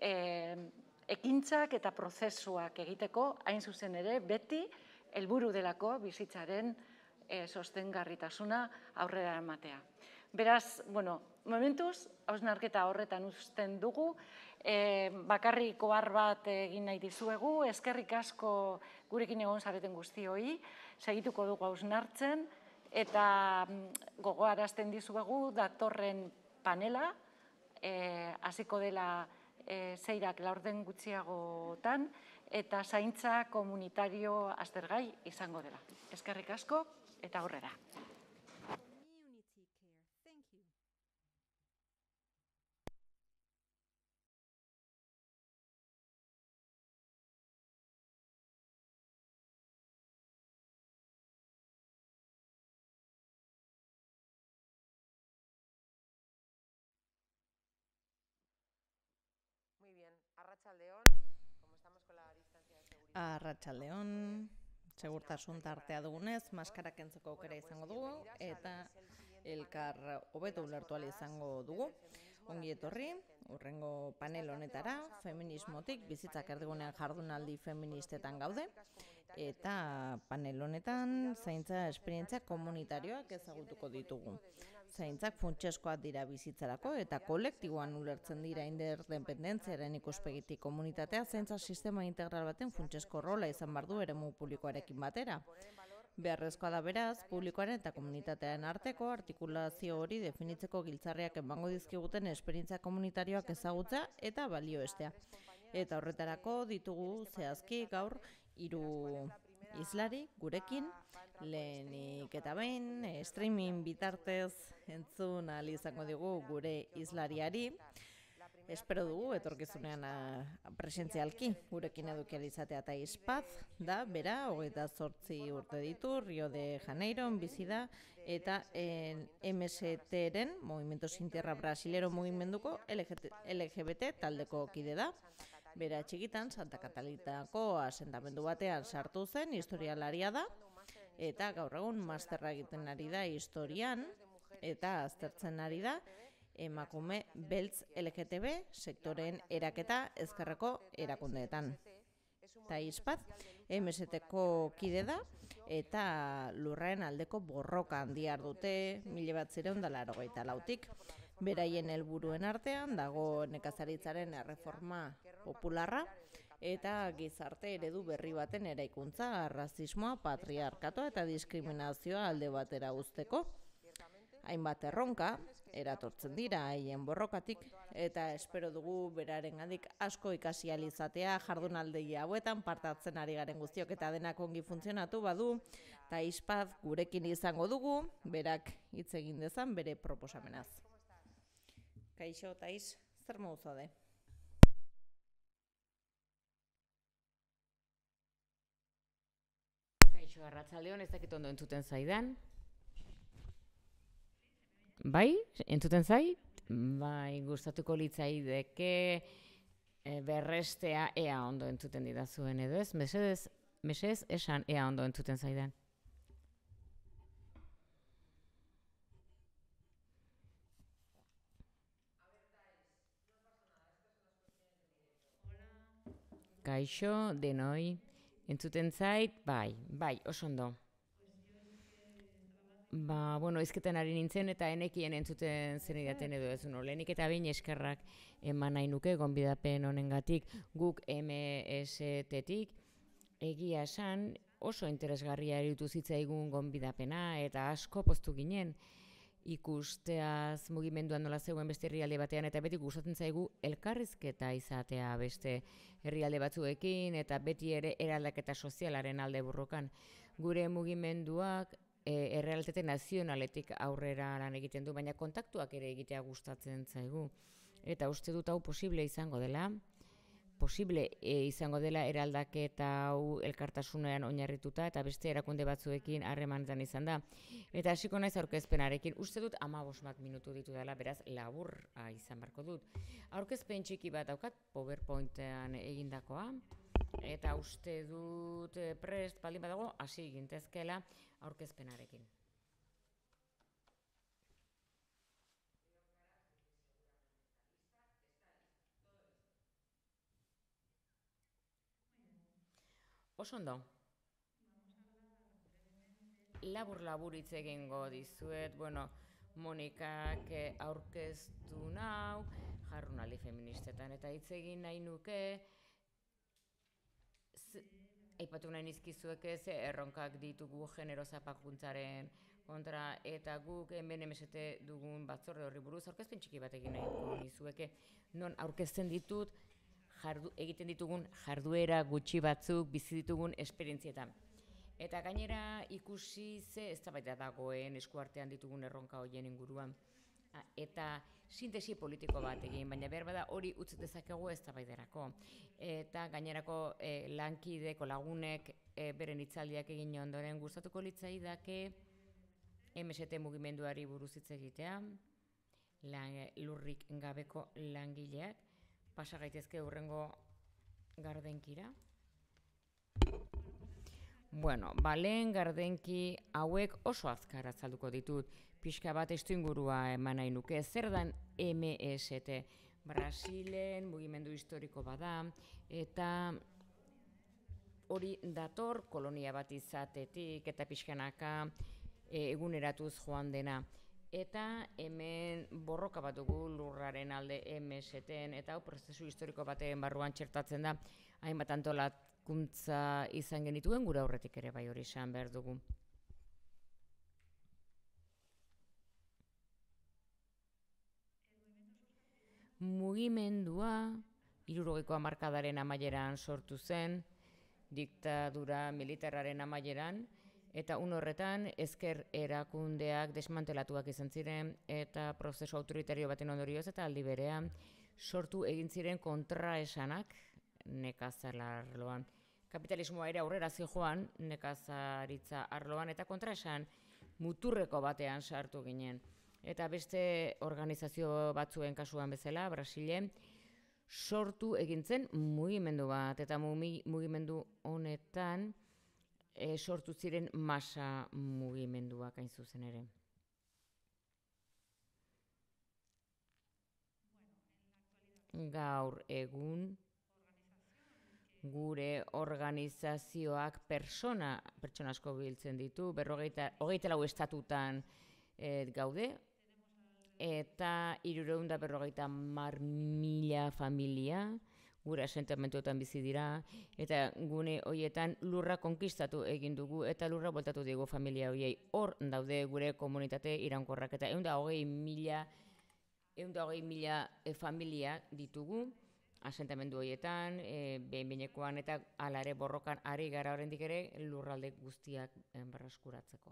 ekintzak eta prozesuak egiteko, hain zuzen ere, beti helburu delako bizitzaren sostengarritasuna aurrera ematea. Beraz, bueno, momentuz, hausnarketa horretan uzten dugu, bakarrik ohar bat egin nahi dizuegu, eskerrik asko gurekin egon zareten guztioi, segituko dugu hausnartzen, eta gogoarazten dizuegu datorren panela, hasiko dela zeirak laurden gutxiagotan, eta zaintza komunitario aztergai izango dela. Eskerrik asko, eta aurrera. Arratsaldeon, segurtasun tartea dugunez, maskara kentzeko aukera izango dugu eta elkar hobeto ulertu ahal izango dugu. Ongi etorri, hurrengo panel honetara, feminismotik bizitzak erdigunean jardunaldi feministetan gaude, eta panel honetan zaintza esperientzia komunitarioak ezagutuko ditugu. Zaintzak funtsezkoak dira bizitzarako eta kolektiboan ulertzen dira interdependentziaren ikuspegitik komunitatea zaintza sistema integral baten funtsezko rola izan behar du eremu publikoarekin batera. Beharrezkoa da beraz, publikoaren eta komunitatearen arteko artikulazio hori definitzeko giltzarriak emango dizkiguten esperientzia komunitarioak ezagutza eta balioestea. Eta horretarako ditugu zehazki gaur hiru hizlari gurekin, lehenik eta behin, streaming bitartez entzun ahal izango digu gure hizlariari. Espero dugu etorkizunean presentzialki gurekin eduki izatea eta Ispaz da, bera, hogeita zortzi urte ditu, Rio de Janeiron bizi da, eta M S T-ren, Movimiento Sin Tierra Brasilero mugimenduko L G B T taldeko kide da. Bera txikitan, Santa Katalitako asentamendu batean sartu zen, historialaria da, eta gaur egun masterra egiten ari da historian, eta aztertzen ari da emakume beltz L G T B sektoreen eraketa ezkerreko erakundeetan. Taizpat, M S T-ko kide da, eta lurraren aldeko borroka handia dute mila bederatziehun eta laurogeita lautik. Beraien helburuen artean dago nekazaritzaren erreforma popularra eta gizarte eredu berri baten eraikuntza, arrazismoa, patriarkatoa eta diskriminazioa alde batera uzteko. Hainbat erronka eratortzen dira haien borrokatik eta espero dugu berarengandik asko ikasi ahal izatea jardunaldi hauetan partatzen ari garen guztiok eta denak ongi funtzionatu badu. Taizpat gurekin izango dugu, berak hitz egin dezan bere proposamenaz. Kaixo, Taiz, zer moduz zaude? Kaixo, arratsaldeon, ez dakit ondo entzuten zaidan. Bai, entzuten zait? Bai, gustatuko litzaideke e, berrestea ea ondo entzuten didazuen edo ez? Mesedez, mesedez esan ea ondo entzuten zaidan. Kaixo, denoi, entzuten zait? Bai, bai, oso ondo. Ba, bueno, izketan ari nintzen eta enekien entzuten zen idaten edo ez. No, lehenik eta behin eskerrak eman nahi nuke, gonbidapen honengatik guk M S T-tik. Egia esan oso interesgarria iruditu zitzaigun gonbidapena eta asko poztu ginen ikusteaz mugimenduan nola zegoen beste herrialde batean eta beti gustatzen zaigu elkarrizketa izatea beste herrialde batzuekin eta beti ere eraldaketa sozialaren alde borrokan. Gure mugimenduak e, errealitate nazionaletik aurrera lan egiten du, baina kontaktuak ere egitea gustatzen zaigu. Eta uste dut hau posible izango dela, posible e, izango dela eraldaketa hau elkartasunean oinarrituta eta beste erakunde batzuekin harremanetan izan da. Eta hasiko naiz aurkezpenarekin, uste dut hamabost bat minutu ditu dela, beraz laburra izan barko dut. Aurkezpen txiki bat daukat PowerPointean egindakoa, eta uste dut prest baldin badago hasi gintezkela aurkezpenarekin. Oso ondo. Labur-labur hitz egingo dizuet, bueno, Monikak aurkeztu nau, jardunaldi feministetan eta hitz egin nahi nuke, aipatu nahi nizkizueke ze erronkak ditugu genero zapakuntzaren kontra eta guk hemen M S T dugun batzorde horri buruz aurkezpen txiki bat egin nahi nizueke, non aurkezten ditut Jardu, egiten ditugun jarduera gutxi batzuk bizi ditugun esperientzietan. Eta gainera ikusi ze eztabaida dagoen eskuartean ditugun erronka horien inguruan. Eta sintesi politiko bat egin, baina behar bada hori utz dezakegu eztabaidarako. Eta gainerako eh, lankideko lagunek eh, beren hitzaldiak egin ondoren gustatuko litzaidake M S T mugimenduari buruz hitz egitea, lan, lurrik gabeko langileak, pasa gaitezke hurrengo gardenkira. Bueno, balen gardenki hauek oso azkar azalduko ditut. Pixka bat testuingurua eman nahi nuke. Zer dan M S T? Brasilen mugimendu historiko bada eta hori dator kolonia bat izatetik eta pixkanaka e, eguneratuz joan dena. Eta hemen borroka bat dugu lurraren alde M S T-en eta hau prozesu historiko baten barruan txertatzen da hainbat antolakuntza izan genituen gure aurretik ere bai hori esan behar dugu. Mugimendua hirurogeiko hamarkadaren amaieran sortu zen, diktadura militarraren amaieran, eta un horretan ezker erakundeak desmantelatuak izan ziren eta prozesu autoritario baten ondorioz eta aldi berean sortu egin ziren kontraesanak nekazal arloan. Kapitalismoa ere aurrera zijoan nekazaritza arloan eta kontraesan muturreko batean sartu ginen. Eta beste organizazio batzuen kasuan bezala, Brasilen, sortu egin zen mugimendu bat eta mugimendu honetan e, sortu ziren masa mugimenduak hain zuzen ere. Gaur egun gure organizazioak pertsona, pertsona asko biltzen ditu, berrogeita, hogeita lau estatutan e, gaude, eta hirurehun eta berrogeita hamar mila familia gure asentamentuetan bizi dira, eta gune horietan lurra konkistatu egin dugu, eta lurra bueltatu dugu familia horiei. Hor daude gure komunitate iraunkorrak, eta ehun eta hogei mila ehun eta hogei mila e, familia ditugu asentamendu horietan, e, behin-behinekoan eta alare borrokan ari gara oraindik ere lurralde guztiak e, berreskuratzeko.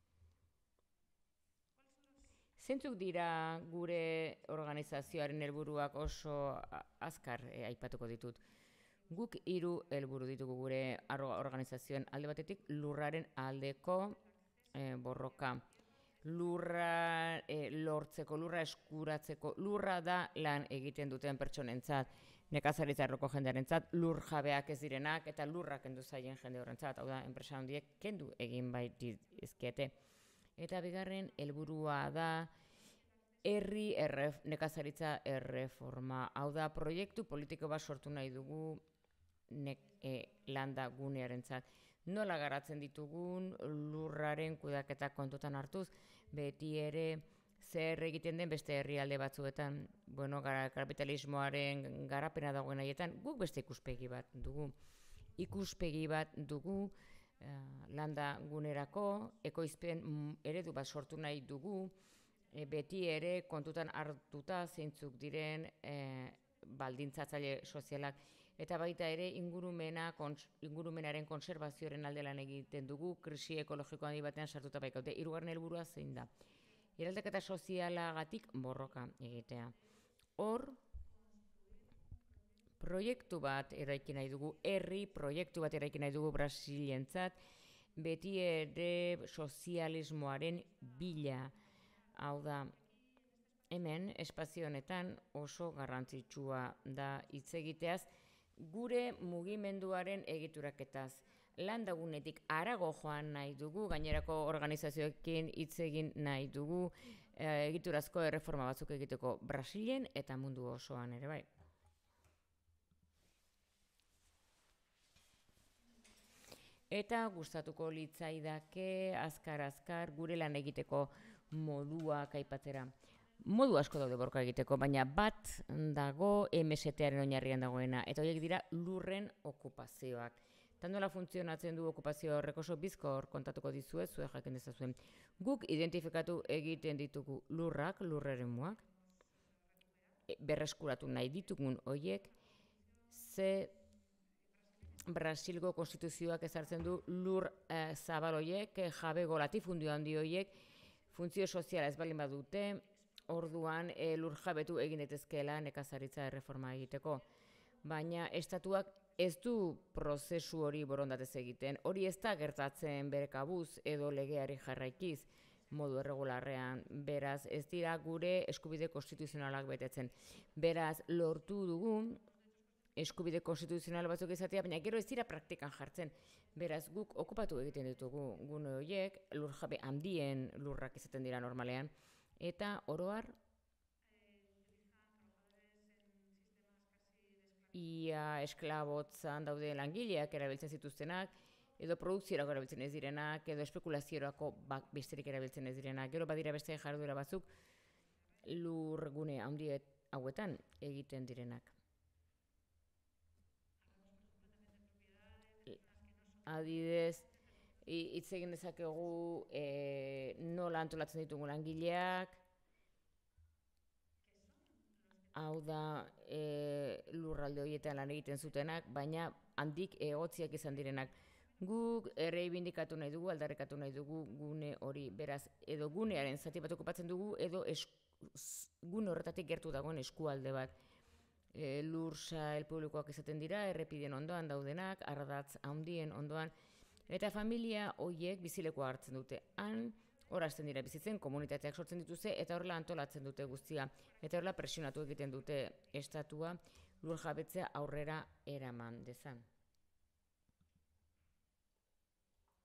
Zeintzuk dira gure organizazioaren helburuak? Oso azkar e, aipatuko ditut. Guk hiru helburu ditugu gure organizazioen. Alde batetik lurraren aldeko e, borroka. Lurra e, lortzeko, lurra eskuratzeko, lurra da lan egiten duten pertsonentzat, nekazaritza arloko jendearentzat, lur jabeak ez direnak eta lurrak kendu zaien jende horrentzat, hau da, enpresa handiek kendu egin bai dizkiete. Eta bigarren helburua da herri erref, nekazaritza erreforma, hau da, proiektu politiko bat sortu nahi dugu nek, e, landa gunearentzat. Nola garatzen ditugun lurraren kudaketa kontutan hartuz, beti ere zer egiten den beste herrialde batzuetan, bueno, gara, kapitalismoaren garapena dagoen haietan, guk beste ikuspegi bat dugu. Ikuspegi bat dugu uh, landa gunerako, ekoizpen eredu bat sortu nahi dugu, e, beti ere kontutan hartuta zeintzuk diren e, baldintzatzaile sozialak, eta baita ere ingurumena, kons, ingurumenaren konserbazioaren alde lan egiten dugu, krisi ekologiko handi batean sartuta baikaute. Hirugarren helburua zein da? Eraldaketa sozialagatik borroka egitea. Hor, proiektu bat eraiki nahi dugu, herri proiektu bat eraiki nahi dugu Brasilientzat, beti ere sozialismoaren bila. Hau da, hemen, espazio honetan oso garrantzitsua da hitz egiteaz, gure mugimenduaren egituraketaz. Landagunetik harago joan nahi dugu, gainerako organizazioekin hitz egin nahi dugu, e, egiturazko erreforma batzuk egiteko Brasilen eta mundu osoan ere bai. Eta gustatuko litzaidake azkar-azkar gure lan egiteko moduak aipatzera. Modu asko daude borroka egiteko, baina bat dago M S T-aren oinarrian dagoena, eta horiek dira lurren okupazioak. Eta nola funtzionatzen du okupazio horrek oso bizkor kontatuko dizuet, zuek jakin dezazuen. Guk identifikatu egiten ditugu lurrak, lurreremuak, berreskuratu nahi ditugun horiek, ze Brasilgo konstituzioak ezartzen du lur eh, zabal horiek, jabego latifundio handi horiek, funtzio soziala ez balin badute, orduan e, lur jabetu egin daitezkeela nekazaritza erreforma egiteko. Baina estatuak ez du prozesu hori borondatez egiten, hori ez da gertatzen bere kabuz edo legeari jarraikiz modu erregularrean, beraz ez dira gure eskubide konstituzionalak betetzen. Beraz lortu dugu eskubide konstituzional batzuk izatea, baina gero ez dira praktikan jartzen. Beraz guk okupatu egiten ditugu gune horiek, lur jabe handien lurrak izaten dira normalean, eta oroar ia esklabotzan daude langileak erabiltzen zituztenak, edo produkziorako erabiltzen ez direnak, edo espekulaziorako besterik erabiltzen ez direnak. Gero badira beste jarduera batzuk lur gune handi hauetan egiten direnak. Adidez, hitz egin dezakegu e, nola antolatzen ditugu langileak, hau da e, lurralde horietan lan egiten zutenak, baina handik egotziak izan direnak. Guk erreibindikatu nahi dugu, aldarrekatu nahi dugu gune hori, beraz, edo gunearen zati bat okupatzen dugu, edo esku, gune horretatik gertu dagoen eskualde bat. E, lur sail publikoak izaten dira, errepideen ondoan daudenak, ardatz handien ondoan, eta familia horiek bizilekoa hartzen dute. Han, hor hasten dira bizitzen, komunitateak sortzen dituzte, eta horrela antolatzen dute guztia. Eta horrela presionatu egiten dute estatua lur jabetzea aurrera eraman dezan.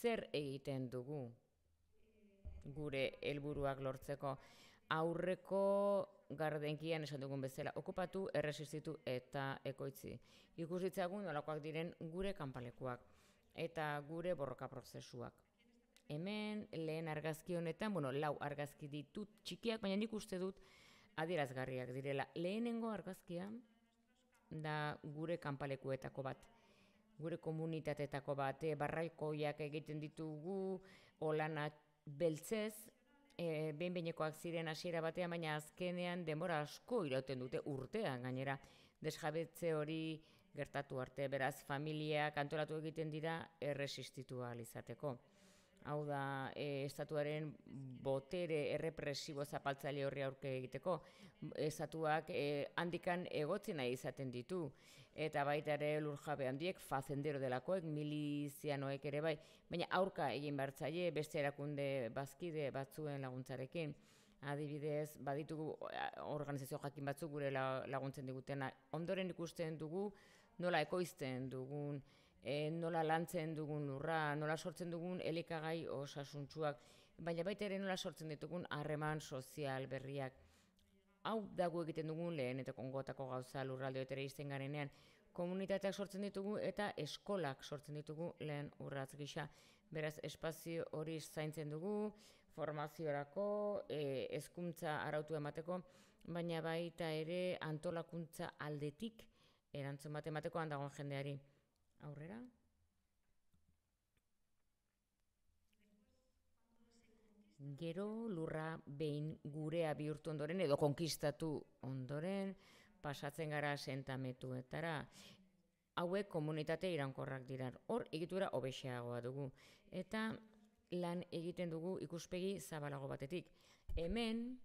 zer egiten dugu gure helburuak lortzeko. Aurreko gardenkian esan dugun bezala, okupatu, erresistitu eta ekoitzi. Ikusitzagun nolakoak diren gure kanpalekuak eta gure borroka prozesuak. Hemen lehen argazki honetan, bueno, lau argazki ditut txikiak, baina nik uste dut adierazgarriak direla. Lehenengo argazkia da gure kanpalekuetako bat, gure komunitateetako bat, e, barraikoiak egiten ditugu, olana beltzez, e, behin-behinekoak ziren hasiera batean, baina azkenean denbora asko irauten dute urtean gainera, desjabetze hori gertatu arte, beraz familiak antolatu egiten dira erresistitu ahal izateko. Hau da, e, estatuaren botere errepresibo zapaltzaile horri aurke egiteko. Estatuak e, handikan egotzi nahi izaten ditu. Eta baita ere lurjabe handiek, fazendero delakoek, milizianoek ere bai. Baina aurka egin bertzaile beste erakunde bazkide batzuen laguntzarekin. Adibidez, baditugu organizazio jakin batzuk gure laguntzen digutena. Ondoren ikusten dugu nola ekoizten dugun, E, nola lantzen dugun lurra, nola sortzen dugun elikagai osasuntsuak, baina baita ere nola sortzen ditugun harreman sozial berriak. Hau dago egiten dugun lehen eta kongotako gauza lurraldeetara izten garenean. Komunitateak sortzen ditugu eta eskolak sortzen ditugu lehen urratz gisa. Beraz, espazio hori zaintzen dugu, formaziorako, e, hezkuntza arautu emateko, baina baita ere antolakuntza aldetik erantzun bat emateko handagoen jendeari. Aurrera. Gero lurra behin gurea bihurtu ondoren edo konkistatu ondoren pasatzen gara asentamenduetara. Hauek komunitate iraunkorrak dira. Hor egitura hobexeagoa dugu. Eta lan egiten dugu ikuspegi zabalago batetik. Hemen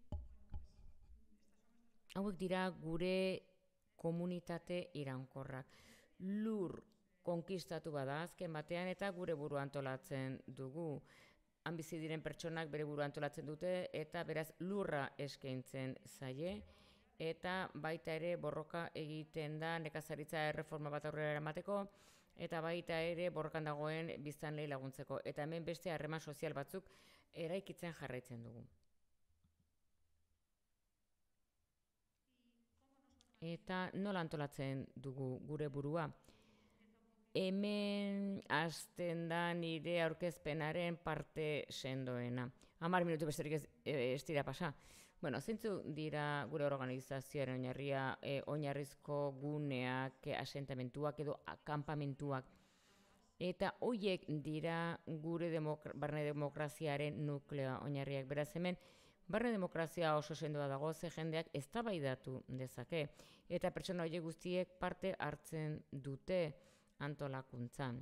hauek dira gure komunitate iraunkorrak. Lur konkistatu bada azken batean eta gure burua antolatzen dugu. Han bizi diren pertsonak bere burua antolatzen dute eta beraz lurra eskaintzen zaie eta baita ere borroka egiten da nekazaritza erreforma bat aurrera eramateko eta baita ere borrokan dagoen biztanleei laguntzeko. Eta hemen beste harreman sozial batzuk eraikitzen jarraitzen dugu. Eta nola antolatzen dugu gure burua? Hemen hasten da nire aurkezpenaren parte sendoena. Hamar minutu besterik ez, ez dira pasa. Bueno, zeintzu dira gure organizazioaren oinarria, e, oinarrizko guneak, asentamentuak edo akanpamentuak. Eta hoiek dira gure demokra, barne demokraziaren nukleoa oinarriak. Beraz hemen, barne demokrazia oso sendoa dago, ze jendeak eztabaidatu dezake. Eta pertsona horiek guztiek parte hartzen dute antolakuntzan.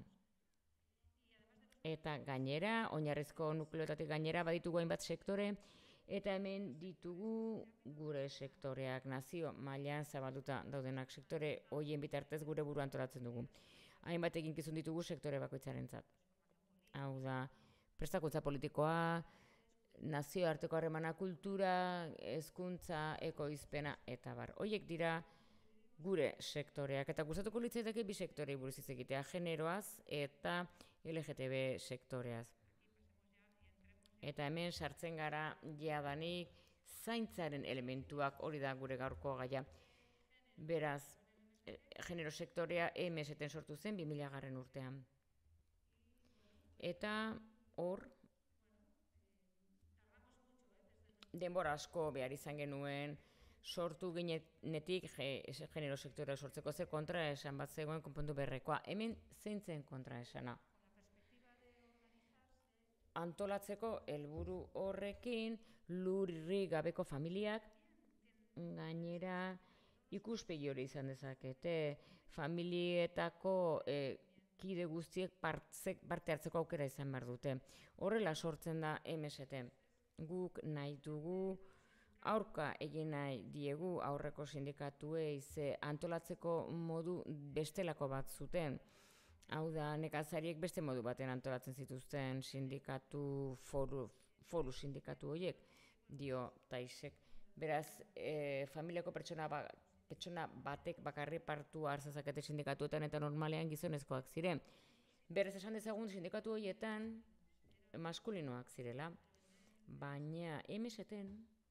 Eta gainera, oinarrizko nukleotatik gainera baditugu hainbat sektore, eta hemen ditugu gure sektoreak nazio mailan zabalduta daudenak sektore horien bitartez gure buru antolatzen dugu. Hainbat eginkizun ditugu sektore bakoitzarentzat. Hau da, prestakuntza politikoa, nazioarteko harremana, kultura, hezkuntza, ekoizpena eta bar. Horiek dira gure sektoreak, eta gustatuko litzaidake bi sektorei buruz hitz egitea, generoaz eta L G T B sektoreaz. Eta hemen sartzen gara jadanik zaintzaren elementuak, hori da gure gaurko gaia. Beraz, genero sektorea E M S-en sortu zen bi mila garren urtean. Eta hor, denbora asko behar izan genuen, sortu ginenetik genero sektorea sortzeko zer kontra esan bat zegoen konpondu berrekoa. Hemen zeintzen kontra esana. Antolatzeko helburu horrekin lurri gabeko familiak gainera ikuspegi hori izan dezakete. Familietako e, kide guztiek partzek, parte hartzeko aukera izan behar dute. Horrela sortzen da M S T. Guk nahi dugu aurka egin nahi diegu aurreko sindikatuei ze antolatzeko modu bestelako bat zuten. Hau da, nekazariek beste modu baten antolatzen zituzten sindikatu, foru, foru sindikatu horiek, dio Taisek. Beraz, e, familiako pertsona, ba, pertsona batek bakarri partu hartzazakete sindikatuetan eta normalean gizonezkoak ziren. Berez esan dezagun sindikatu horietan maskulinoak zirela, baina M S T-en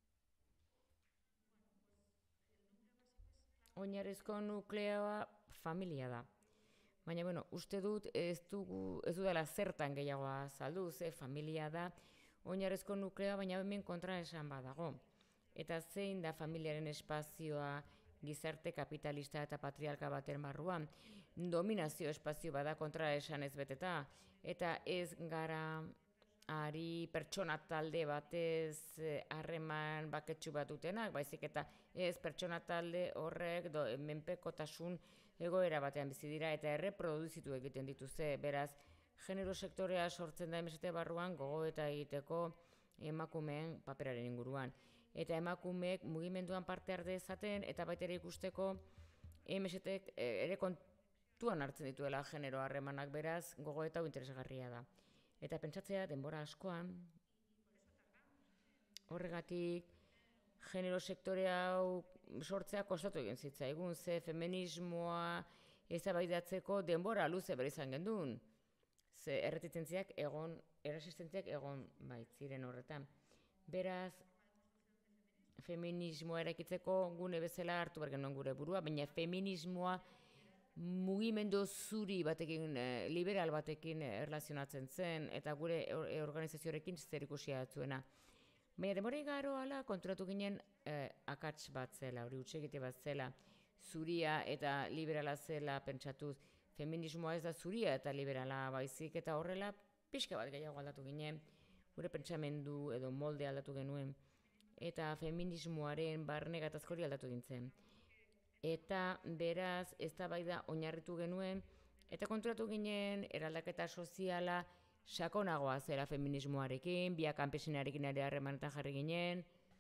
oinarrizko nukleoa familia da. Baina, bueno, uste dut ez dugu, ez dudala zertan gehiagoa azaldu, ze familia da oinarrizko nukleoa, baina hemen kontra esan badago. Eta zein da familiaren espazioa gizarte kapitalista eta patriarka baten barruan. Dominazio espazio bada kontra esan ez beteta, eta ez gara ari pertsona talde batez harreman baketsu bat dutenak, baizik eta ez pertsona talde horrek do, menpekotasun egoera batean bizi dira eta erreproduzitu egiten dituzte. Beraz, genero sektorea sortzen da M S T barruan gogoeta egiteko emakumeen paperaren inguruan. Eta emakumeek mugimenduan parte har dezaten eta baita ere ikusteko M S T-ek ere kontuan hartzen dituela genero harremanak, beraz gogoeta hau interesgarria da. Eta pentsatzea denbora askoan horregatik genero sektore hau sortzea kostatu egin zitzaigun, ze feminismoa eztabaidatzeko denbora luze behar izan gendun. Ze erresistentziak egon, erresistentziak egon baitziren horretan. Beraz, feminismoa eraikitzeko gune bezala hartu behar genuen gure burua, baina feminismoa mugimendu zuri batekin, liberal batekin erlazionatzen zen, eta gure organizazioarekin zerikusia zuena. Baina denbora igaro ala konturatu ginen eh, akats bat zela, hori hutsegite bat zela, zuria eta liberala zela pentsatuz. Feminismoa ez da zuria eta liberala baizik, eta horrela pixka bat gehiago aldatu ginen, gure pentsamendu edo molde aldatu genuen, eta feminismoaren barne gatazkori aldatu gintzen. Eta beraz eztabaida oinarritu genuen, eta konturatu ginen eraldaketa soziala sakonagoa zera feminismoarekin, biak kanpesinarekin ere harremanetan jarri ginen,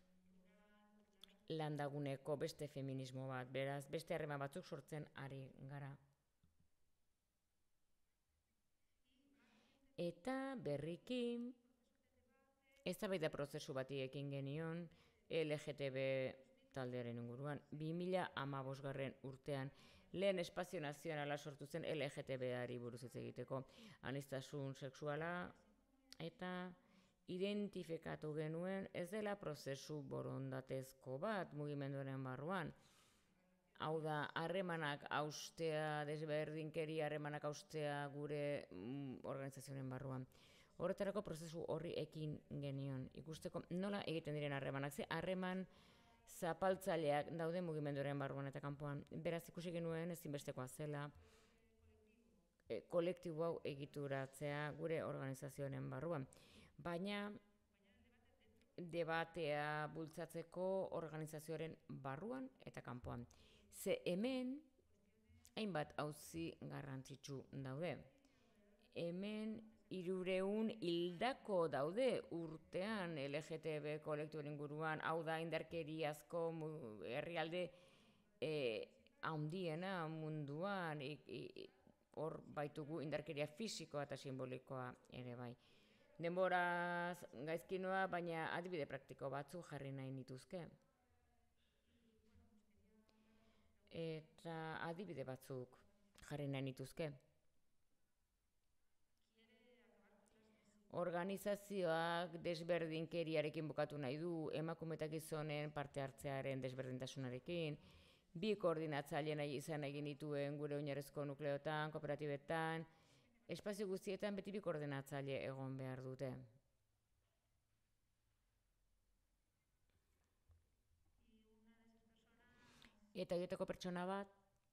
landaguneko beste feminismo bat, beraz beste harreman batzuk sortzen ari gara. Eta berriki eztabaida prozesu bati ekin genion L G T B taldearen inguruan. bi mila hamabosgarren urtean lehen espazio nazionala sortu zen L G T B-ari buruz hitz egiteko, aniztasun sexuala, eta identifikatu genuen ez dela prozesu borondatezko bat mugimenduaren barruan. Hau da, harremanak haustea, desberdinkeria harremanak haustea gure mm, organizazioaren barruan. Horretarako prozesu horri ekin genion, ikusteko nola egiten diren harremanak, ze harreman zapaltzaileak daude mugimenduaren barruan eta kanpoan. Beraz ikusi genuen ezinbestekoa zela e, kolektibo hau egituratzea gure organizazioaren barruan. Baina debatea bultzatzeko organizazioaren barruan eta kanpoan. Ze hemen hainbat auzi garrantzitsu daude. Hemen hirureun hildako daude urtean L G T B kolektiboaren inguruan, hau da indarkeriazko herrialde eh, handiena munduan, hor baitugu indarkeria fisikoa eta simbolikoa ere bai. Denboraz gaizkinoa, baina adibide praktiko batzuk jarri nahi nituzke. Eta adibide batzuk jarri nahi nituzke. Organizazioak desberdinkeriarekin bukatu nahi du, emakume eta gizonen parte hartzearen desberdintasunarekin, bi koordinatzaile nahi izan egin dituen gure oinarrizko nukleotan, kooperatibetan, espazio guztietan beti bi koordinatzaile egon behar dute. Eta horietako pertsona bat,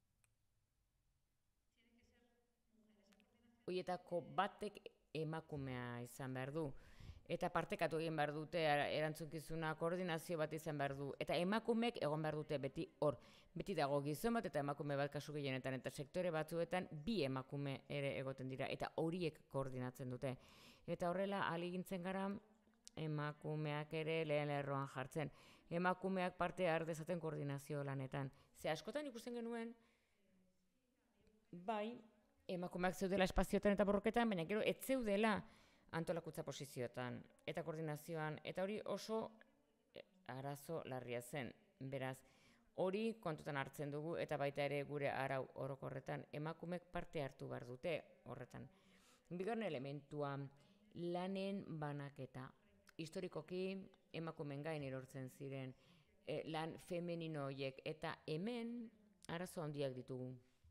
horietako batek emakumea izan behar du. Eta partekatu egin behar dute erantzukizuna, koordinazio bat izan behar du. Eta emakumeek egon behar dute beti hor. Beti dago gizon bat eta emakume bat kasu gehienetan, eta sektore batzuetan bi emakume ere egoten dira, eta horiek koordinatzen dute. Eta horrela ahalegintzen gara emakumeak ere lehen lerroan jartzen. Emakumeak parte har dezaten koordinazio lanetan. Ze askotan ikusten genuen, bai, emakumeak zeudela espazioetan eta borroketan, baina gero ez zeudela antolakutza posizioetan eta koordinazioan, eta hori oso arazo larria zen. Beraz, hori kontutan hartzen dugu eta baita ere gure arau orokorretan emakumeek parte hartu behar dute horretan. Bigarren elementua, lanen banaketa. Historikoki emakumeen gain erortzen ziren lan femenino horiek eta hemen arazo handiak ditugu.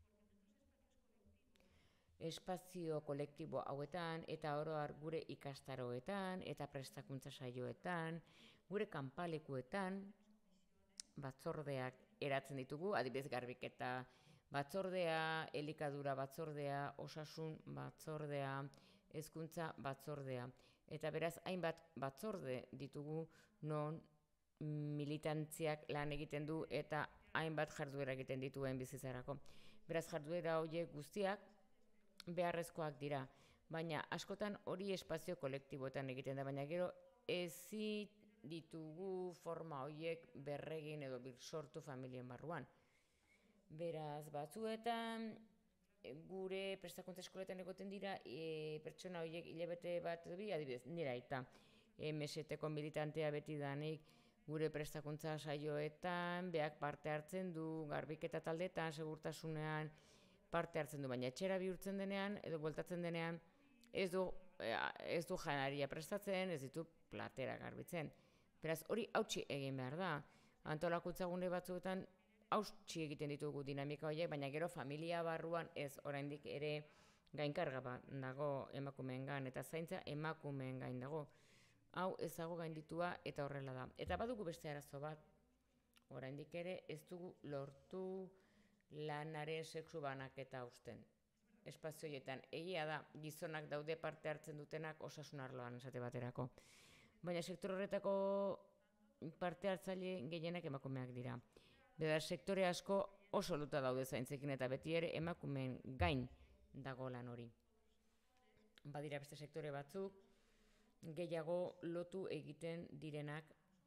Espazio kolektibo hauetan eta oro har gure ikastaroetan eta prestakuntza saioetan, gure kanpalekuetan batzordeak eratzen ditugu, adibidez garbiketa batzordea, elikadura batzordea, osasun batzordea, hezkuntza batzordea. Eta beraz, hainbat batzorde ditugu non militantziak lan egiten du eta hainbat jarduera egiten dituen bizitzarako. Beraz, jarduera horiek guztiak beharrezkoak dira, baina askotan hori espazio kolektiboetan egiten da, baina gero ezin ditugu forma horiek berregin edo birsortu familien barruan. Beraz, batzuetan gure prestakuntza eskoletan egoten dira e, pertsona horiek hilabete bat bi, adibidez, nire aita M S T-ko militantea beti danik gure prestakuntza saioetan, beak parte hartzen du, garbiketa taldeetan, segurtasunean parte hartzen du, baina etxera bihurtzen denean edo bueltatzen denean ez du, ez du janaria prestatzen, ez ditu platera garbitzen. Beraz, hori hautsi egin behar da. Antolakuntza gune batzuetan hautsi egiten ditugu dinamika horiek, baina gero familia barruan ez, oraindik ere gainkarga bat dago emakumeengan eta zaintza emakumeen gain dago. Hau ez dago gainditua eta horrela da. Eta badugu beste arazo bat, oraindik ere ez dugu lortu lanaren sexu banaketa uzten. Espazio horietan egia da gizonak daude parte hartzen dutenak osasun arloan esate baterako. Baina sektor horretako parte hartzaile gehienak emakumeak dira. Beda sektore asko oso luta daude zaintzekin eta beti ere emakumeen gain dago lan hori. Badira beste sektore batzuk gehiago lotu egiten direnak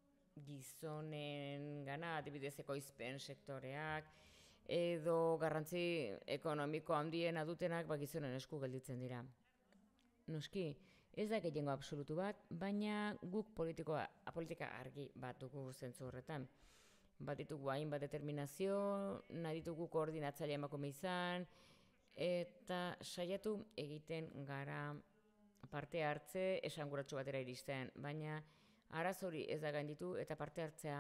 gizonen gana, adibidez ekoizpen sektoreak, edo garrantzi ekonomiko handiena dutenak ba, gizonen esku gelditzen dira. Noski, ez da gehiengo absolutu bat, baina guk politikoa, politika argi bat dugu zentzu horretan. Bat ditugu hainbat determinazio, nahi ditugu koordinatzaile emakume izan, eta saiatu egiten gara parte hartze esanguratsu batera iristen, baina arazo hori ez da gainditu eta parte hartzea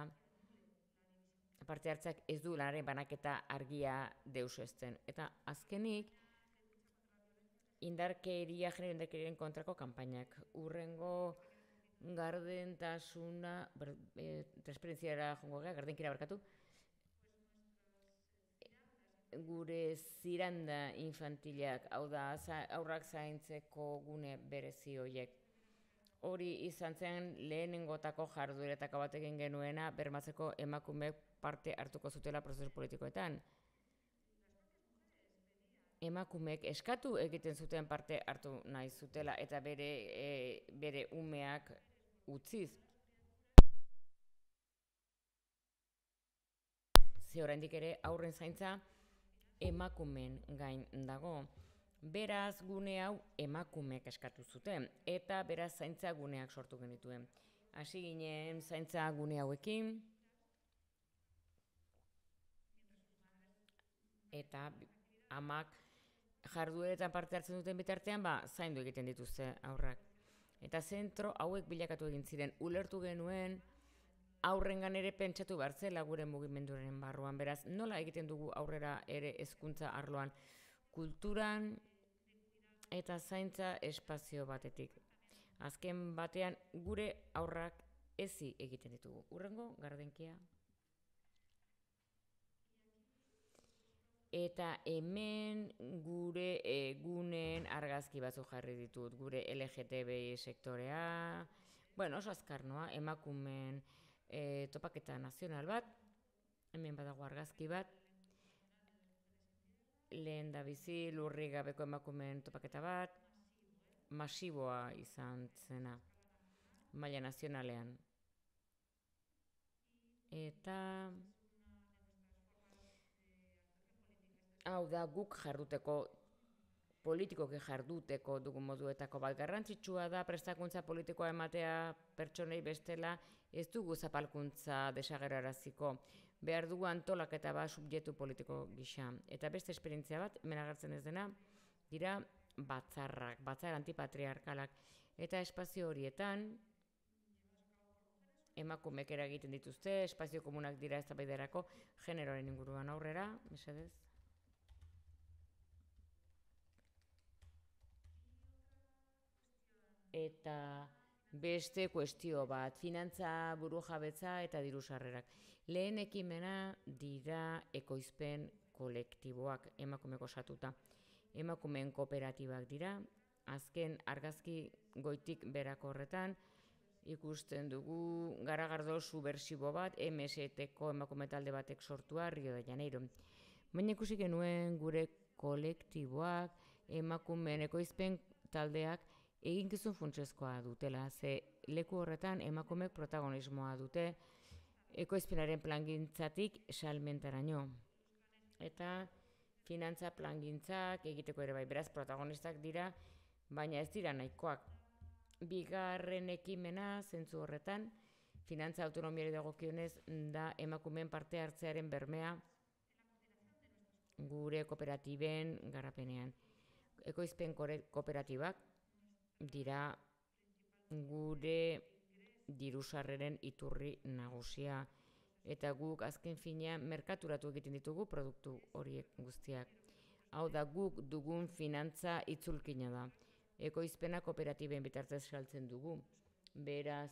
parte hartzeak ez du lanaren banaketa argia deusezten. Eta azkenik indarkeria, genero indarkeriaren kontrako kanpainak. Urrengo gardentasuna, e, transparentziara jongo gara, gardenkira barkatu, gure ziranda infantilak, hau da, aurrak zaintzeko gune berezi horiek. Hori izan zen lehenengotako jardueretako bat egin genuena bermatzeko emakumeek parte hartuko zutela prozesu politikoetan. Emakumeek eskatu egiten zuten parte hartu nahi zutela eta bere, e, bere umeak utziz. Ze oraindik ere aurren zaintza emakumeen gain dago. Beraz gune hau emakumeek eskatu zuten eta beraz zaintza guneak sortu genituen. Hasi ginen zaintza gune hauekin eta amak jardueretan parte hartzen duten bitartean ba, zaindu egiten dituzte aurrak. Eta zentro hauek bilakatu egin ziren, ulertu genuen aurrengan ere pentsatu behar zela gure mugimenduaren barruan. Beraz, nola egiten dugu aurrera ere hezkuntza arloan, kulturan eta zaintza espazio batetik. Azken batean gure aurrak ezi egiten ditugu. Urrengo, gardenkia. Eta hemen gure egunen argazki batzuk jarri ditut, gure L G T B I sektorea, bueno, oso azkarnoa, emakumen e, topaketa nazional bat, hemen badago argazki bat, lehen da bizi lurri gabeko emakumen topaketa bat, masiboa izan zena, maila nazionalean. Eta hau da guk jarduteko, politikoki jarduteko dugun moduetako bat. Garrantzitsua da prestakuntza politikoa ematea pertsonei bestela ez dugu zapalkuntza desagerraraziko. Behar dugu antolaketa bat subjektu politiko gisa. Eta beste esperientzia bat, hemen agertzen ez dena, dira batzarrak, batzar antipatriarkalak, eta espazio horietan emakumeek eragiten dituzte, espazio komunak dira eztabaidarako generoaren inguruan aurrera, mesedez. Eta beste kuestio bat, finantza burujabetza eta diru sarrerak. Lehen ekimena dira ekoizpen kolektiboak emakumeek osatuta. Emakumeen kooperatibak dira, azken argazki goitik berako horretan, ikusten dugu garagardo subversibo bat, M S T-ko emakume talde batek sortua Rio de Janeiro. Baina ikusi genuen gure kolektiboak, emakumeen ekoizpen taldeak eginkizun funtsezkoa dutela, ze leku horretan emakumeek protagonismoa dute ekoizpenaren plangintzatik salmentaraino. Eta finantza plangintzak egiteko ere bai, beraz protagonistak dira, baina ez dira nahikoak. Bigarren ekimena zentzu horretan, finantza autonomiari dagokionez da emakumeen parte hartzearen bermea gure kooperatiben garapenean. Ekoizpen kooperatibak dira gure dirusarreren iturri nagusia, eta guk azken finean merkaturatu egiten ditugu produktu horiek guztiak. Hau da, guk dugun finantza itzulkina da. Ekoizpena kooperatiben bitartez saltzen dugu. Beraz,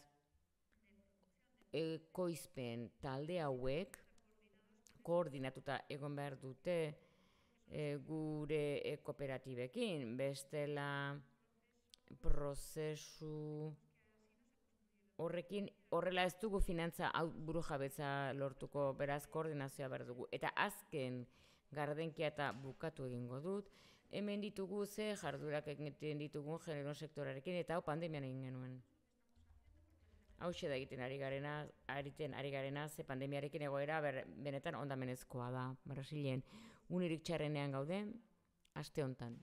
ekoizpen talde hauek koordinatuta egon behar dute e, gure e, kooperatibekin, bestela prozesu horrekin, horrela ez dugu finantza burujabetza lortuko, beraz koordinazioa behar dugu. Eta azken gardenkia eta bukatu egingo dut, hemen ditugu ze jardurak egiten ditugun genero sektorarekin, eta hau pandemian egin genuen. Hau da egiten ari garena, ariten ari garena, ze pandemiarekin egoera ber, benetan ondamenezkoa da. Brasilen unirik txarrenean gaude, aste hontan.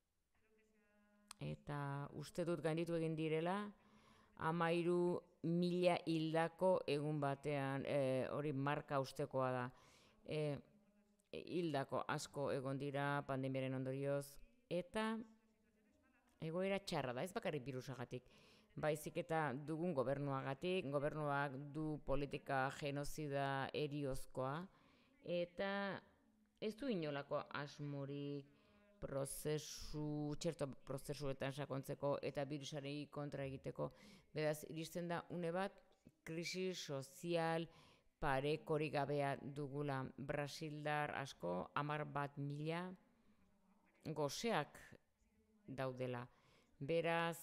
Eta uste dut gainditu egin direla, hamairu mila hildako egun batean, hori e, marka ustekoa da. E, hildako asko egon dira pandemiaren ondorioz, eta egoera txarra da, ez bakarrik birusagatik. Baizik eta dugun gobernuagatik, gobernuak du politika genozida eriozkoa, eta ez du inolako asmorik prozesu, txerto prozesuetan sakontzeko eta birusari kontra egiteko. Beraz, iristen da une bat, krisi sozial parekorik gabea dugula. Brasildar asko, hamar bat mila goseak daudela. Beraz,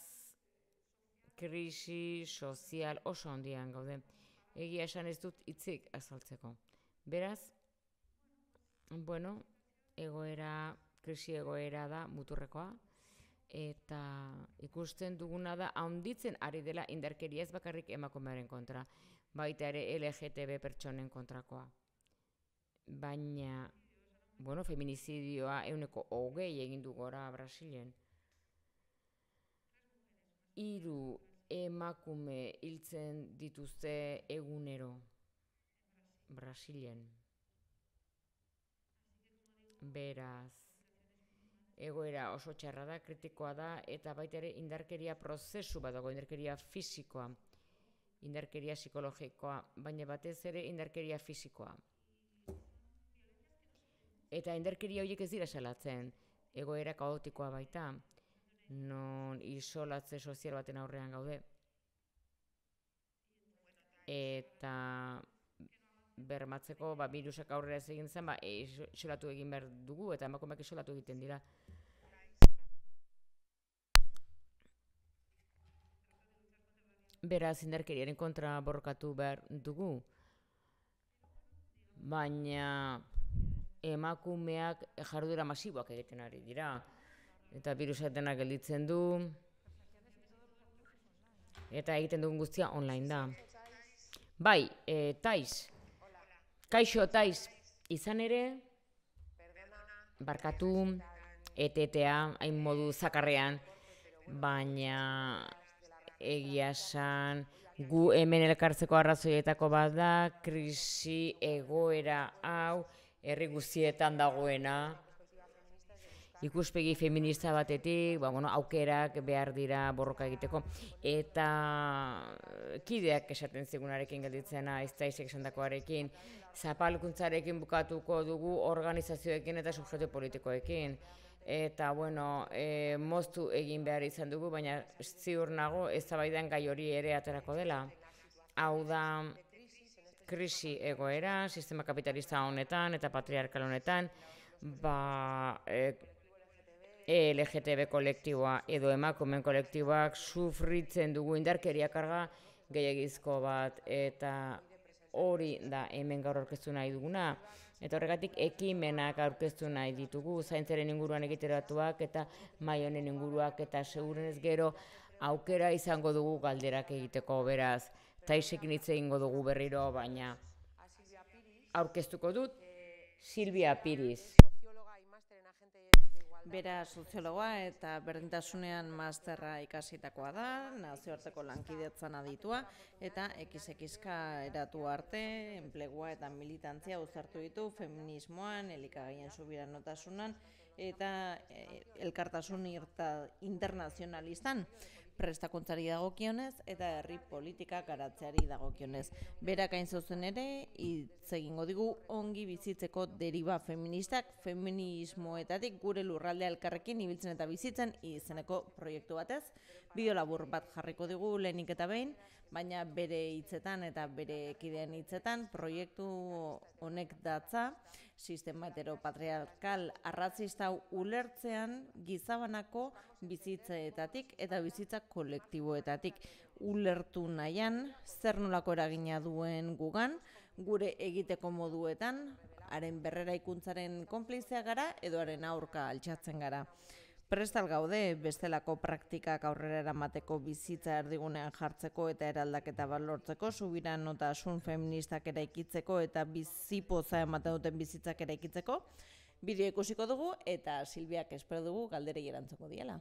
krisi sozial oso handian gaude. Egia esan ez dut hitzik azaltzeko. Beraz, bueno, egoera, krisi egoera da muturrekoa, eta ikusten duguna da handitzen ari dela indarkeria ez bakarrik emakumearen kontra, baita ere L G B T pertsonen kontrakoa. Baina, bueno, feminizidioa ehuneko hogei egin du gora Brasilen. Hiru emakume hiltzen dituzte egunero Brasilen. Beraz, egoera oso txarra da, kritikoa da, eta baita ere indarkeria prozesu bat dago, indarkeria fisikoa, indarkeria psikologikoa, baina batez ere indarkeria fisikoa. Eta indarkeria horiek ez dira salatzen, egoera kaotikoa baita, non isolatze sozial baten aurrean gaude. Eta bermatzeko, ba, virusak aurrera ez egin zen, ba, isolatu egin behar dugu, eta emakumeak isolatu egiten dira. Beraz, indarkeriaren kontra borrokatu behar dugu, baina emakumeak jarduera masiboak egiten ari dira, eta virusak denak gelditzen du, eta egiten dugun guztia online da. Bai, e, Taiz, kaixo Taiz, izan ere, barkatu, etetea, hain modu zakarrean, baina egia esan, gu hemen elkartzeko arrazoietako bat da, krisi egoera hau, herri guztietan dagoena, ikuspegi feminista batetik, ba, bueno, aukerak behar dira borroka egiteko, eta kideak esaten zigunarekin gelditzena, ez da izek esandakoarekin, zapalkuntzarekin bukatuko dugu organizazioekin eta subjektu politikoekin. Eta, bueno, e, moztu egin behar izan dugu, baina ziur nago eztabaidan gai hori ere aterako dela. Hau da, krisi egoera, sistema kapitalista honetan eta patriarkal honetan, ba, e, L G T B kolektiboa edo emakumeen kolektiboak sufritzen dugu indarkeria karga gehiagizko bat, eta hori da hemen gaur aurkeztu nahi duguna. Eta horregatik ekimenak aurkeztu nahi ditugu, zaintzaren inguruan egiteratuak eta mahai honen inguruak, eta segurenez gero aukera izango dugu galderak egiteko, beraz, Taisekin hitz egingo dugu berriro, baina aurkeztuko dut Silvia Piriz. Bera soziologoa eta berdintasunean masterra ikasitakoa da, nazioarteko lankidetzan aditua, eta X X-ka eratu arte, enplegua eta militantzia uztartu ditu feminismoan, elikagaien subiranotasuna eta elkartasun internazionalistan, prestakuntzari dagokionez eta herri politika garatzeari dagokionez. Berak hain zuzen ere hitz egingo digu ongi bizitzeko deriba feministak, feminismoetatik gure lurraldea elkarrekin ibiltzen eta bizitzen izeneko proiektu batez. Bideo labur bat jarriko digu lehenik eta behin, baina bere hitzetan eta bere kideen hitzetan proiektu honek datza sistema heteropatriarkal arrazista ulertzean gizabanako bizitzeetatik eta bizitza kolektiboetatik ulertu nahian zer nolako eragina duen gugan, gure egiteko moduetan, haren berreraikuntzaren konplizea gara edo haren aurka altxatzen gara. Prestal gaude bestelako praktikak aurrera eramateko bizitza erdigunean jartzeko eta eraldaketa bat lortzeko, subiranotasun feministak eraikitzeko eta bizipoza ematen duten bizitzak eraikitzeko. Bideo ikusiko dugu eta Silviak espero dugu galderei erantzungo diela.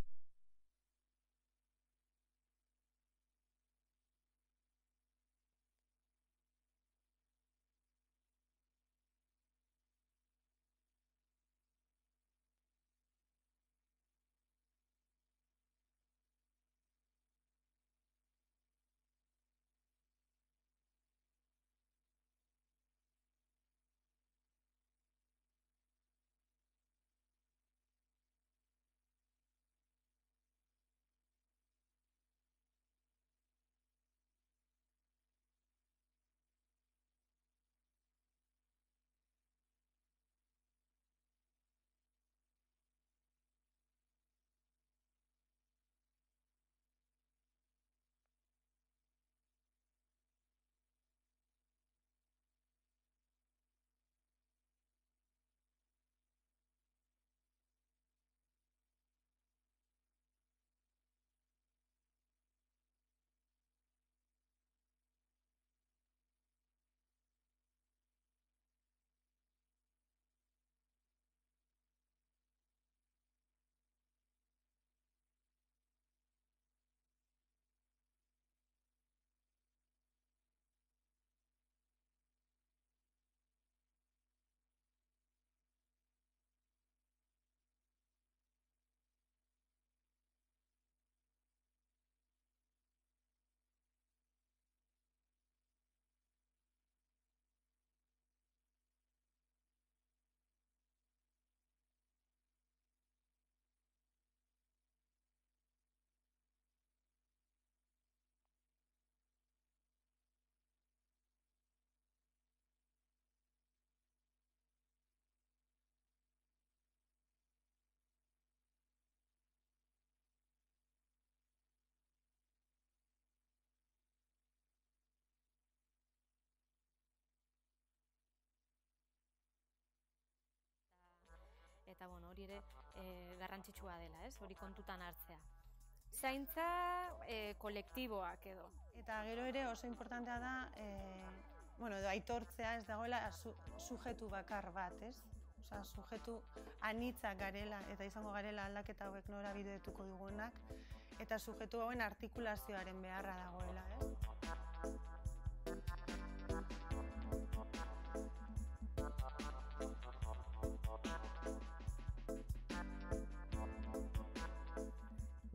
Eta bueno, hori ere e, garrantzitsua dela, ez? Hori kontutan hartzea. Zaintza e, kolektiboak edo. Eta gero ere oso importantea da, e, bueno, edo aitortzea ez dagoela su, sujetu bakar bat, ez? Osea, sujetu anitzak garela eta izango garela aldaketa hauek nora bidetuko dugunak, eta sujetu hauen artikulazioaren beharra dagoela, ez?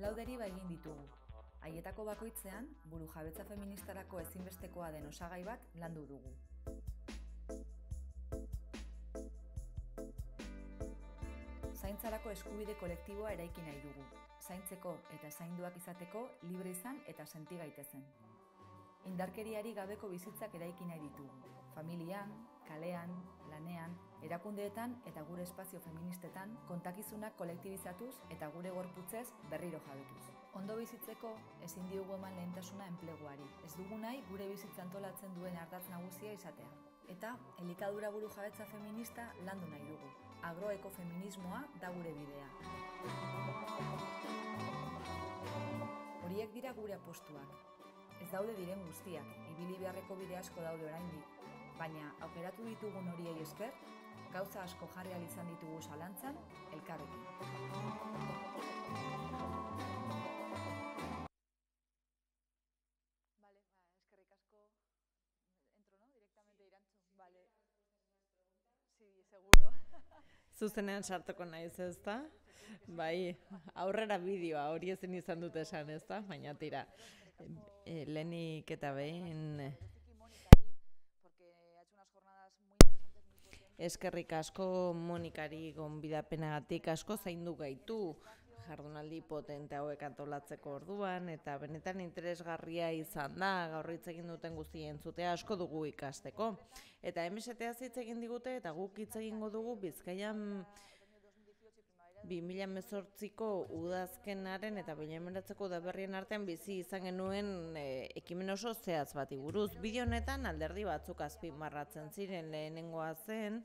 Lau deriba egin ditugu. Haietako bakoitzean, burujabetza feministarako ezinbestekoa den osagai bat landu dugu. Zaintzarako eskubide kolektiboa eraiki nahi dugu. Zaintzeko eta zainduak izateko libre izan eta senti gaitezen. Indarkeriari gabeko bizitzak eraiki nahi ditugu. Familian, kalean, lanean, erakundeetan eta gure espazio feministetan kontakizunak kolektibizatuz eta gure gorputzez berriro jabetuz. Ondo bizitzeko ezin diogu eman lehentasuna enpleguari. Ez dugu nahi gure bizitza antolatzen duen ardatz nagusia izatea. Eta elikadura burujabetza feminista landu nahi dugu. Agroekofeminismoa da gure bidea. Horiek dira gure apostuak. Ez daude diren guztiak, ibili beharreko bide asko daude oraindik, baina aukeratu ditugun horiei esker, gauza asko jarri ahal izan ditugu zalantzan, elkarrekin. Vale, eskerrik asko. Entro, ¿no? Directamente irantzu. Vale. Sí, seguro. Zuzenean sartuko naiz, ezta? Bai, aurrera bideoa hori ezin izan dute esan, ezta? Baina tira. E, lehenik eta behin eskerrik asko Monikari gonbidapenagatik, asko zaindu gaitu jardunaldi potente hauek antolatzeko orduan, eta benetan interesgarria izan da, gaur hitz egin duten guztia entzutea, asko dugu ikasteko. Eta M S T-az hitz egin digute, eta guk hitz egingo dugu Bizkaian bi mila hemezortziko udazkenaren eta bi mila hemeretziko udaberrien artean bizi izan genuen e, ekimen oso zehatz bati buruz. Bideo honetan alderdi batzuk azpimarratzen ziren. Lehenengoa zen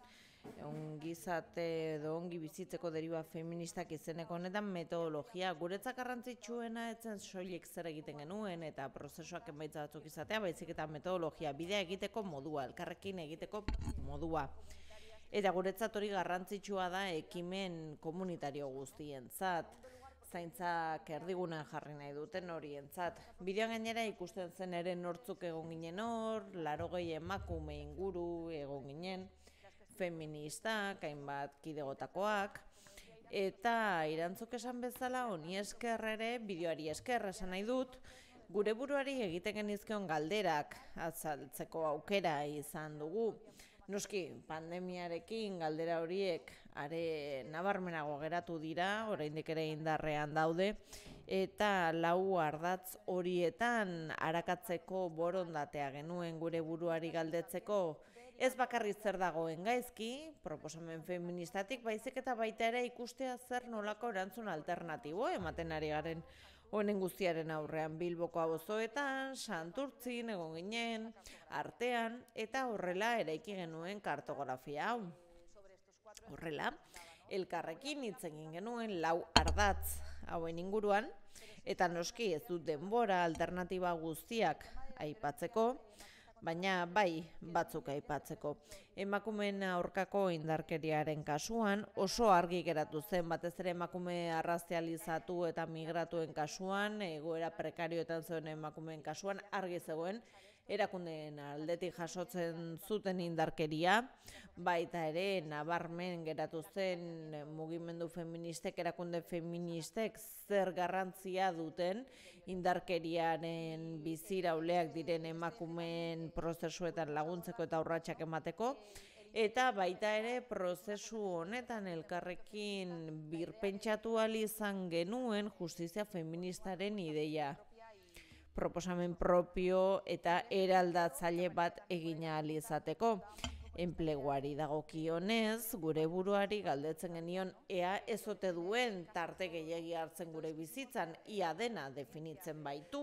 ongizate edo ongi bizitzeko deriba feministak izeneko honetan metodologia. Guretzat garrantzitsuena etzen soilik zer egiten genuen eta prozesuak emaitza batzuk izatea, baizik eta metodologia, bidea egiteko modua, elkarrekin egiteko modua. Eta guretzat hori garrantzitsua da ekimen komunitario guztientzat, zaintzak erdigunean jarri nahi duten horientzat. Bideoan gainera ikusten zen ere nortzuk egon ginen hor, laurogei emakume inguru egon ginen, feministak, hainbat kidegotakoak, eta irantzuk esan bezala honi esker ere, bideoari esker esan nahi dut, gure buruari egiten genizkion galderak azaltzeko aukera izan dugu. Noski, pandemiarekin galdera horiek are nabarmenago geratu dira, oraindik ere indarrean daude, eta lau ardatz horietan arakatzeko borondatea genuen gure buruari galdetzeko, ez bakarrik zer dagoen gaizki, proposamen feministatik, baizik eta baita ere ikustea zer nolako erantzun alternatibo ematen ari garen honen guztiaren aurrean. Bilboko auzoetan, Santurtzin egon ginen, artean, eta horrela eraiki genuen kartografia hau. Horrela, elkarrekin hitz egin genuen lau ardatz hauen inguruan, eta noski ez dut denbora alternatiba guztiak aipatzeko, baina bai batzuk aipatzeko. Emakumeen aurkako indarkeriaren kasuan oso argi geratu zen, batez ere emakume arrazializatu eta migratuen kasuan, egoera prekarioetan zegoen emakumeen kasuan argi zegoen, erakundeen aldetik jasotzen zuten indarkeria, baita ere nabarmen geratu zen mugimendu feministek, erakunde feministek zer garrantzia duten indarkeriaren bizirauleak diren emakumeen prozesuetan laguntzeko eta urratsak emateko, eta baita ere prozesu honetan elkarrekin birpentsatu ahal izan genuen justizia feministaren ideia. Proposamen propio eta eraldatzaile bat egin ahal izateko. Enpleguari dagokionez, gure buruari galdetzen genion ea ez ote duen tarte gehiegi hartzen gure bizitzan, ia dena definitzen baitu.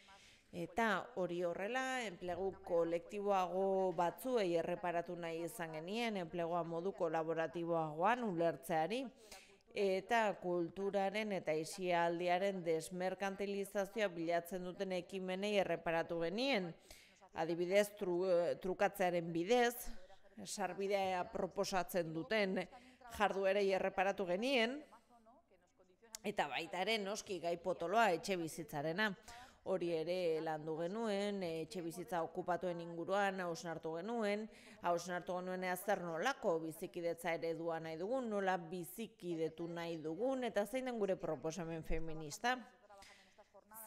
Eta hori horrela, enplegu kolektiboago batzuei erreparatu nahi izan genien, enplegua modu kolaboratiboagoan ulertzeari, eta kulturaren eta aisialdiaren desmerkantilizazioa bilatzen duten ekimenei erreparatu genien. Adibidez, tru, trukatzearen bidez, sarbidea proposatzen duten jarduerei erreparatu genien, eta baita ere noski gai potoloa etxe bizitzarena. Hori ere landu genuen, etxe bizitza okupatuen inguruan hausnartu genuen, hausnartu genuen zer nolako bizikidetza eredua nahi dugun, nola bizikidetu nahi dugun, eta zein den gure proposamen feminista.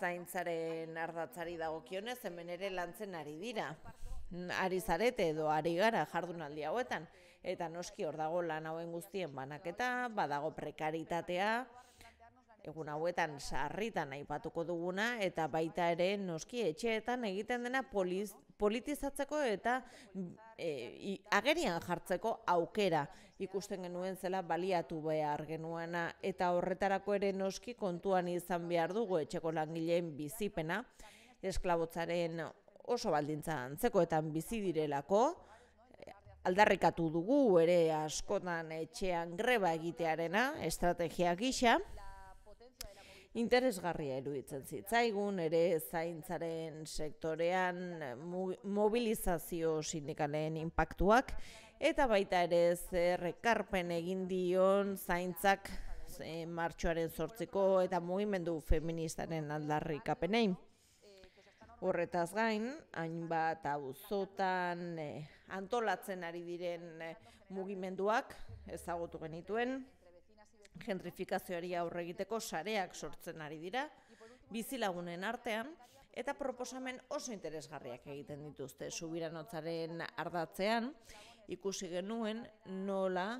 zaintzaren ardatzari dagokionez hemen ere lantzen ari dira. Ari zarete edo ari gara jardunaldi hauetan. Eta noski hor dago lan hauen guztien banaketa, badago prekaritatea, egun hauetan sarritan aipatuko duguna, eta baita ere noski etxeetan egiten dena poliz, politizatzeko eta e, agerian jartzeko aukera ikusten genuen zela baliatu behar genuena, eta horretarako ere noski kontuan izan behar dugu etxeko langileen bizipena, esklabotzaren oso baldintza antzekoetan bizi direlako, aldarrikatu dugu ere askotan etxean greba egitearena, estrategia gisa, interesgarria iruditzen zitzaigun, ere zaintzaren sektorean mobilizazio sindikalen inpaktuak, eta baita ere zer ekarpen egin dion zaintzak e, martxoaren zortziko eta mugimendu feministaren aldarrikapenei. Horretaz gain, hainbat auzotan e, antolatzen ari diren e, mugimenduak ezagutu genituen, gentrifikazioari aurre egiteko sareak sortzen ari dira, bizilagunen artean, eta proposamen oso interesgarriak egiten dituzte. Subiranotzaren ardatzean, ikusi genuen nola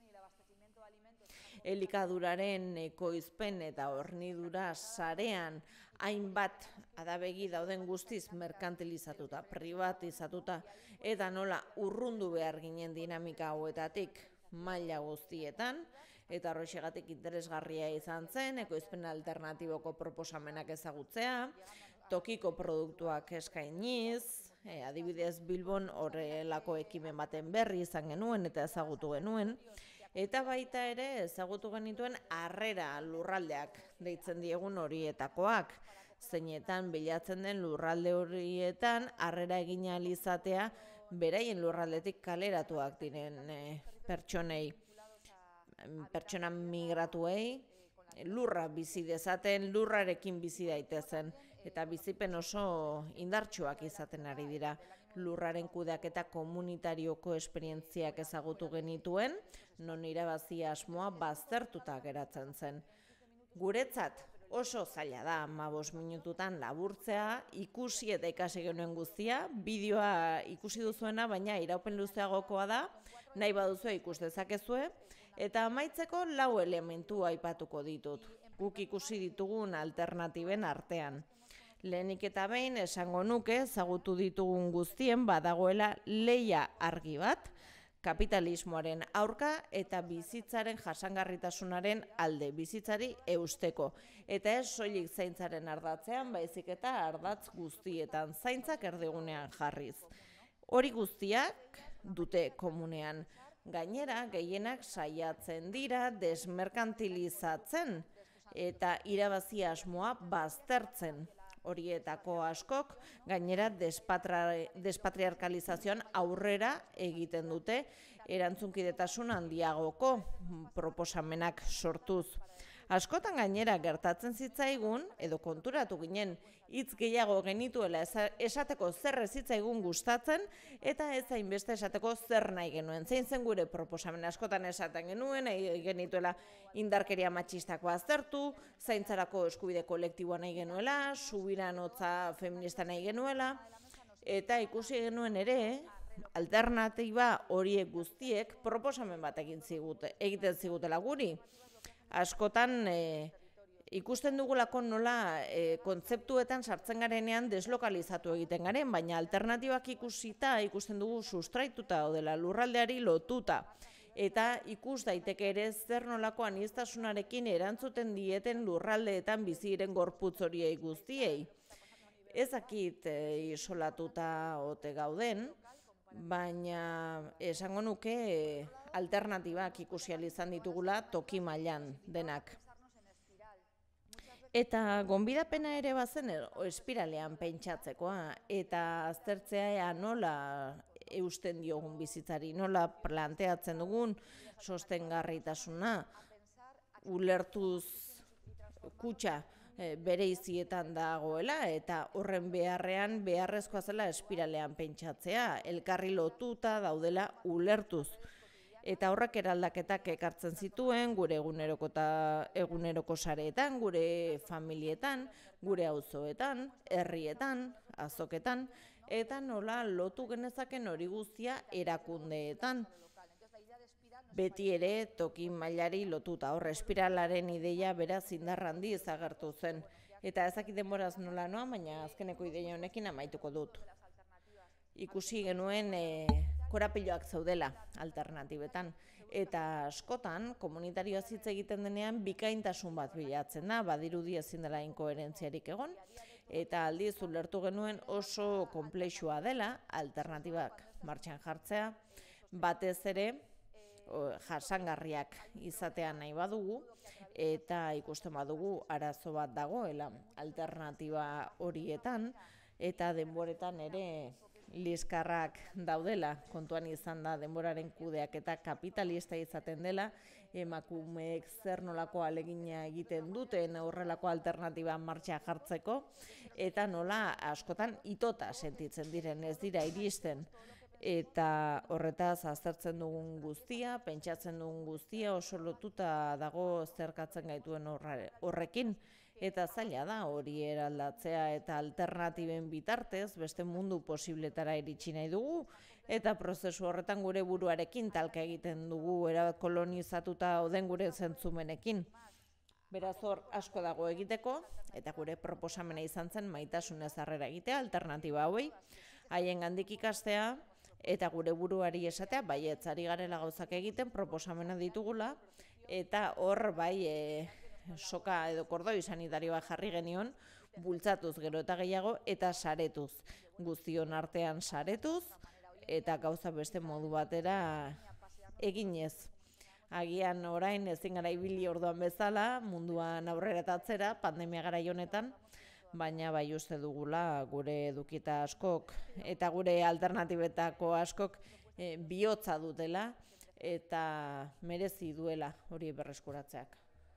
elikaduraren ekoizpen eta hornidura sarean hainbat adabegi dauden guztiz merkantilizatuta, privatizatuta, eta nola urrundu behar ginen dinamika hauetatik maila guztietan, eta horrexegatik interesgarria izan zen, ekoizpen alternatiboko proposamenak ezagutzea, tokiko produktuak eskainiz, e, adibidez Bilbon horrelako ekimen baten berri izan genuen eta ezagutu genuen, eta baita ere ezagutu genituen harrera lurraldeak deitzen diegun horietakoak, zeinetan bilatzen den lurralde horietan harrera egin ahal izatea beraien lurraldetik kaleratuak diren e, pertsonei, pertsona migratuei, lurra bizi dezaten, lurrarekin bizi daitezen, eta bizipen oso indartsuak izaten ari dira. Lurraren kudeaketa komunitarioko esperientziak ezagutu genituen, non irabazi asmoa baztertuta geratzen zen. Guretzat oso zaila da hamabost minututan laburtzea, ikusi eta ikasi genuen guztia, bideoa ikusi duzuena, baina iraupen luzeagokoa da, nahi baduzue ikus dezakezue, eta amaitzeko lau elementu aipatuko ditut, guk ikusi ditugun alternatiben artean. Lehenik eta behin esango nuke ezagutu ditugun guztien badagoela lehia argi bat, kapitalismoaren aurka eta bizitzaren jasangarritasunaren alde, bizitzari eusteko. Eta ez soilik zaintzaren ardatzean, baizik eta ardatz guztietan, zaintzak erdigunean jarriz. Hori guztiak dute komunean. Gainera, gehienak saiatzen dira desmerkantilizatzen eta irabazi asmoa baztertzen. Horietako askok, gainera despatriarkalizazioan aurrera egiten dute erantzunkidetasun handiagoko proposamenak sortuz. Askotan gainera gertatzen zitzaigun, edo konturatu ginen, hitz gehiago genituela esateko zer ez zitzaigun gustatzen, eta ez hainbeste esateko zer nahi genuen. Zein zen gure proposamen askotan esaten genuen, genituela indarkeria matxistako aztertu, zaintzarako eskubide kolektiboa nahi genuela, subiranotza feminista nahi genuela, eta ikusi genuen ere, alternatiba horiek guztiek proposamen bat egiten zigutela guri. Askotan e, ikusten dugulako nola e, kontzeptuetan sartzen garenean deslokalizatu egiten garen, baina alternatibak ikusita ikusten dugu sustraituta odela lurraldeari lotuta. Eta ikus daiteke ere zer nolako aniztasunarekin erantzuten dieten lurraldeetan biziren gorputz horiei guztiei. Ez dakit e, isolatuta ote gauden, baina esango nuke e, alternatibak ikusi ahal izan ditugula toki mailan denak. Eta gonbidapena ere bazen espiralean pentsatzekoa, eta aztertzea ea nola eusten diogun bizitzari, nola planteatzen dugun sostengarritasuna, ulertuz kutxa bere izietan dagoela, eta horren beharrean beharrezkoa zela espiralean pentsatzea, elkarri lotuta daudela ulertuz. Eta horrek eraldaketak ekartzen zituen gure eguneroko eta eguneroko sareetan, gure familietan, gure auzoetan, herrietan, azoketan, eta nola lotu genezaken hori guztia erakundeetan. Beti ere toki mailari lotuta, hor espiralaren ideia beraz indar handiz agertu zen. Eta ezakit denboraz nola noa, baina azkeneko ideia honekin amaituko dut. Ikusi genuen e, korapiloak zaudela alternatibetan. Eta askotan, komunitarioa hitz egiten denean bikaintasun bat bilatzen da, badirudi ezin dela inkoherentziarik egon, eta aldiz ulertu genuen oso konplexua dela alternatibak martxan jartzea, batez ere jasangarriak izatea nahi badugu, eta ikusten badugu arazo bat dagoela alternatiba horietan, eta denboretan ere liskarrak daudela, kontuan izan da denboraren kudeak eta kapitalista izaten dela, emakumeek zer nolako alegina egiten duten horrelako alternatiba martxa jartzeko, eta nola askotan itota sentitzen diren, ez dira iristen. Eta horretaz aztertzen dugun guztia, pentsatzen dugun guztia oso lotuta dago zerkatzen gaituen horrekin. Eta zaila da hori eraldatzea eta alternatiben bitartez beste mundu posibletara iritsi nahi dugu. Eta prozesu horretan gure buruarekin talka egiten dugu erabat kolonizatuta oden gure zentzumenekin. Beraz hor asko dago egiteko, eta gure proposamena izan zen maitasunez harrera egitea alternatiba hauei, haien gandik ikastea, eta gure buruari esatea, baietz ari garela gauzak egiten, proposamena ditugula, eta hor bai e, soka edo kordoi sanitarioa jarri genion, bultzatuz gero eta gehiago, eta saretuz, guztion artean saretuz, eta gauza beste modu batera eginez. Agian orain ezin gara ibili orduan bezala, munduan aurrera eta atzera, pandemia garai honetan, baina bai uste dugula gure edukita askok eta gure alternatibetako askok e, bihotza dutela eta merezi duela hori berreskuratzeak.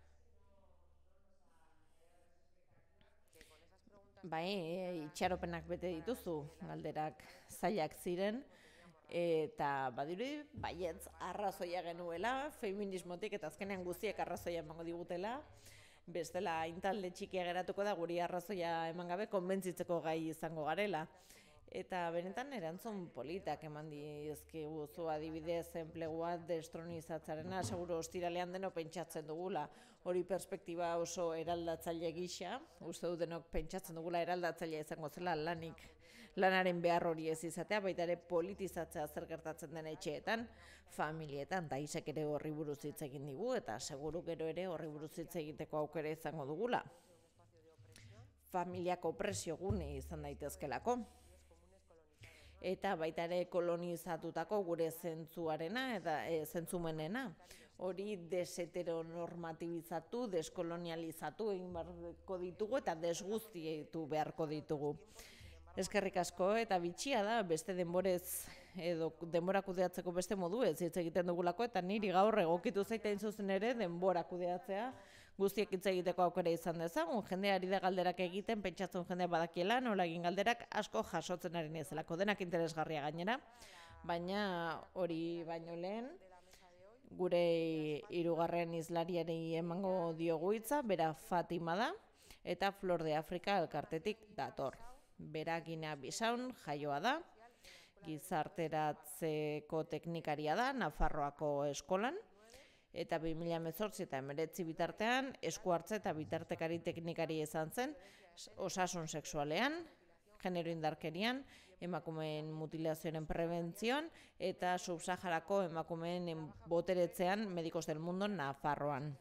Bai, e, itxaropenak bete dituzu, galderak zailak ziren, eta badirudi baietz arrazoia genuela, feminismotik eta azkenean guztiek arrazoia emango digutela, bestela intalde txikia geratuko da guri arrazoia eman gabe konbentzitzeko gai izango garela. Eta benetan erantzun politak eman dizkigu zu adibidez enplegua destronizatzearena, seguru ostiralean deno pentsatzen dugula. Hori perspektiba oso eraldatzaile gisa, uste du denok pentsatzen dugula eraldatzailea izango zela lanik. Lanaren behar hori ez izatea, baita ere politizatzea zer gertatzen den etxeetan, familietan, eta isek ere horri buruz hitz egin digu, eta seguru gero ere horri buruz hitz egiteko aukera izango dugula. Familiako opresio gune izan daitezkelako. Eta baita ere kolonizatutako gure zentzuarena eta e, zentzumenena. Hori deseteronormatibizatu, deskolonializatu egin beharko ditugu eta desguztietu beharko ditugu. Eskerrik asko eta bitxia da beste denborez edo denbora kudeatzeko beste modu ez hitz egiten dugulako eta niri gaur egokitu zaiten zuzen ere denbora kudeatzea guztiek hitz egiteko aukera izan dezagun. Jendeari da galderak egiten, pentsatzen jendea badakiela, nola egin galderak asko jasotzen ari nezelako, denak interesgarria gainera, baina hori baino lehen gure hirugarren hizlariari emango diogu hitza, bera Fatima da eta Flor de Afrika elkartetik dator. Bera Ginea Bisaun jaioa da, gizarteratzeko teknikaria da, Nafarroako eskolan, eta bi mila hemezortzi eta hemeretzi bitartean esku hartze eta bitartekari teknikari izan zen, osasun sexualean, genero indarkerian, emakumeen mutilazioaren prebentzioan eta subsaharako emakumeen boteretzean Medikos del Mundo Nafarroan.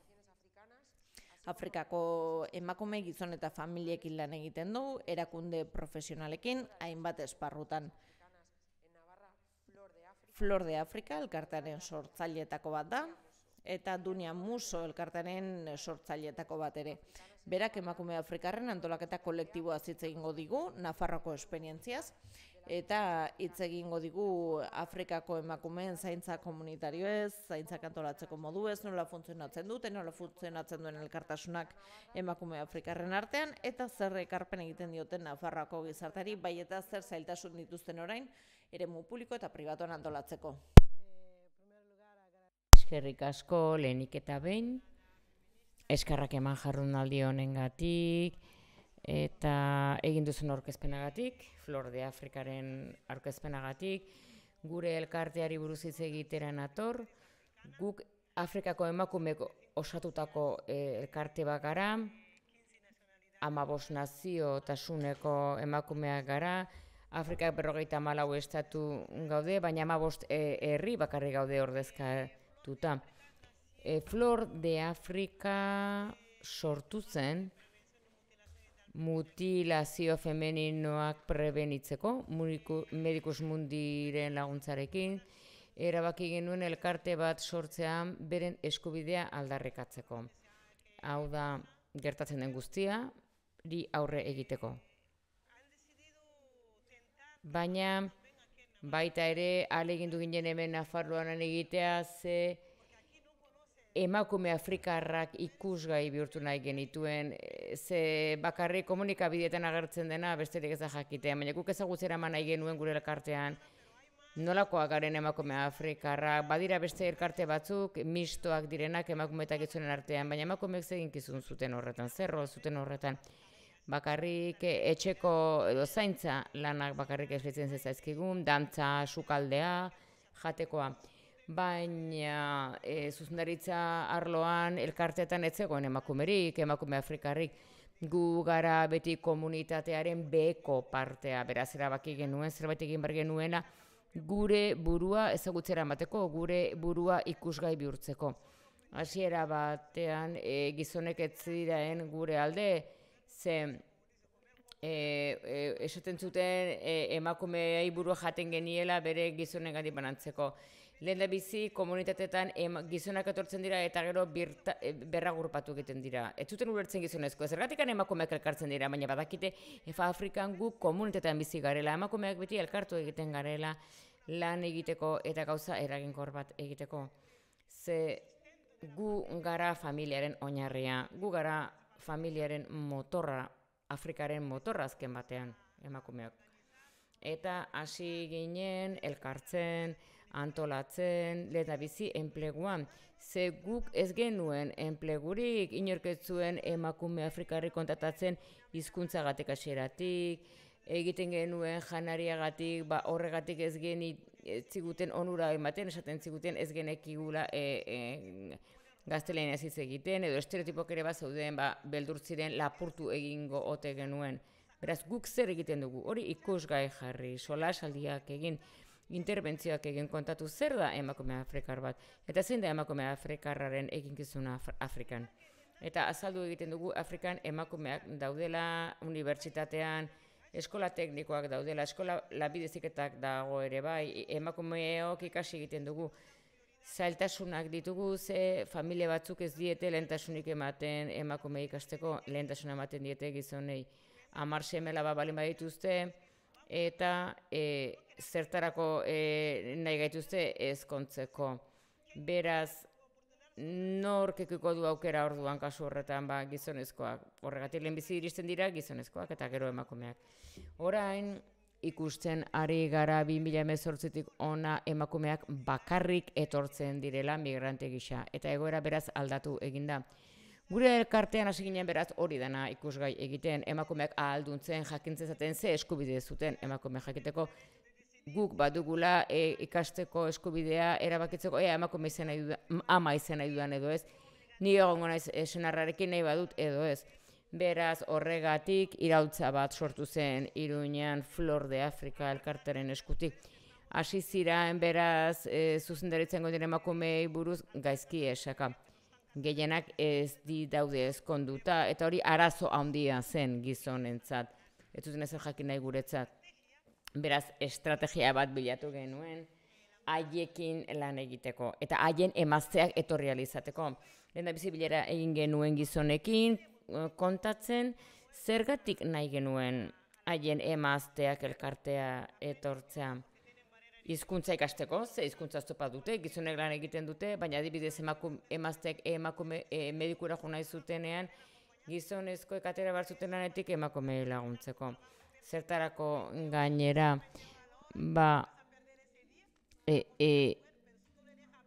Afrikako emakume gizon eta familiekin lan egiten du, erakunde profesionalekin, hainbat esparrutan. Flor de Afrika elkartearen sortzaileetako bat da, eta Dunia Muso elkartearen sortzaileetako bat ere. Berak emakume afrikarren antolaketa kolektiboa hitz egingo digu, Nafarroko esperientziaz, eta hitz egingo digu Afrikako emakumeen zaintza komunitarioez, zaintzak antolatzeko modu ez, nola funtzionatzen dute, nola funtzionatzen duen elkartasunak emakume afrikarren artean, eta zer ekarpen egiten dioten Nafarroako gizartari, bai eta zer zailtasun dituzten orain, eremu publiko eta pribatuan antolatzeko. Eskerrik asko, lehenik eta behin, eskerrak eman jardunaldi honengatik, eta egin duzun aurkezpenagatik, Flor de Afrikaren aurkezpenagatik, gure elkarteari buruz hitz egitera nator, guk Afrikako emakumeek osatutako elkarte bat gara, hamabost naziotasuneko emakumeak gara, Afrikak berrogeita hamalau estatu gaude, baina hamabost herri bakarrik gaude ordezkatuta. Flor de Afrika sortu zen mutilazio femeninoak prebenitzeko, Medicus Mundiren laguntzarekin, erabaki genuen elkarte bat sortzean beren eskubidea aldarrikatzeko. Hau da, gertatzen den guztia, di aurre egiteko. Baina, baita ere, ahalegindu ginen hemen Nafarroan egitea, ze emakume afrikarrak ikusgai bihurtu nahi genituen, ze bakarrik komunikabideetan agertzen dena besterik ez da jakitea, baina guk ezagutzera eman nahi genuen gure elkartean, nolakoak garen emakume afrikarrak, badira beste elkarte batzuk, mistoak direnak emakume eta gizonen artean, baina emakumeek zeginkizun zuten horretan, zerro zuten horretan, bakarrik etxeko edo zaintza lanak bakarrik eslitzen zaizkigun, dantza, sukaldea, jatekoa. Baina e, zuzendaritza arloan elkarteetan ez zegoen emakumerik, emakume afrikarrik, gu gara beti komunitatearen beheko partea, beraz erabaki genuen, zerbait egin behar genuena, gure burua ezagutzera emateko, gure burua ikusgai bihurtzeko. Hasiera batean e, gizonek ez ziren gure alde, ze e, e, esaten zuten e, emakumeei burua jaten geniela bere gizonengatik banantzeko. Lehen da bizi, komunitateetan gizonak etortzen dira eta gero berragurpatu egiten dira. Ez zuten ulertzen gizonezko, zergatikan emakumeak elkartzen dira, baina badakite Efa Afrikan guk komunitatean bizi garela, emakumeak beti elkartu egiten garela, lan egiteko eta gauza eraginkor bat egiteko. Ze gu gara familiaren oinarria, gu gara familiaren motorra, Afrikaren motorra azken batean emakumeak. Eta hasi ginen elkartzen, antolatzen, lehen da bizi enpleguan. Ze guk ez genuen enplegurik, inork ez zuen emakume afrikarrik kontatatzen hizkuntzagatik hasieratik, egiten genuen janariagatik, ba, horregatik ez geni ziguten onura ematen, esaten ziguten ez genekigula e, e, gaztelaniaz hitz egiten, edo estereotipok ere bat zeuden, ba, beldur ziren lapurtu egingo ote genuen. Beraz, guk zer egiten dugu, hori ikusgai jarri, solasaldiak egin, interbentzioak egin kontatu zer da emakume afrikar bat, eta zein da emakume afrikarraren eginkizuna Afrikan. Eta azaldu egiten dugu Afrikan emakumeak daudela unibertsitatean, eskola teknikoak daudela, eskola labideziketak dago ere bai, emakumeok ikasi egiten dugu, zailtasunak ditugu, ze familia batzuk ez diete lehentasunik ematen emakume ikasteko, lehentasuna ematen diete gizonei, hamar seme alaba baldin badituzte, eta e, zertarako e, nahi gaituzte ezkontzeko. Beraz, nork ekiko du aukera orduan kasu horretan ba, gizonezkoak. Horregatik lehenbizi iristen dira gizonezkoak eta gero emakumeak. Orain ikusten ari gara bi mila hemezortzitik ona emakumeak bakarrik etortzen direla migrante gisa. Eta egoera beraz aldatu eginda. Gure elkartean hasi ginen beraz hori dana ikusgai egiten, emakumeak ahalduntzen, jakintzen zaten ze eskubide zuten emakume jakiteko, guk badugula e, ikasteko eskubidea erabakitzeko, ea emakume izan nahi dudan, ama izan nahi dudan edo ez, ni egongo naiz senarrarekin nahi badut edo ez. Beraz horregatik iraultza bat sortu zen Iruñan Flor de Afrika elkarteren eskutik. Hasi ziren beraz e, zuzendaritzen gondire emakumei buruz gaizki esaka. Gehienak ez di daude ezkonduta, eta hori arazo handia zen gizonentzat. Ez zuten ezer jakin nahi guretzat. Beraz, estrategia bat bilatu genuen, haiekin lan egiteko, eta haien emazteak etorri ahal izateko. Lehen da bizi bilera egin genuen gizonekin, kontatzen, zergatik nahi genuen haien emazteak elkartea etortzea. Hizkuntza ikasteko, ze hizkuntza oztopa dute, gizonek lan egiten dute, baina adibidez emazteak emakume e, medikura jo nahi zutenean, gizonezko ekatera bar zuten lanetik emakume laguntzeko. Zertarako gainera, ba, e, e,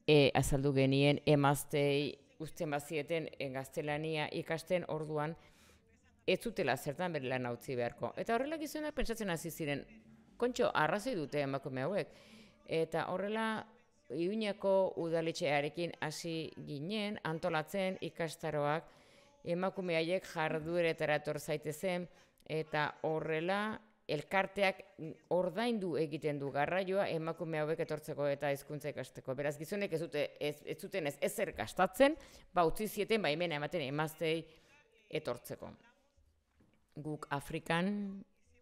e, azaldu genien emaztei usten bazieten gaztelania ikasten orduan ez zutela zertan bere lan utzi beharko. Eta horrela gizonak pentsatzen hasi ziren, kontxo, arrazoi dute emakume hauek. Eta horrela Iruñeko udaletxearekin hasi ginen, antolatzen ikastaroak, emakume haiek jardueretara etor zaitezen, eta horrela elkarteak ordaindu egiten du garraioa emakume hauek etortzeko eta hizkuntza ikasteko. Beraz, gizonek ez, dute, ez, ez zuten ez ezer gastatzen, ba utzi zieten baimena ematen emaztei etortzeko. Guk Afrikan,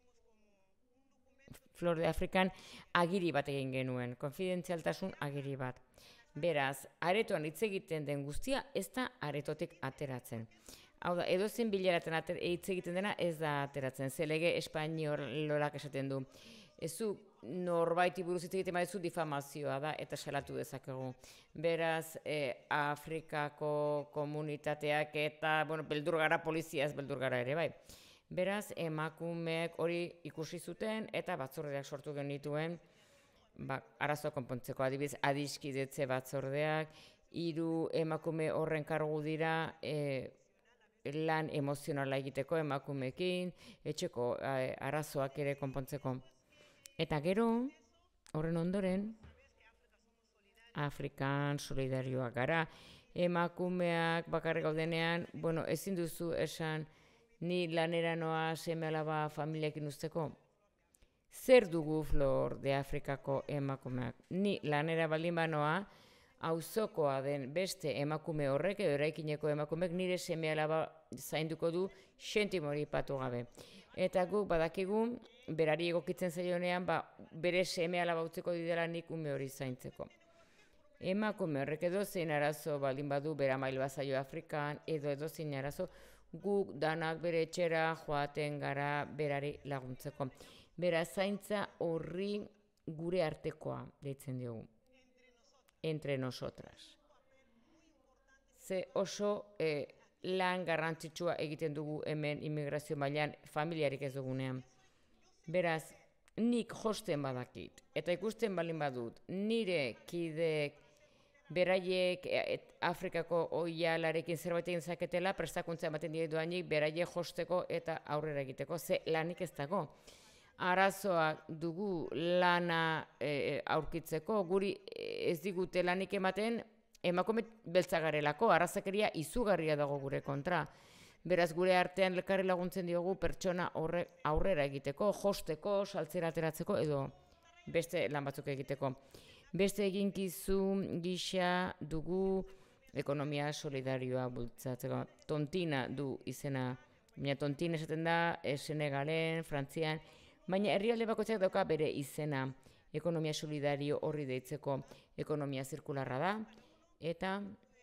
Flor de Afrikan, agiri bat egin genuen, konfidentzialtasun agiri bat. Beraz, aretoan hitz egiten den guztia ez da aretotik ateratzen. Hau da, edozein bileraten hitz egiten dena ez da ateratzen. Ze lege espainolak esaten du. Ez du norbaiti buruz hitz egiten badezu difamazioa da eta salatu dezakegu. Beraz, eh, Afrikako komunitateak eta, bueno, beldur gara, polizia ez beldur gara ere, bai. Beraz, emakumeek hori ikusi zuten eta batzordeak sortu genituen ba, arazoa konpontzeko. Adibidez, adiskidetze batzordeak, hiru emakume horren kargu dira e, lan emozionala egiteko emakumeekin, etxeko e, arazoak ere konpontzeko. Eta gero, horren ondoren, Afrikan solidarioak gara, emakumeak bakarrik gaudenean, bueno, ezin duzu esan, ni lanera noa seme alaba familiakin usteko. Zer dugu Flor de Afrikako emakumeak? Ni lanera baldin banoa, auzokoa den beste emakume horrek, edo eraikineko emakumeek nire seme alaba zainduko du sentimori patu gabe. Eta guk badakigu, berari egokitzen zaionean, ba, bere seme alaba utzeko didela nik ume hori zaintzeko. Emakume horrek edo zein arazo baldin badu bera mail bazaio Afrikan, edo edo zein arazo, guk danak bere etxera joaten gara berari laguntzeko. Bera zaintza horri gure artekoa deitzen diogu. Entre nosotras. Ze oso eh, lan garrantzitsua egiten dugu hemen immigrazio mailan familiarik ez dugunean. Beraz, nik josten badakit, eta ikusten balin badut, nire kideek beraiek et, Afrikako oialarekin zerbait egin zaketela, prestakuntza ematen dira doainik beraiek josteko eta aurrera egiteko, ze lanik ez dago. Arazoak dugu lana e, aurkitzeko, guri ez digute lanik ematen, emakume beltzagarelako, arrazakeria izugarria dago gure kontra. Beraz, gure artean elkarri laguntzen diogu pertsona horre, aurrera egiteko, josteko, saltzera ateratzeko edo beste lan batzuk egiteko. Beste eginkizun gisa dugu ekonomia solidarioa bultzatzeko. Tontina du izena. Baina tontina esaten da Senegalen, Frantzian, baina herrialde bakoitzak dauka bere izena. Ekonomia solidario horri deitzeko ekonomia zirkularra da. Eta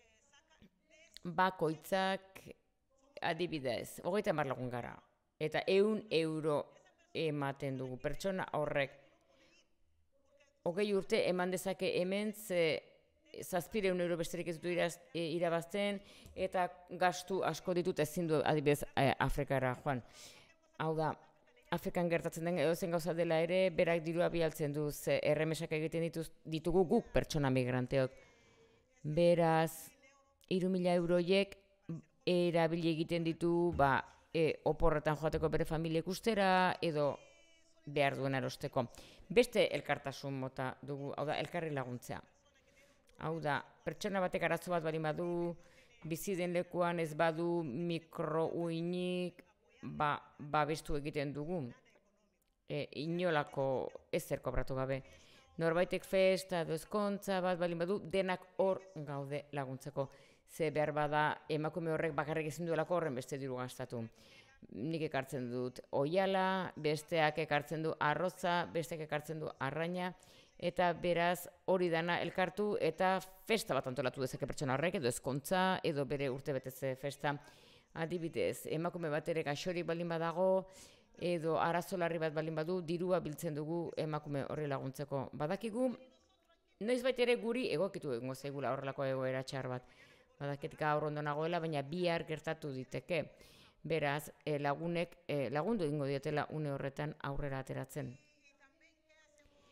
bakoitzak adibidez, hogeita hamar lagun gara. Eta ehun euro ematen dugu. Pertsona horrek hogei urte eman dezake hemen ze zazpireun euro besterik ez du irabazten eta gastu asko ditut ezin du adibidez Afrikara joan. Hau da, Afrikan gertatzen den edozen gauza dela ere, berak dirua bialtzen du, ze erremesak egiten dituz, ditugu guk pertsona migranteok. Beraz, hiru mila euroiek erabili egiten ditu ba, e, oporretan joateko bere familiek ustera edo behar duen erosteko. Beste elkartasun mota dugu, hau da, elkarri laguntzea. Hau da, pertsona batek arazo bat bali badu, bizi den lekuan ez badu mikrouinik, ba, babestu egiten dugu. E, inolako ezer kobratu gabe. Norbaitek festa edo ezkontza bat bali badu, denak hor gaude laguntzeko. Ze behar bada emakume horrek bakarrik ezin duelako horren beste diru gastatu. Nik ekartzen dut oiala, besteak ekartzen du arroza, besteak ekartzen du arraina, eta beraz hori dana elkartu eta festa bat antolatu dezake pertsona horrek, edo ezkontza, edo bere urtebetetze festa. Adibidez, emakume bat ere gaixorik baldin badago, edo arazo larri bat baldin badu, dirua biltzen dugu emakume horri laguntzeko. Badakigu, noizbait ere guri egokitu egingo zaigula horrelako egoera txar bat. Badakitik gaur ondo nagoela, baina bihar gertatu diteke. Beraz, eh, lagunek eh, lagundu egingo dietela une horretan aurrera ateratzen.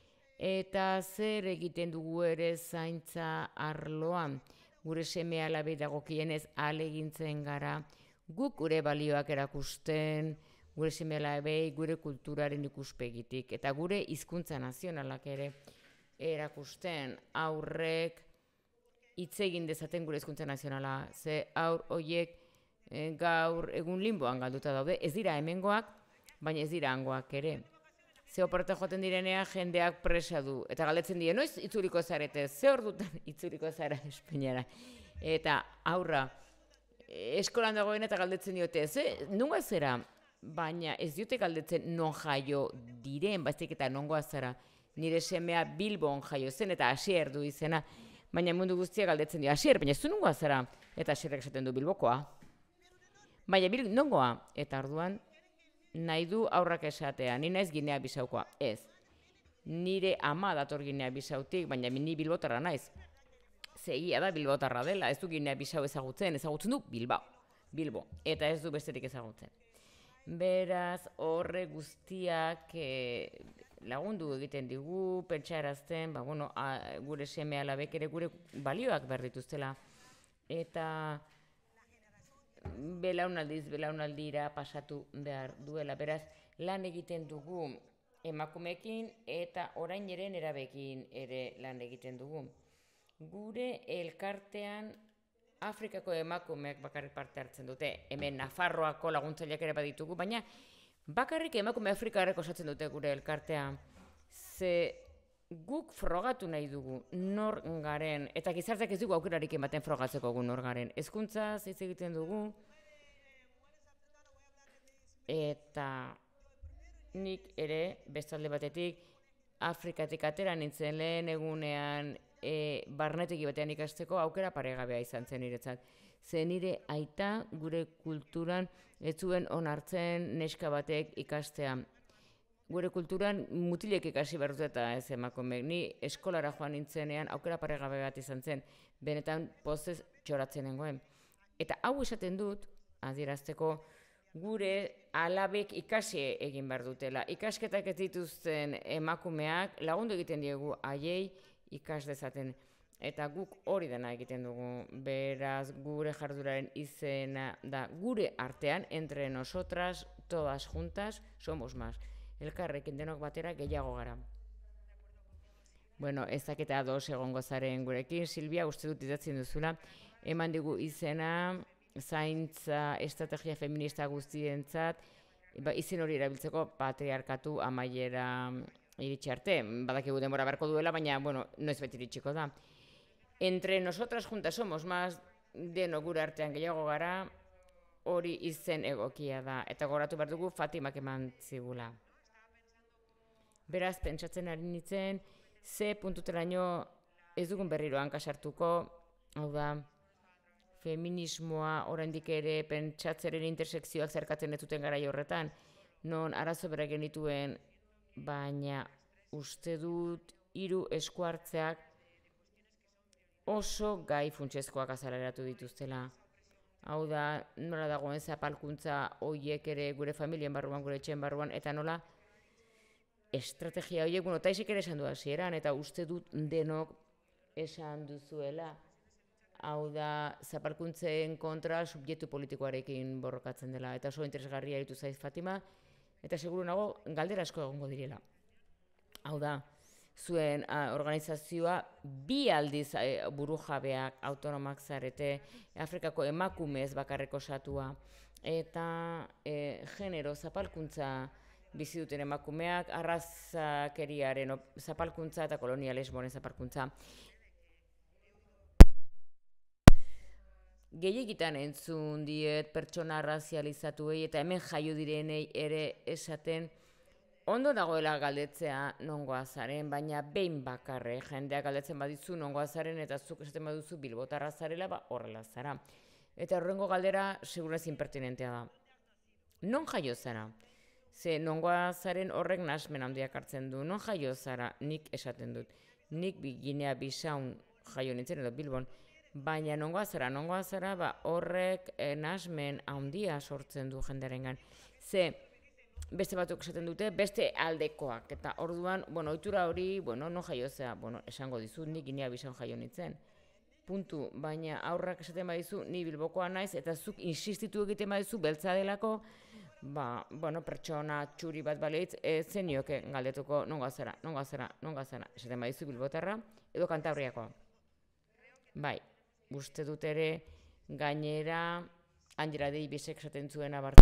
Eta zer egiten dugu ere zaintza arloan, gure seme alabei dagokienez ahalegintzen gara, guk gure balioak erakusten, gure seme alabei gure kulturaren ikuspegitik, eta gure hizkuntza nazionalak ere erakusten aurrek hitz egin dezaten gure hizkuntza nazionala, ze aur horiek gaur egun limboan galduta daude, ez dira hemengoak, baina ez dira hangoak ere. Ze oporretan joaten direnea jendeak presa du, eta galdetzen die, noiz itzuliko zarete, ze ordutan itzuliko zara Espainiara. Eta aurra, eskolan dagoen eta galdetzen diote, ze, nungoa zera, baina ez diote galdetzen non jaio diren, baizik eta nongoa zara, nire semea Bilbon jaio zen, eta Asier du izena, baina mundu guztia galdetzen dio, Asier, baina ez du nongoa zara, eta Asierrek esaten du Bilbokoa. Baina bil, nongoa, eta orduan, nahi du aurrak esatea, ni naiz Ginea Bisaukoa, ez. Nire ama dator Ginea Bisautik, baina ni Bilbotarra naiz. Zegia da Bilbotarra dela, ez du Ginea Bisau ezagutzen, ezagutzen du Bilbao, Bilbo, eta ez du besterik ezagutzen. Beraz, horre guztiak e, lagundu egiten digu, pentsarazten, ba, bueno, a, gure seme alabek ere gure balioak berdituztela, eta belaunaldiz, belaunaldira pasatu behar duela. Beraz, lan egiten dugu emakumeekin eta orain ere nerabeekin ere lan egiten dugu. Gure elkartean Afrikako emakumeak bakarrik parte hartzen dute, hemen Nafarroako laguntzaileak ere baditugu, baina bakarrik emakume afrikarrek osatzen dute gure elkartea. Ze guk frogatu nahi dugu nor garen, eta gizarteak ez dugu aukerarik ematen frogatzeko gu nor garen. Hezkuntzaz hitz egiten dugu, eta nik ere bestalde batetik Afrikatik atera nintzen lehen egunean e, barnetegi batean ikasteko aukera paregabea izan zen niretzat. Ze nire aita gure kulturan ez zuen onartzen neska batek ikastea. Gure kulturan mutilek ikasi behar dut eta ez emakumeek. Ni eskolara joan nintzenean aukera paregabe bat izan zen, benetan pozez txoratzen nengoen. Eta hau esaten dut, adierazteko, gure alabek ikasi egin behar dutela. Ikasketak ez dituzten emakumeak lagundu egiten diegu haiei ikas dezaten. Eta guk hori dena egiten dugu. Beraz, gure jarduraren izena da gure artean, entre nosotras, todas juntas, somos más. Elkarrekin denok batera gehiago gara. Bueno, ezak eta ados egongo zaren gurekin, Silvia, uste dut idatzen duzula, eman digu izena, zaintza estrategia feminista guztientzat, ba, izen hori erabiltzeko patriarkatu amaiera iritsi arte. Badakigu denbora beharko duela, baina, bueno, noiz beti iritsiko da. Entre nosotras juntas somos más, denok gure artean gehiago gara, hori izen egokia da, eta goratu behar dugu Fatimak eman zigula. Beraz, pentsatzen ari nintzen, ze puntuteraino ez dugun berriro hankasartuko, hau da, feminismoa oraindik ere pentsatzeren intersekzioak zerkatzen ez duten garai horretan, non arazo berak genituen, baina uste dut hiru eskuartzeak oso gai funtsezkoak azaleratu dituztela. Hau da, nola dagoen zapalkuntza horiek ere gure familien barruan, gure etxen barruan, eta nola estrategia horiek, bueno, taisek ere esan du hasieran, eta uste dut denok esan duzuela. Hau da, zapalkuntzen kontra subjektu politikoarekin borrokatzen dela, eta oso interesgarria aritu zaiz Fatima, eta seguru nago galdera asko egongo direla. Hau da, zuen organizazioa bi aldiz burujabeak autonomak zarete, Afrikako emakumez bakarreko osatua, eta genero zapalkuntza bizi duten emakumeak, arrazakeriaren zapalkuntza eta kolonialismoaren zapalkuntza. Gehiegitan entzun diet pertsona razializatuei eta hemen jaio direnei ere esaten ondo dagoela galdetzea nongoa zaren, baina behin bakarre jendeak galdetzen badizu nongoa zaren eta zuk esaten baduzu bilbotarra zarela, ba horrela zara. Eta horrengo galdera segurez impertinentea da. Non jaio zara? Ze nongoa zaren horrek nahasmen handiak hartzen du. Non jaio zara? Nik esaten dut. Nik Ginea Bisaun jaio nintzen edo Bilbon. Baina nongoa zara, nongoa zara, ba horrek nahasmen handia sortzen du jendearengan. Ze beste batzuk esaten dute, beste aldekoak. Eta orduan, bueno, ohitura hori, bueno, non jaiozea, bueno, esango dizut, nik Inea Bisan jaio nintzen. Puntu, baina aurrak esaten badizu, ni Bilbokoa naiz, eta zuk insistitu egiten badizu beltza delako, ba, bueno, pertsona txuri bat balitz, ez zenioke galdetuko non gazera, non gazera, non gazera, esaten badizu Bilbotarra, edo Kantabriakoa. Bai, uste dut ere, gainera, Angela Davisek esaten zuen abart.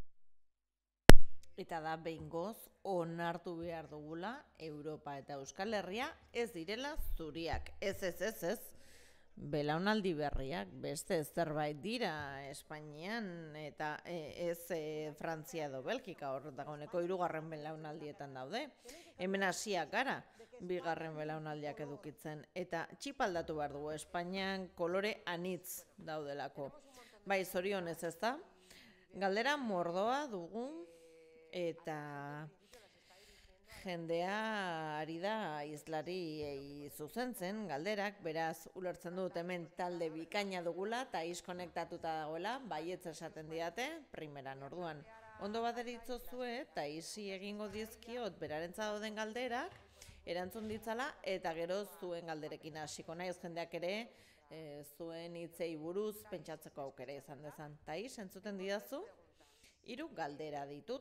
Eta da behingoz onartu behar dugula Europa eta Euskal Herria ez direla zuriak. Ez, ez, ez, ez. Belaunaldi berriak beste zerbait dira Espainian eta ez e, Frantzia edo Belgika, hor dagoeneko hirugarren belaunaldietan daude. Hemen hasiak gara bigarren belaunaldiak edukitzen eta txipaldatu behar dugu Espainian kolore anitz daudelako. Bai, zorionez ez da, galdera mordoa dugu eta jendea ari da izlari zuzentzen galderak, beraz ulertzen dut hemen talde bikaina dugula eta izkonektatuta dagoela, baietz esaten diate, primeran orduan. Ondo baderitzozue eta izi egingo dizkiot berarentza dauden galderak, erantzun ditzala eta gero zuen galderekin hasiko naiz jendeak ere e, zuen hitzei buruz pentsatzeko aukera izan dezan. Ta iz, entzuten didazu, hiru galdera ditut.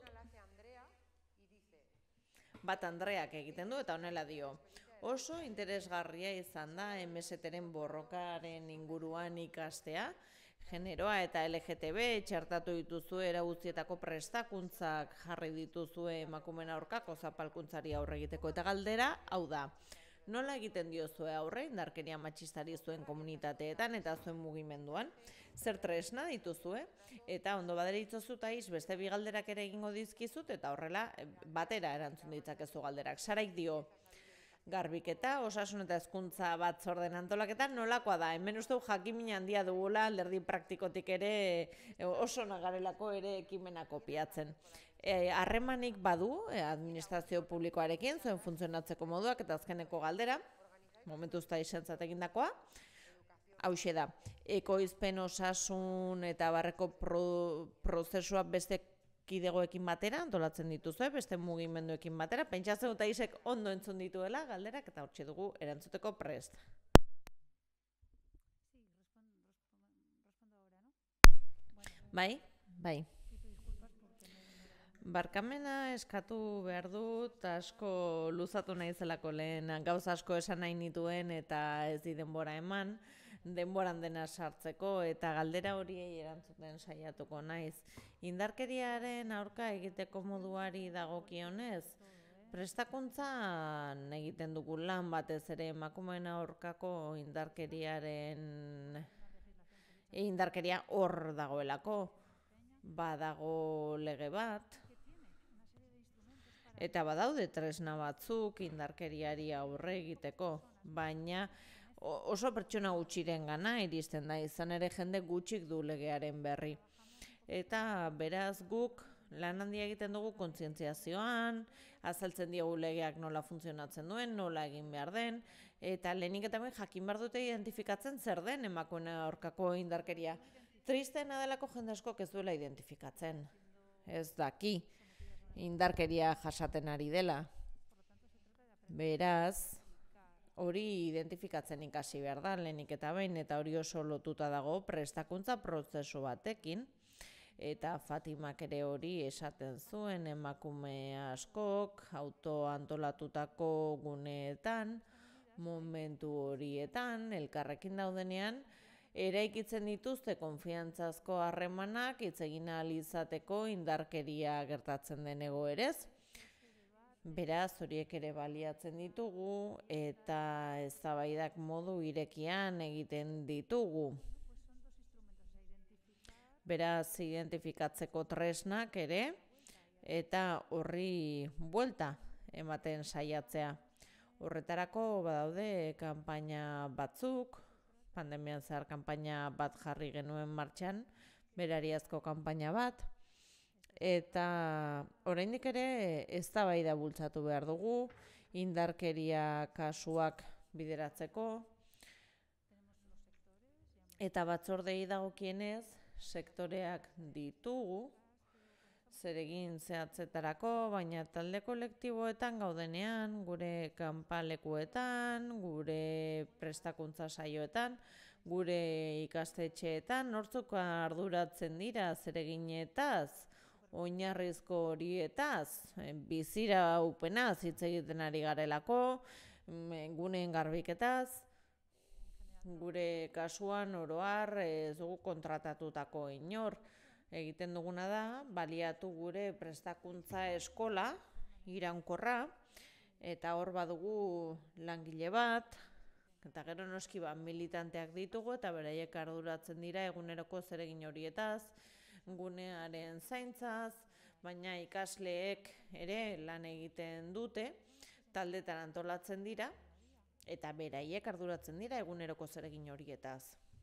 Bat Andreak egiten du eta honela dio. Oso interesgarria izan da M S T-ren borrokaren inguruan ikastea, generoa eta L G T B txertatu dituzue eraguzietako prestakuntzak jarri dituzue emakumeen aurkako zapalkuntzari aurre egiteko eta galdera, hau da. Nola egiten diozue aurre indarkeria matxistari zuen komunitateetan eta zuen mugimenduan? Zer tresna dituzue? Eta ondo baderitzozu taiz beste bi galderak ere egingo dizkizut eta horrela batera erantzun ditzakezu galderak. Saraik dio, garbiketa, osasun eta hezkuntza batzorden antolaketa nolakoa da? Hemen uste jakimina handia dugula alderdi praktikotik ere oso nagarelako ere ekimena kopiatzen. Harremanik badu administrazio publikoarekin, zuen funtzionatzeko moduak eta azkeneko galdera, momentuz da isentzat egindakoa, hauxe da, ekoizpen osasun eta barreko pro, prozesua beste kidegoekin batera, antolatzen dituzue, beste mugimenduekin batera, pentsatzen dut aizek ondo entzun dituela galderak eta hortxe dugu erantzuteko prest. Bai, bai. Barkamena eskatu behar dut, asko luzatu nahi zelako lehen, gauza asko esan nahi nituen eta ez di denbora eman, denboran dena sartzeko eta galdera horiei erantzuten saiatuko naiz. Indarkeriaren aurka egiteko moduari dagokionez, prestakuntzan egiten dugu lan batez ere emakumeen aurkako indarkeriaren indarkeria hor dagoelako, badago lege bat, eta badaude tresna batzuk indarkeriari aurre egiteko, baina oso pertsona gutxiren gana iristen da, izan ere jende gutxik du legearen berri. Eta beraz guk lan handia egiten dugu kontzientziazioan, azaltzen diogu legeak nola funtzionatzen duen, nola egin behar den, eta lehenik eta ben jakin behar dute identifikatzen zer den emakumeen aurkako indarkeria. Tristeena delako jende askok ez duela identifikatzen, ez daki indarkeria jasaten ari dela. Beraz, hori identifikatzen ikasi behar da, lehenik eta behin, eta hori oso lotuta dago prestakuntza prozesu batekin, eta Fatimak ere hori esaten zuen emakume askok, autoantolatutako guneetan, momentu horietan, elkarrekin daudenean, eraikitzen dituzte konfiantzazko harremanak hitz egin ahal izateko indarkeria gertatzen den egoerez. Beraz, horiek ere baliatzen ditugu eta eztabaidak modu irekian egiten ditugu. Beraz, identifikatzeko tresnak ere eta horri buelta ematen saiatzea. Horretarako badaude kanpaina batzuk, pandemian zehar kanpaina bat jarri genuen martxan, berariazko kanpaina bat, eta oraindik ere eztabaida bultzatu behar dugu, indarkeria kasuak bideratzeko, eta batzordei dagokienez sektoreak ditugu, zeregin zehatzetarako, baina talde kolektiboetan gaudenean, gure kanpalekuetan, gure prestakuntza saioetan, gure ikastetxeetan, nortzuk arduratzen dira zereginetaz, oinarrizko horietaz, bizira upenaz hitz egiten ari garelako, guneen garbiketaz, gure kasuan oroar ez dugu kontratatutako inor. Egiten duguna da, baliatu gure prestakuntza eskola, iraunkorra, eta hor badugu langile bat, eta gero noski ba, militanteak ditugu, eta beraiek arduratzen dira eguneroko zeregin horietaz, gunearen zaintzaz, baina ikasleek ere lan egiten dute, taldetan antolatzen dira, eta beraiek arduratzen dira eguneroko zeregin horietaz.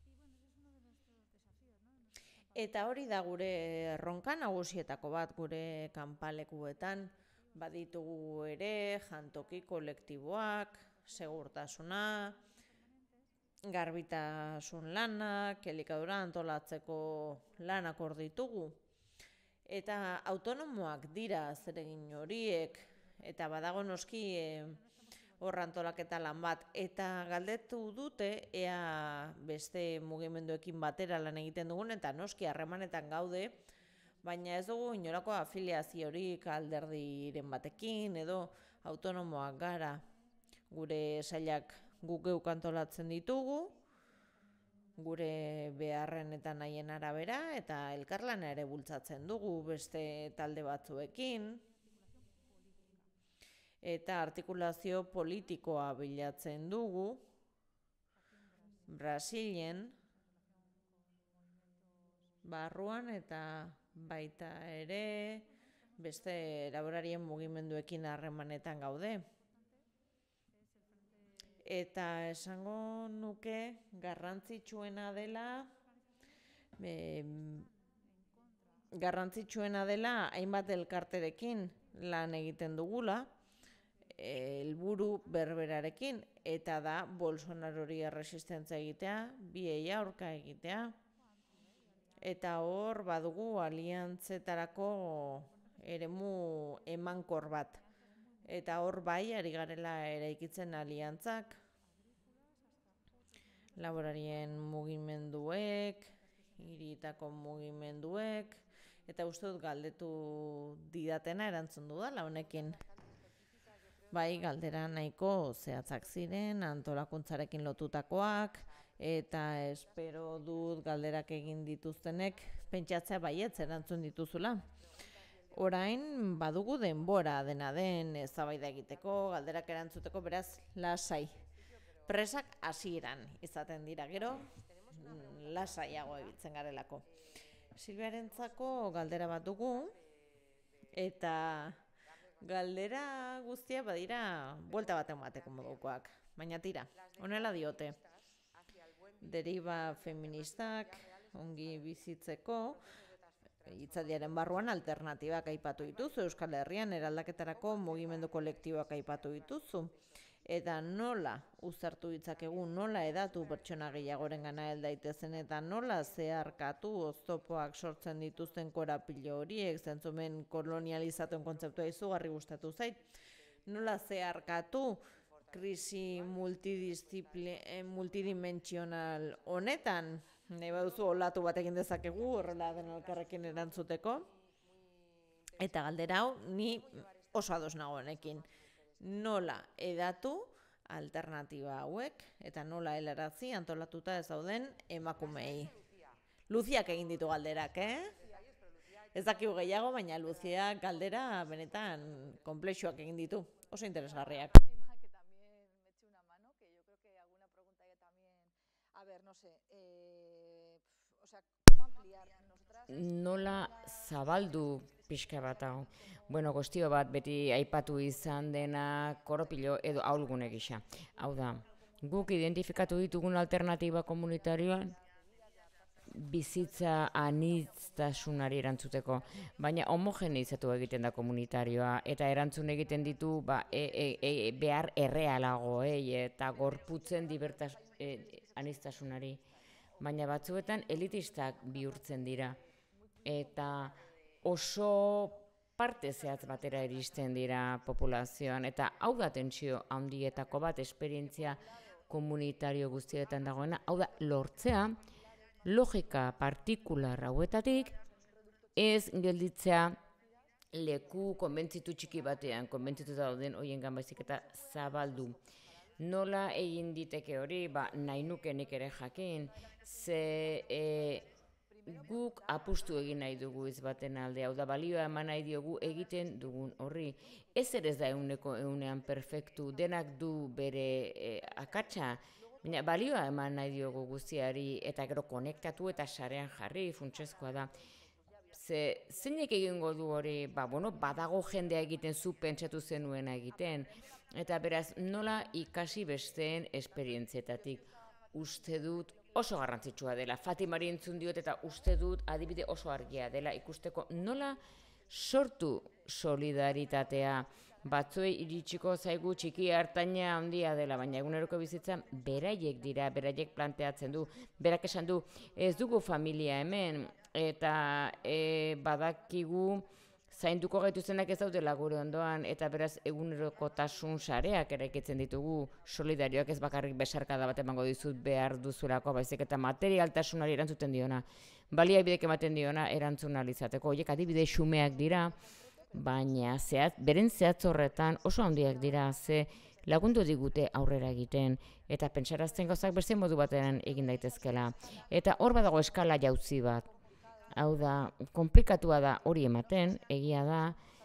Eta hori da gure erronka nagusietako bat, gure kanpalekuetan baditugu ere jantoki kolektiboak, segurtasuna, garbitasun lanak, elikadura antolatzeko lanak hor ditugu. Eta autonomoak dira zeregin horiek, eta badago noski hor antolaketa lan bat, eta galdetu dute ea beste mugimenduekin batera lan egiten dugun, eta noski harremanetan gaude, baina ez dugu inolako afiliaziorik alderdiren batekin, edo autonomoak gara. Gure sailak guk geuk antolatzen ditugu, gure beharren eta nahien arabera, eta elkarlana ere bultzatzen dugu beste talde batzuekin, eta artikulazio politikoa bilatzen dugu Brasilen, barruan eta baita ere beste laborarien mugimenduekin harremanetan gaude. Eta esango nuke garrantzitsuena dela, e, garrantzitsuena dela hainbat elkarterekin lan egiten dugula, helburu berberarekin, eta da Bolsonarori erresistentza egitea, biei aurka egitea, eta hor badugu aliantzetarako eremu emankor bat, eta hor bai ari garela eraikitzen aliantzak, laborarien mugimenduek, hirietako mugimenduek, eta uste dut galdetu didatena erantzun dudala honekin. Bai, galdera nahiko zehatzak ziren, antolakuntzarekin lotutakoak, eta espero dut galderak egin dituztenek pentsatzea baietz erantzun dituzula. Orain badugu denbora dena den eztabaida egiteko, galderak erantzuteko, beraz lasai. Presak hasieran izaten dira, gero lasaiago ibiltzen garelako. Silviarentzako galdera bat dugu, eta galdera guztia badira buelta bat emateko modukoak, baina tira, honela diote. Deriba feministak ongi bizitzeko, hitzaldiaren barruan alternatibak aipatu dituzu, Euskal Herrian eraldaketarako mugimendu kolektiboak aipatu dituzu, eta nola uztartu ditzakegu, nola edatu pertsona gehiagorengana hel daitezen, eta nola zeharkatu oztopoak sortzen dituzten korapilo horiek, zentzumen kolonializatuen kontzeptua izugarri gustatu zait, nola zeharkatu krisi multidimentsional honetan, nahi baduzu olatu bat egin dezakegu, horrela den elkarrekin erantzuteko, eta galdera hau ni oso ados nago honekin. Nola edatu alternatiba hauek, eta nola helarazi antolatuta ez dauden emakumei. Luziak egin ditu galderak, eh? Ez dakigu gehiago, baina Luziak galdera benetan konplexuak egin ditu, oso interesgarriak. Nola zabaldu pixka bat hau. Bueno, gostio bat beti aipatu izan dena koropilo edo ahulgune gisa. Hau da, guk identifikatu ditugun alternatiba komunitarioan bizitza aniztasunari erantzuteko, baina homogeneizatu egiten da komunitarioa, eta erantzun egiten ditu ba, e, e, e, behar errealagoei eta gorputzen libertas, e, aniztasunari, baina batzuetan elitistak bihurtzen dira. Eta oso parte zehatz batera iristen dira populazioan, eta hau da tentsio handietako bat, esperientzia komunitario guztietan dagoena, hau da lortzea, logika partikular hauetatik, ez gelditzea leku konbentzitu txiki batean, konbentzitu dauden hoiengan baizik eta zabaldu. Nola egin diteke hori, ba, nahi nuke nik ere jakin, ze e, guk apustu egin nahi dugu izbaten alde, hau da balioa eman nahi diogu egiten dugun horri. Ez ere ez da euneko eunean perfektu, denak du bere e, akatsa, baina balioa eman nahi diogu guztiari eta gero konektatu eta sarean jarri, funtsezkoa da. Ze, zeinek egingo du hori, ba, bueno, badago jendea egiten zu pentsatu zenuena egiten, eta beraz nola ikasi besteen esperientzietatik. Uste dut oso garrantzitsua dela, Fatimari entzun diot eta uste dut adibide oso argia dela ikusteko nola sortu solidaritatea. Batzuei iritsiko zaigu txiki hartaina handia dela, baina eguneroko bizitzan beraiek dira, beraiek planteatzen du, berak esan du, ez dugu familia hemen, eta e, badakigu zainduko gaituzenak ez daudela gure ondoan, eta beraz egunerokotasun sareak eraikitzen ditugu, solidarioak ez bakarrik besarkada bat emango dizut behar duzulako, baizik eta materialtasunari erantzuten diona, baliabidek ematen diona erantzun izateko, horiek adibide xumeak dira, baina zehat, beren zehatz horretan oso handiak dira, ze lagundu digute aurrera egiten, eta pentsarazten gauzak beste modu batean egin daitezkela. Eta hor badago eskala jauzi bat. Hau da, konplikatua da hori ematen, egia da,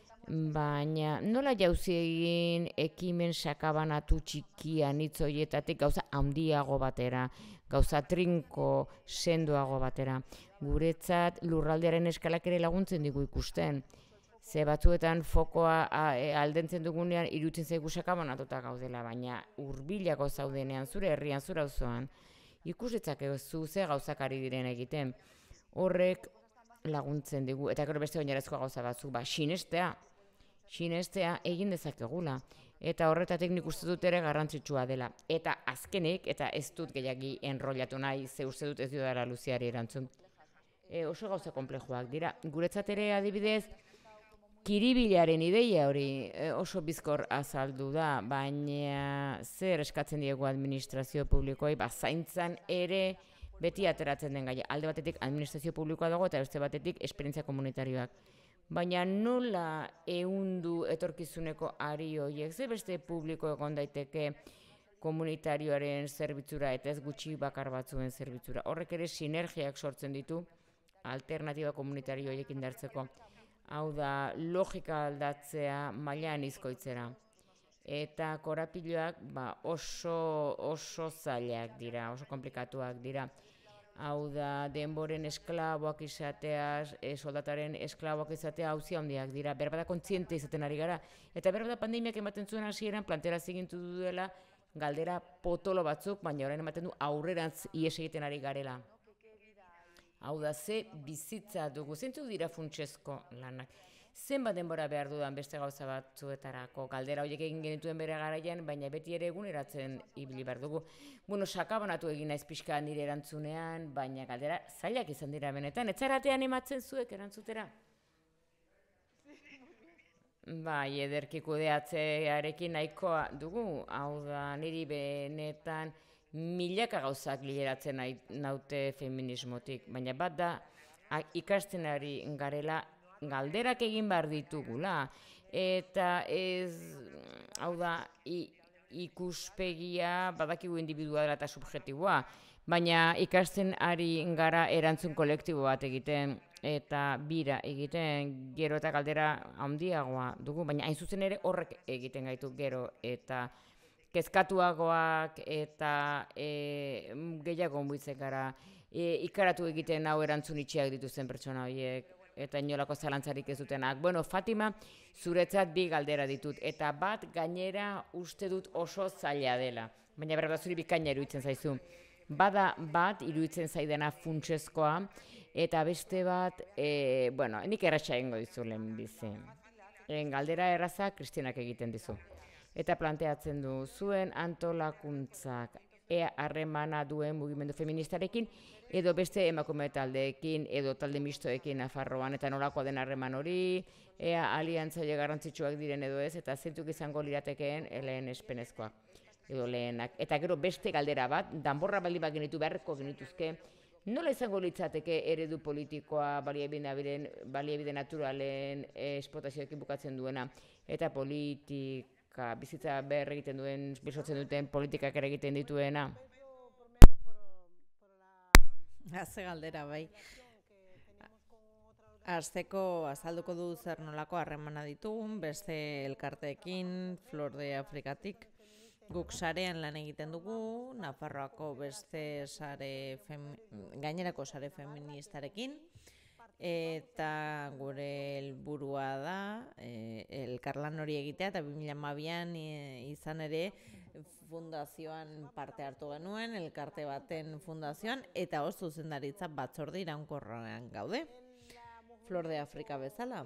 baina nola jauzi egin ekimen sakabanatu txikian hitz horietatik gauza handiago batera, gauza trinko sendoago batera. Guretzat lurraldearen eskalak ere laguntzen digu ikusten. Ze batzuetan fokoa aldentzen dugunean irutzen zaigu sakabanatuta gaudela, baina hurbilako zaudenean, zure herrian, zure auzoan, ikus ditzakezu ze gauzak ari diren egiten. Horrek laguntzen digu, eta gero beste oinarazkoa gauza batzu, ba, sinestea, sinestea egin dezakegula, eta horretatik nik uste dut ere garrantzitsua dela. Eta azkenik, eta ez dut gehiagi enrollatu nahi, ze uste dut ez diodara Luziari erantzun. E, oso gauza konplejoak dira. Guretzat ere adibidez, kiribilaren ideia hori oso bizkor azaldu da, baina zer eskatzen diegu administrazio publikoei, ba, zaintzan ere beti ateratzen den gaia. Alde batetik administrazio publikoa dago eta beste batetik esperientzia komunitarioak. Baina nola ehundu etorkizuneko ari horiek, ze beste publiko egon daiteke komunitarioaren zerbitzura eta ez gutxi bakar batzuen zerbitzura. Horrek ere sinergiak sortzen ditu alternatiba komunitario horiek indartzeko. Hau da, logika aldatzea mailan izkoitzera. Eta korapiloak ba, oso, oso zailak dira, oso komplikatuak dira. Hau da, denboren esklaboak izatea, e, soldataren esklaboak izatea hauzi handiak dira. Berbada kontziente izaten ari gara. Eta berbada pandemiak ematen zuen hasieran plantera zigintu duela galdera potolo batzuk, baina orain ematen du aurrerantz ihes egiten ari garela. Hau da, ze bizitza dugu, zeintzuk dira funtsezko lanak. Zenbat denbora behar dudan beste gauza batzuetarako, galdera horiek egin genituen bere garaian, baina beti ere eguneratzen ibili behar dugu. Bueno, sakabanatu egin naiz pixka nire erantzunean, baina galdera zailak izan dira benetan. Ez zaratean animatzen zuek erantzutera? Bai, ederki kudeatzearekin nahikoa dugu, hau da, niri benetan milaka gauzak gileratzen naute feminismotik, baina bat da ikasten ari garela galderak egin behar ditugula, eta ez, hau da, ikuspegia badakigu individuala eta subjetiboa, baina ikasten ari gara erantzun kolektibo bat egiten, eta bira egiten, gero eta galdera handiagoa dugu, baina hain zuzen ere horrek egiten gaitu gero eta kezkatuagoak eta e, gehiago onbuitzen gara, e, ikaratu egiten hau erantzun itxiak dituzten pertsona horiek, eta inolako zalantzarik ez dutenak. Bueno, Fatima, zuretzat bi galdera ditut, eta bat gainera uste dut oso zaila dela, baina berra zuri bikaina iruditzen zaizu. Bada bat iruditzen zaidana funtsezkoa, eta beste bat, e, bueno, nik erratxa egingo dizu lehen bizi. Galdera erraza Kristianak egiten dizu. Eta planteatzen du, zuen antolakuntzak ea harremana duen mugimendu feministarekin, edo beste emakume taldeekin, edo talde mistoekin Nafarroan, eta nolako den harreman hori, ea aliantzaile garrantzitsuak diren edo ez, eta zeintzuk izango liratekeen lehen espenezkoak, edo lehenak. Eta gero beste galdera bat, danborra baldin bat genitu beharreko genituzke, nola izango litzateke eredu politikoa baliabide naturalen esplotazioekin bukatzen duena, eta politika, bizitza behar egiten duen, bizotzen duten politikak ere egiten dituena? Haze galdera, bai. Azteko azalduko du zer nolako harremana ditugun, beste elkarteekin, Flor de Afrikatik. Guk sarean lan egiten dugu, Nafarroako beste sare gainerako sare feministarekin, eta gure helburua da elkarlan hori egitea, eta bi mila hamabian izan ere fundazioan parte hartu genuen, elkarte baten fundazioan, eta hor zuzendaritza batzorde iraunkorrean gaude. Flor de Afrika bezala.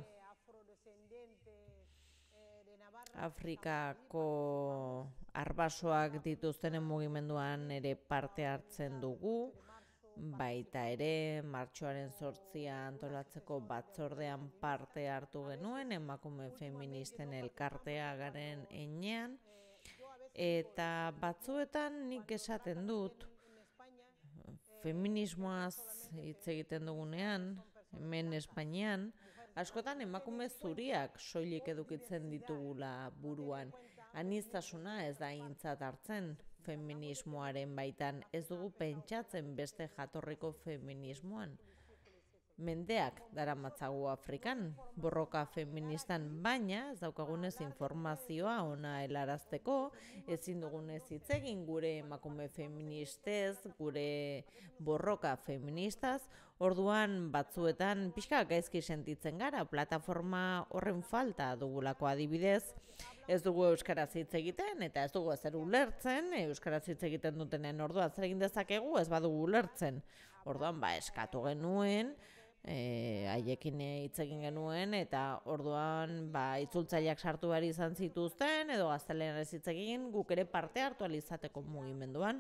Afrikako arbasoak dituztenen mugimenduan ere parte hartzen dugu, baita ere martxoaren zortzia antolatzeko batzordean parte hartu genuen, emakume feministen elkartea garen enean, eta batzuetan nik esaten dut, feminismoaz hitz egiten dugunean, hemen Espainian, askotan emakume zuriak soilik edukitzen ditugula buruan. Aniztasuna ez da aintzat hartzen feminismoaren baitan, ez dugu pentsatzen beste jatorriko feminismoan. Mendeak daramatzagu Afrikan, borroka feministan, baina ez daukagunez informazioa ona helarazteko, ezin dugunez hitz egin gure emakume feministez, gure borroka feministaz, orduan batzuetan pixka gaizki sentitzen gara, plataforma horren falta dugulako adibidez, ez dugu euskaraz hitz egiten, eta ez dugu ezer ulertzen, euskaraz hitz egiten dutenen orduan zer egin dezakegu, ez badugu ulertzen. Orduan ba eskatu genuen, haiekin hitz egin genuen, eta orduan ba itzultzaileak sartu behar izan zituzten, edo gazteleraz hitz egin, guk ere parte hartu ahal izateko mugimenduan.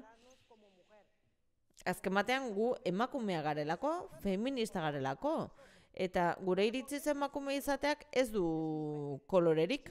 Azken batean gu emakumea garelako, feminista garelako, eta gure iritziz emakume izateak ez du kolorerik.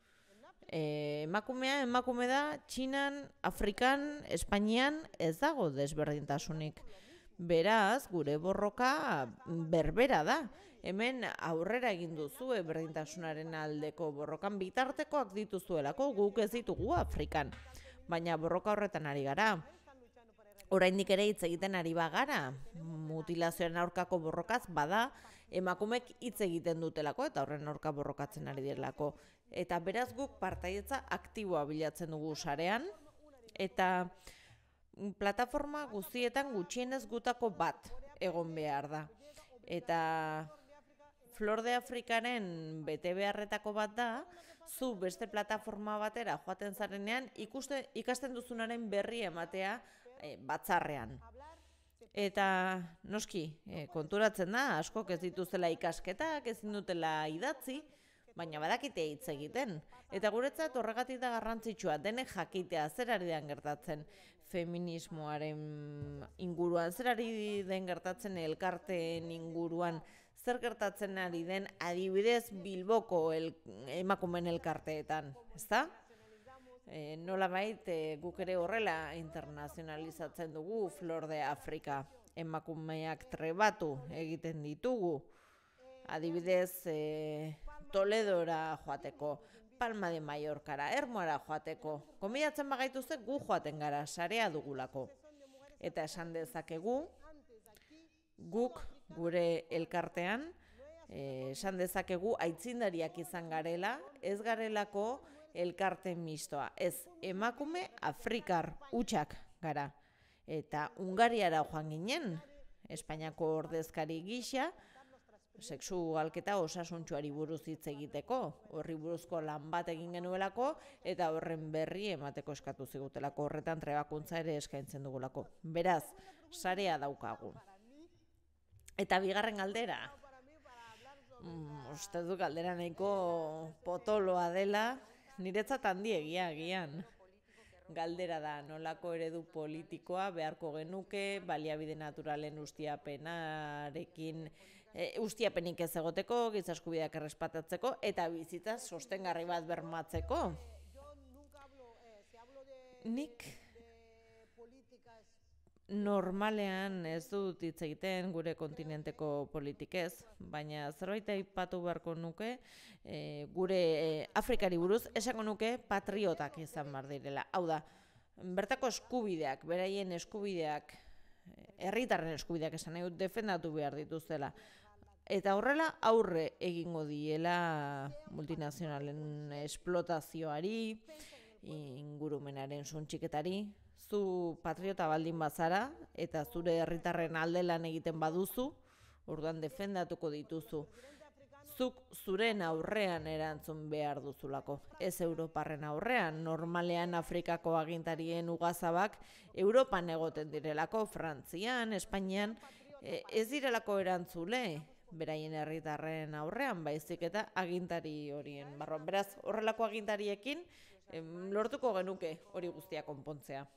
Emakumea emakume da, Txinan, Afrikan, Espainian ez dago desberdintasunik. Beraz, gure borroka berbera da. Hemen aurrera egin duzu berdintasunaren aldeko borrokan bitartekoak dituzuelako, guk ez ditugu Afrikan. Baina borroka horretan ari gara. Oraindik ere hitz egiten ari bagara, mutilazioaren aurkako borrokaz bada, emakumek hitz egiten dutelako eta horren aurka borrokatzen ari direlako. Eta beraz guk partaietza aktiboa bilatzen dugu sarean, eta plataforma guztietan gutxienez gutako bat egon behar da. Eta Flor de Afrikaren bete beharretako bat da, zu beste plataforma batera joaten zarenean ikasten duzunaren berri ematea batzarrean. Eta noski, konturatzen da, askok ez dituzela ikasketak, ezin dutela idatzi, baina badakite hitz egiten. Eta guretzat horregatik da garrantzitsua, denek jakitea zer ari den gertatzen feminismoaren inguruan, zer ari den gertatzen elkarteen inguruan, zer gertatzen ari den adibidez Bilboko emakumeen elkarteetan, ezta? Nola bait, guk ere horrela internazionalizatzen dugu Flor de Afrika. Emakumeak trebatu egiten ditugu, adibidez Toledora joateko, Palma de Mallorcara, Ermuara joateko. Konbidatzen bagaituzte gu joaten gara, sarea dugulako. Eta esan dezakegu, guk gure elkartean, esan dezakegu aitzindariak izan garela, ez garelako elkarte mistoa. Ez emakume Afrikar hutsak gara. Eta Hungariara joan ginen, Espainiako ordezkari gisa, sexualketa osasuntsuari buruz hitz egiteko, horri buruzko lan bat egin genuelako, eta horren berri emateko eskatu zigutelako, horretan trebakuntza ere eskaintzen dugulako. Beraz, sarea daukagu. Eta bigarren galdera, mm, uste du galdera nahiko potoloa dela, niretzat handiegia agian. galdera da, nolako eredu politikoa beharko genuke, baliabide naturalen ustiapenarekin, e, ustiapenik ez egoteko, giza eskubideak errespetatzeko, eta bizitza sostengarri bat bermatzeko. Nik normalean ez dut hitz egiten gure kontinenteko politikez, baina zerbait aipatu beharko nuke, e, gure e, Afrikari buruz esango nuke patriotak izan behar direla. Hau da, bertako eskubideak, beraien eskubideak, herritarren eskubideak esan nahi dut defendatu behar dituztela. Eta horrela aurre egingo diela multinazionalen esplotazioari, ingurumenaren suntxiketari. Zu patriota baldin bazara eta zure herritarren alde lan egiten baduzu, orduan defendatuko dituzu. Zuk zuren aurrean erantzun behar duzulako, ez Europarren aurrean. Normalean Afrikako agintarien ugazabak Europan egoten direlako, Frantzian, Espainian, ez direlako erantzule beraien herritarren aurrean, baizik eta agintari horien barruan. Beraz, horrelako agintariekin lortuko genuke hori guztia konpontzea.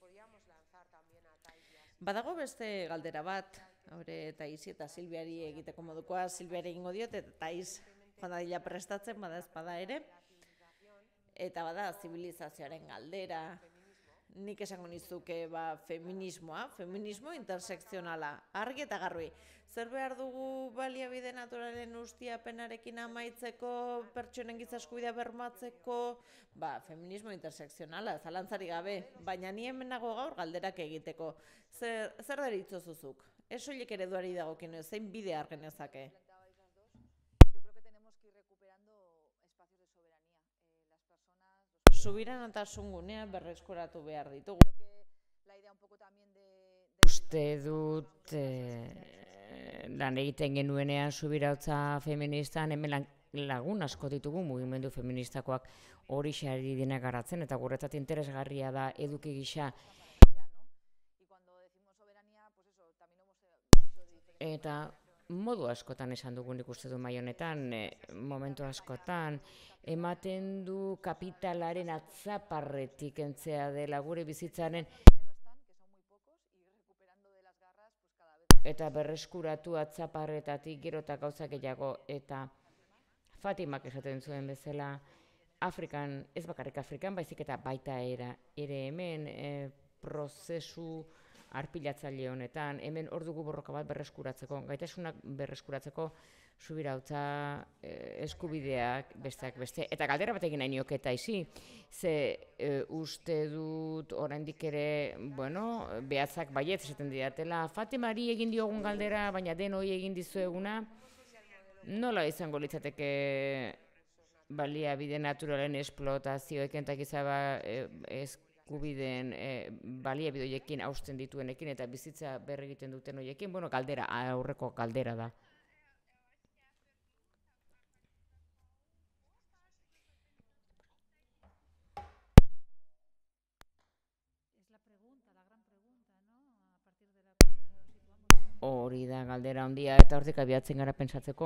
Badago beste galdera bat, hori Taisi eta Silviari egiteko modukoa, Silviari egingo diot, eta Tais joan dadila prestatzen, bada ez bada ere, eta bada zibilizazioaren galdera. Nik esango nizuke ba, feminismoa, feminismo intersekzionala, argi eta garbi. Zer behar dugu baliabide naturalen ustiapenarekin amaitzeko, pertsonen giza eskubidea bermatzeko, ba, feminismo intersekzionala, zalantzari gabe, baina ni hemen nago gaur galderak egiteko. Zer, zer deritzozuzuk? Ez soilik ereduari dagokien, zein bide har genezake? Subiranotasun gunea berreskuratu behar ditugu. Uste dut eh, lan egiten genuenean subirautza feministan, hemen lagun asko ditugu mugimendu feministakoak hori xari dena garatzen, eta guretzat interesgarria da eduki gisa. Eta modu askotan esan dugun ikuste du mai honetan, e, momentu askotan, ematen du kapitalaren atzaparretik entzea dela gure bizitzaren eta berreskuratu atzaparretatik gero eta gauza gehiago. Eta Fatimak esaten zuen bezala, Afrikan, ez bakarrik Afrikan, baizik eta baita era, ere hemen e, prozesu arpilatzaile honetan, hemen hor dugu borroka bat berreskuratzeko, gaitasunak berreskuratzeko, subirautza, eh, eskubideak, besteak beste. Eta galdera bat egin nahi nioke Taisi, ze eh, uste dut oraindik ere, bueno, behatzak baietz esaten didatela, Fatimari egin diogun galdera, baina den hori egin dizueguna, nola izango litzateke baliabide naturalen esplotazioekin eta gizaba eh, eskubideen eh, baliabide horiekin hausten dituenekin eta bizitza berri egiten duten horiekin, bueno, galdera, aurreko galdera da. Hori da galdera handia eta hortik abiatzen gara pentsatzeko.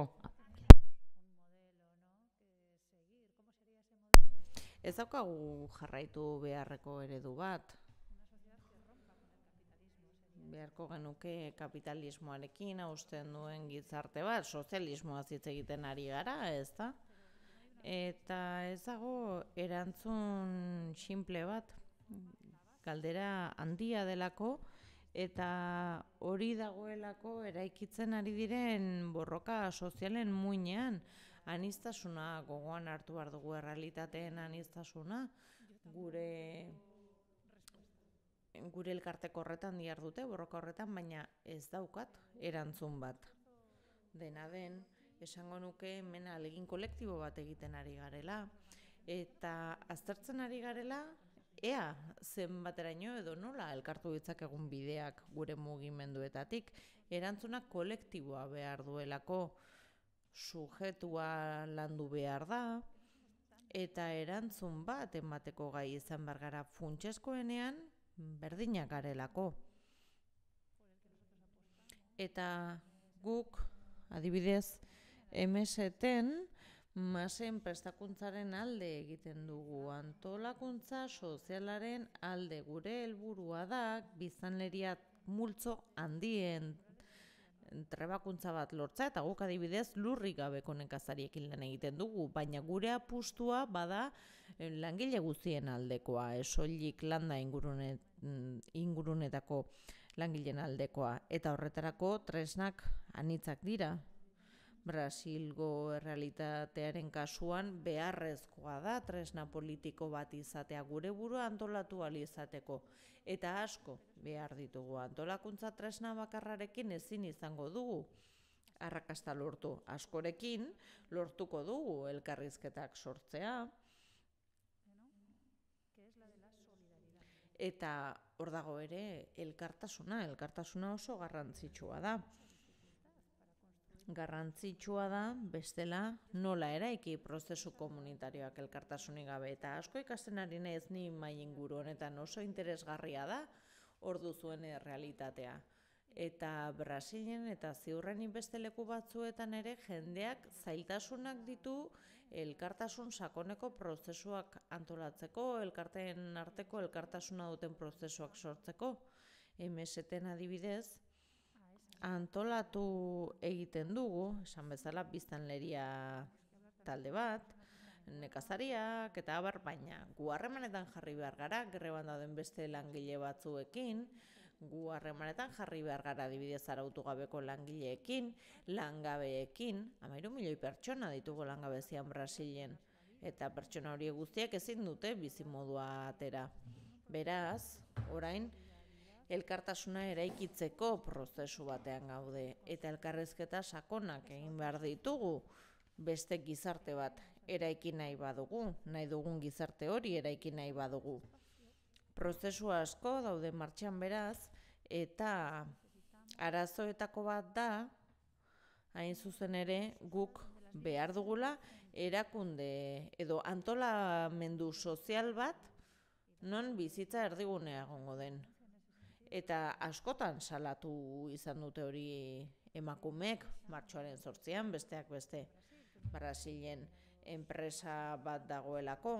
Ez daukagu jarraitu beharreko eredu bat. Beharko genuke kapitalismoarekin hausten duen gizarte bat, sozialismoaz hitz egiten ari gara, ez da? Eta ez dago erantzun sinple bat, galdera handia delako, eta hori dagoelako eraikitzen ari diren borroka sozialen muinean, aniztasuna gogoan hartu behar dugu, errealitateen aniztasuna, gure gure elkarteko horretan dihardute, borroka horretan, baina ez daukat erantzun bat. Dena den, esango nuke hemen ahalegin kolektibo bat egiten ari garela, eta aztertzen ari garela, ea zenbateraino edo nola elkartu ditzakegun bideak gure mugimenduetatik, erantzunak kolektiboa behar duelako, sujetua landu behar da, eta erantzun bat emateko gai izan behar gara funtsezkoenean berdinak garelako. Eta guk, adibidez, M S T-en masen prestakuntzaren alde egiten dugu, antolakuntza sozialaren alde. Gure helburua da biztanleria multzo handien trebakuntza bat lortza, eta guk adibidez lurrik gabeko nekazariekin lan egiten dugu, baina gure apustua bada langile guztien aldekoa, esoilik landa ingurune, ingurunetako langileen aldekoa, eta horretarako tresnak anitzak dira. Brasilgo errealitatearen kasuan beharrezkoa da tresna politiko bat izatea gure burua antolatu ahal izateko. Eta asko behar ditugu, antolakuntza tresna bakarrarekin ezin izango dugu arrakasta lortu. Askorekin lortuko dugu elkarrizketak sortzea. Eta hor dago ere elkartasuna, elkartasuna oso garrantzitsua da. Garrantzitsua da, bestela, nola eraiki prozesu komunitarioak elkartasunik gabe. Eta asko ikasten ari naiz ni mai inguru honetan oso interesgarria da hor duzuen errealitatea. Eta Brasilen eta ziurrenik beste leku batzuetan ere jendeak zailtasunak ditu elkartasun sakoneko prozesuak antolatzeko, elkarteen arteko elkartasuna duten prozesuak sortzeko. M S T-en adibidez, antolatu egiten dugu, esan bezala biztanleria talde bat, nekazariak eta abar, baina gu harremanetan jarri behar gara, greban dauden beste langile batzuekin, gu harremanetan jarri behar gara adibidez arautu gabeko langileekin, langabeekin, hamairu milioi pertsona ditugu langabezian Brasilen, eta pertsona horiek guztiak ezin dute bizimodua atera. Beraz, orain, elkartasuna eraikitzeko prozesu batean gaude, eta elkarrizketa sakonak egin behar ditugu beste gizarte bat eraiki nahi badugu, nahi dugun gizarte hori eraiki nahi badugu. Prozesu asko daude martxan beraz, eta arazoetako bat da, hain zuzen ere guk behar dugula erakunde edo antolamendu sozial bat non bizitza erdigunea egongo den. Eta askotan salatu izan dute hori emakumeek martxoaren zortzian, besteak beste Brasilen enpresa bat dagoelako,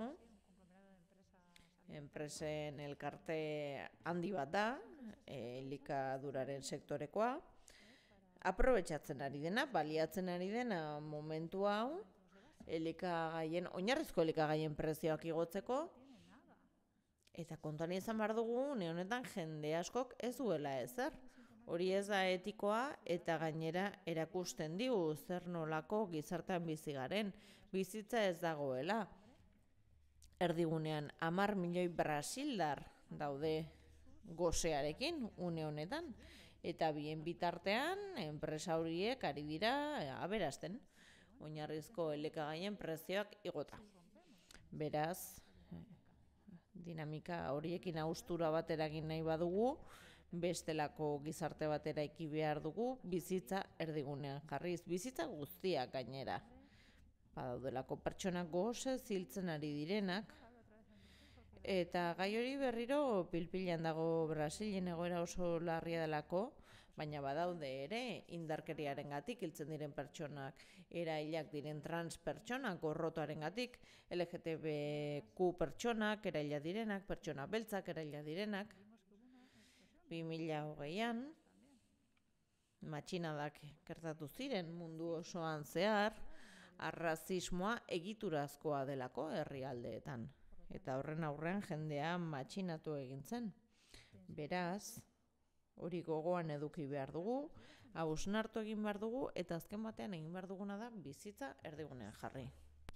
enpresen elkarte handi bat da, elikaduraren sektorekoa, aprobetxatzen ari dena, baliatzen ari dena momentu hau, elikagaien, oinarrizko elikagaien prezioak igotzeko, eta kontuan izan behar dugu, une honetan jende askok ez duela ezer. Hori ez da etikoa eta gainera erakusten digu zer nolako gizartean bizi garen. Bizitza ez dagoela. Erdigunean hamar milioi brasildar daude gosearekin une honetan. Eta bien bitartean, enpresa horiek ari dira aberasten. Oinarrizko elikagaien prezioak igota. Beraz, dinamika horiekin haustura bat eragin nahi badugu, bestelako gizarte bat eraiki behar dugu, bizitza erdigunean jarriz, bizitza guztiak gainera. Badaudelako pertsonak goze ziltzen ari direnak, eta gai hori berriro pilpilan dago Brasilen egoera oso larria delako, baina badaude ere indarkeriaren gatik hiltzen diren pertsonak, erailak diren trans pertsonak, gorrotoaren gatik, L G T B Q pertsonak, eraila direnak, pertsona beltzak eraila direnak. bi mila hogeian, matxinadak gertatu ziren mundu osoan zehar, arrazismoa egiturazkoa delako herrialdeetan. Eta horren aurrean jendea matxinatu egin zen. Beraz, hori gogoan eduki behar dugu, hausnartu egin behar dugu, eta azken batean egin behar duguna da bizitza erdigunean jarri.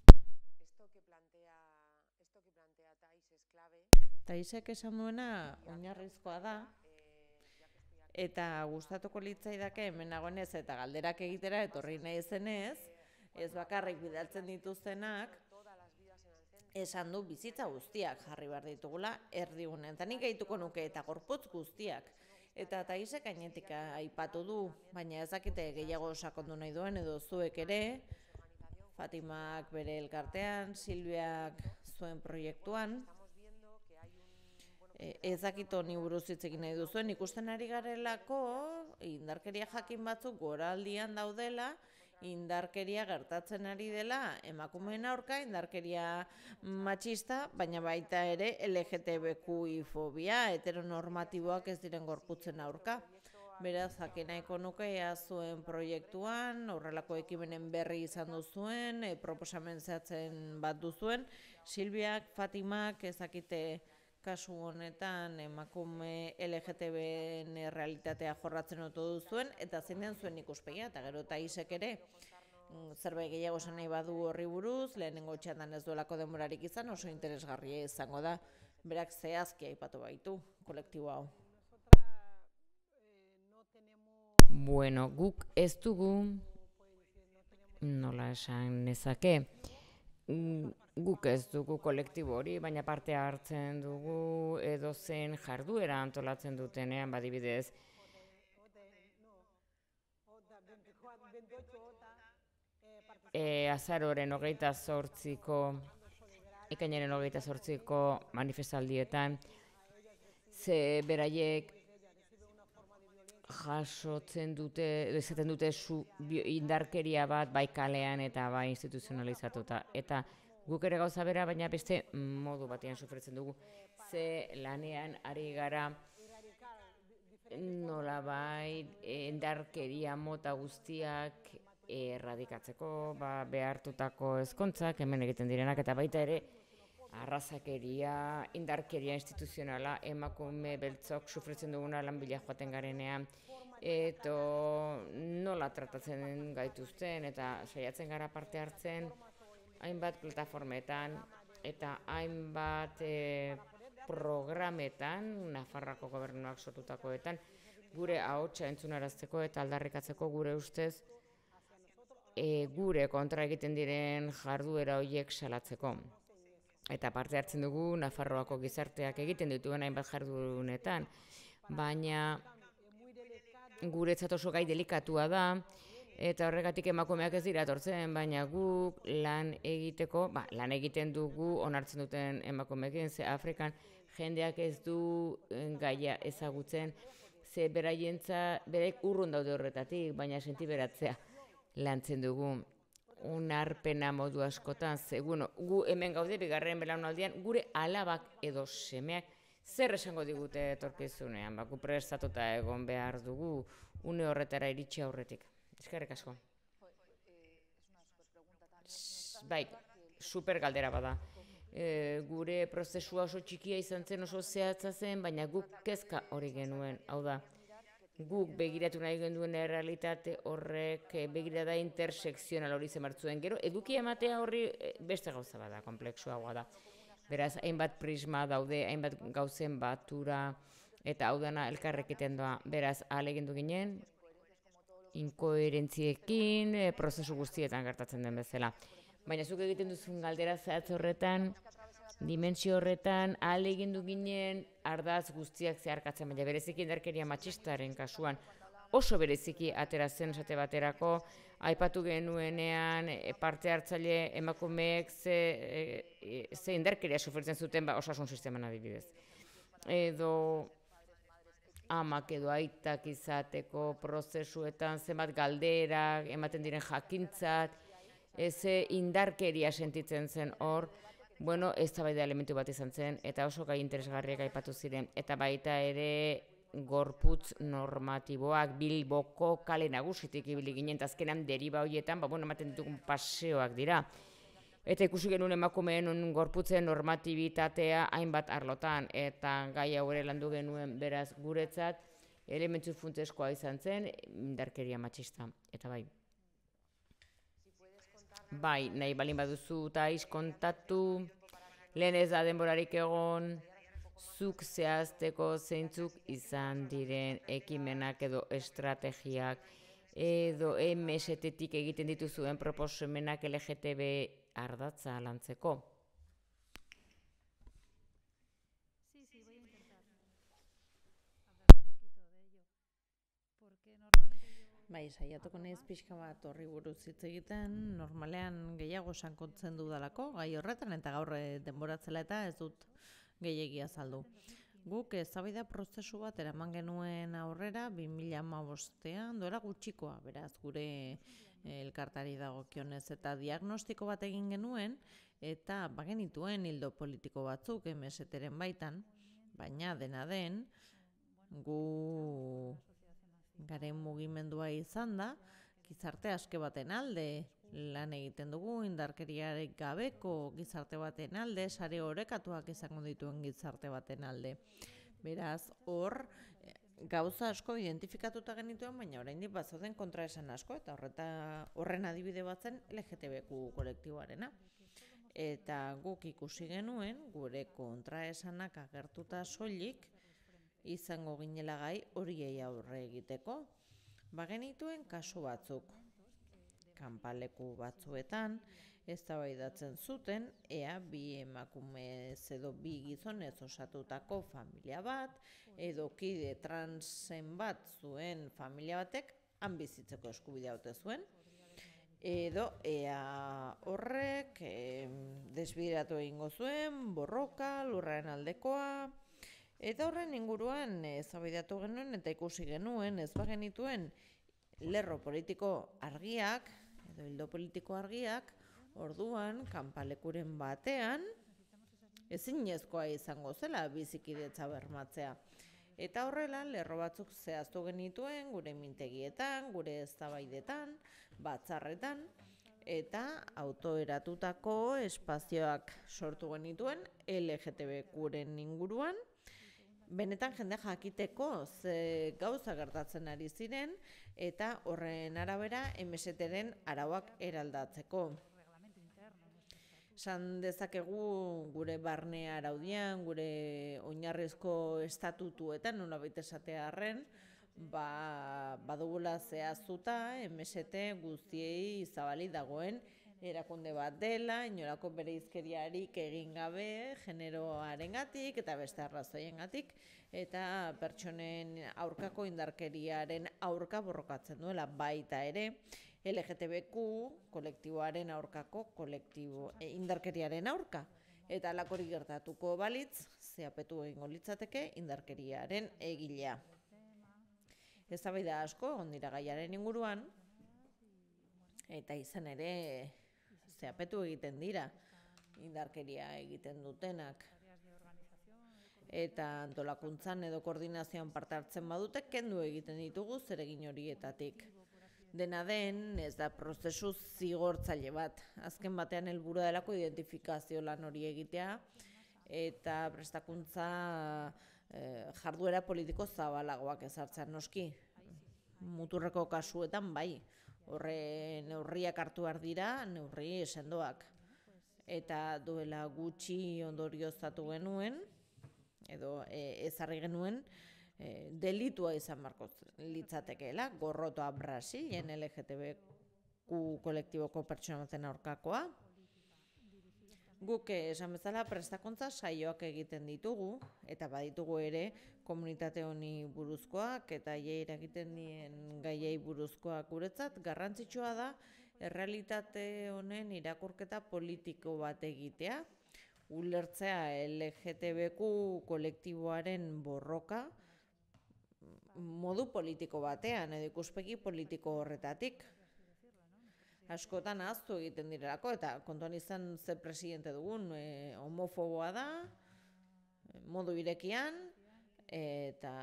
Taisek esan duena oinarrizkoa da, eta gustatuko litzaidake hemen nagoenez eta galderak egitera etorri nahi zenez, ez bakarrik bidaltzen dituztenak, esan du bizitza guztiak jarri behar ditugula erdigunean. Eta nik gehituko nuke eta gorputz guztiak. Eta Taisek gainetik aipatu du, baina ezakite gehiago sakondu nahi duen edo zuek ere, Fatimak bere elkartean, Silviak zuen proiektuan, ezakito ni buruz hitz egin nahi duzuen, ikusten ari garelako indarkeria jakin batzuk goraldian daudela, indarkeria gertatzen ari dela emakumeen aurka, indarkeria matxista, baina baita ere L G T B Q I fobia, heteronormatiboak ez diren gorputzen aurka. Beraz, jakin nahiko nuke ea zuen proiektuan, horrelako ekimenen berri izan duzuen, e, proposamen zehatzen bat duzuen, Silbiak, Fatimak, ezakite kasu honetan emakume L G T B-en realitatea jorratzen oto duzuen, eta zein den zuen ikuspegia, eta gero eta isek ere, zerbait gehiago esan nahi badu horri buruz, lehenengo txandan ez duelako denborarik izan, oso interesgarria izango da, berak zehazki aipatu baitu kolektibo hau. Bueno, guk ez dugu, nola esan nezake, guk ez dugu kolektibo hori, baina parte hartzen dugu edozein jarduera antolatzen dutenean, badibidez. E, azaroren hogeita zortziko, ekainaren hogeita zortziko manifestaldietan, ze beraiek jasotzen dute, esaten dute su, indarkeria bat bai kalean eta bai instituzionalizatuta. Eta guk ere gauza bera, baina beste modu batean sufritzen dugu. Ze lanean ari gara nola bai indarkeria mota guztiak erradikatzeko, ba, behartutako ezkontzak hemen egiten direnak, eta baita ere arrazakeria, indarkeria instituzionala, emakume beltzok sufritzen duguna lan bila joaten garenean, eta nola tratatzen gaituzten, eta saiatzen gara parte hartzen, hainbat plataformetan, eta hainbat e, programetan, Nafarroako gobernuak sortutakoetan, gure ahotsa entzunarazteko eta aldarrikatzeko gure ustez, e, gure kontra egiten diren jarduera horiek salatzeko. Eta parte hartzen dugu Nafarroako gizarteak egiten dituen hainbat jardunetan, baina guretzat oso gai delikatua da, eta horregatik emakumeak ez dira etortzen, baina guk lan egiteko, ba, lan egiten dugu onartzen duten emakumeekin, ze Afrikan jendeak ez du gaia ezagutzen, ze beraientza, beraik urrun daude horretatik, baina sentiberatzea lantzen dugu. Unarpena modu askotan, ze, bueno, gu hemen gaude bigarren belaunaldian, gure alabak edo semeak zer esango digute etorkizunean, ba, gu prestatuta egon behar dugu une horretara iritsi aurretik. Eskerrik asko. Bai, super galdera bada. E, gure prozesua oso txikia izan zen, oso zehatza zen, baina guk kezka hori genuen, hau da. Guk begiratu nahi genduen errealitate horrek begirada intersekzional hori zemartzuen. Gero, eduki ematea horri beste gauza bada, kompleksuagoa da. Beraz, hainbat prisma daude, hainbat gauzen batura, eta hau dana elkarrekiten doa. Beraz, ahalegindu ginen, inkoherentziekin, prozesu guztietan gertatzen den bezala. Baina zuk egiten duzun galdera zehatz horretan, dimentsio horretan, ahalegindu ginen ardaz guztiak zeharkatzen, baina bereziki indarkeria matxistaren kasuan oso bereziki atera zen esate baterako, aipatu genuenean parte hartzaile emakumeek ze, e, ze indarkeria sufritzen zuten ba, osasun sisteman adibidez. Edo amak edo aitak izateko prozesuetan zenbat galderak, ematen diren jakintzat, ze indarkeria sentitzen zen hor, bueno, ez da baita elementu bat izan zen, eta oso gai interesgarriak aipatu ziren, eta baita ere gorputz normatiboak Bilboko kale nagusitik ibili ginen, eta azkenan deriba horietan, ba, bueno, ematen ditugun paseoak dira. Eta ikusi genuen emakumeen gorputzen normatibitatea hainbat arlotan, eta gai hau ere landu genuen beraz guretzat, elementu funtseskoa izan zen, indarkeria matxista, eta bai. Bai, nahi balin baduzu eta iz kontatu, lehen ez da denborarik egon, zuk zehazteko zeintzuk izan diren ekimenak edo estrategiak, edo M S T-tik egiten dituzuen proposamenak L G T B ardatza lantzeko. Bai, saiatuko naiz pixka bat horri buruz hitz egiten, normalean gehiago sankontzen dudalako, gai horretan, eta gaur denboratzela eta ez dut gehiegi azaldu. Guk eztabaida prozesu bat eraman genuen aurrera bi mila hamabostean, doera gutxikoa, beraz, gure elkartari dagokionez, eta diagnostiko bat egin genuen, eta bagenituen hildo politiko batzuk emeseteren baitan, baina dena den, gu garen mugimendua izan da, gizarte aske baten alde lan egiten dugu, indarkeriarik gabeko gizarte baten alde, sare orekatuak izango dituen gizarte baten alde. Beraz, hor, gauza asko identifikatuta genituen, baina oraindik bazauden kontraesan asko, eta horreta horren adibide batzen L G T B Q kolektiboarena. Eta guk ikusi genuen, gure kontraesanak agertuta soilik, izango ginela gai horiei aurre egiteko. Bagenituen kasu batzuk, kanpaleku batzuetan, eztabaidatzen zuten, ea bi emakumez edo bi gizonez osatutako familia bat, edo kide transen bat zuen familia batek, han bizitzeko eskubidea ote zuen, edo ea horrek eh, desbideratu egingo zuen, borroka, lurraren aldekoa, eta horren inguruan eztabaidatu genuen eta ikusi genuen ez bagenituen lerro politiko argiak, edo hildo politiko argiak, orduan, kanpalekuren batean, ezinezkoa izango zela bizikidetza bermatzea. Eta horrela, lerro batzuk zehaztu genituen, gure mintegietan, gure eztabaidetan, batzarretan, eta autoeratutako espazioak sortu genituen L G T B Qren inguruan, benetan jende jakiteko ze gauza gertatzen ari ziren, eta horren arabera emeseteren arauak eraldatzeko. Esan dezakegu gure barne araudian, gure oinarrizko estatutuetan, nolabait esatea arren, ba, badugula zehaztuta emesete guztiei zabali dagoen erakunde bat dela, inolako bereizkeriarik egin gabe, generoarengatik eta beste arrazoiengatik, eta pertsonen aurkako indarkeriaren aurka borrokatzen duela baita ere, L G T B Q kolektiboaren aurkako kolektibo e, indarkeriaren aurka. Eta alakori gertatuko balitz, zeapetu egingo litzateke indarkeriaren egilea. Eztabaida asko egon dira gaiaren inguruan, eta izan ere zeapetu egiten dira indarkeria egiten dutenak. Eta antolakuntzan edo koordinazioan parte hartzen badute, kendu egiten ditugu zeregin horietatik. Dena den, ez da prozesu zigortzaile bat. Azken batean helburua delako identifikazio lan hori egitea, eta prestakuntza eh, jarduera politiko zabalagoak ezartzen noski. Muturreko kasuetan bai, horre neurriak hartu behar dira, neurri sendoak. Eta duela gutxi ondorioztatu genuen, edo e, ezarri genuen, e, delitua izan marko litzatekeela, gorrotoa Brasilen L G T B Q kolektiboko pertsona baten aurkakoa. Guk esan bezala prestakuntza saioak egiten ditugu, eta baditugu ere komunitate honi buruzkoak, eta haiei eragiten dien gaiei buruzkoak guretzat, garrantzitsua da errealitate honen irakurketa politiko bat egitea, ulertzea L G T B Q kolektiboaren borroka modu politiko batean, edo ikuspegi politiko horretatik. Askotan ahaztu egiten direlako, eta kontuan izan ze presidente dugun, e, homofoboa da, modu irekian, eta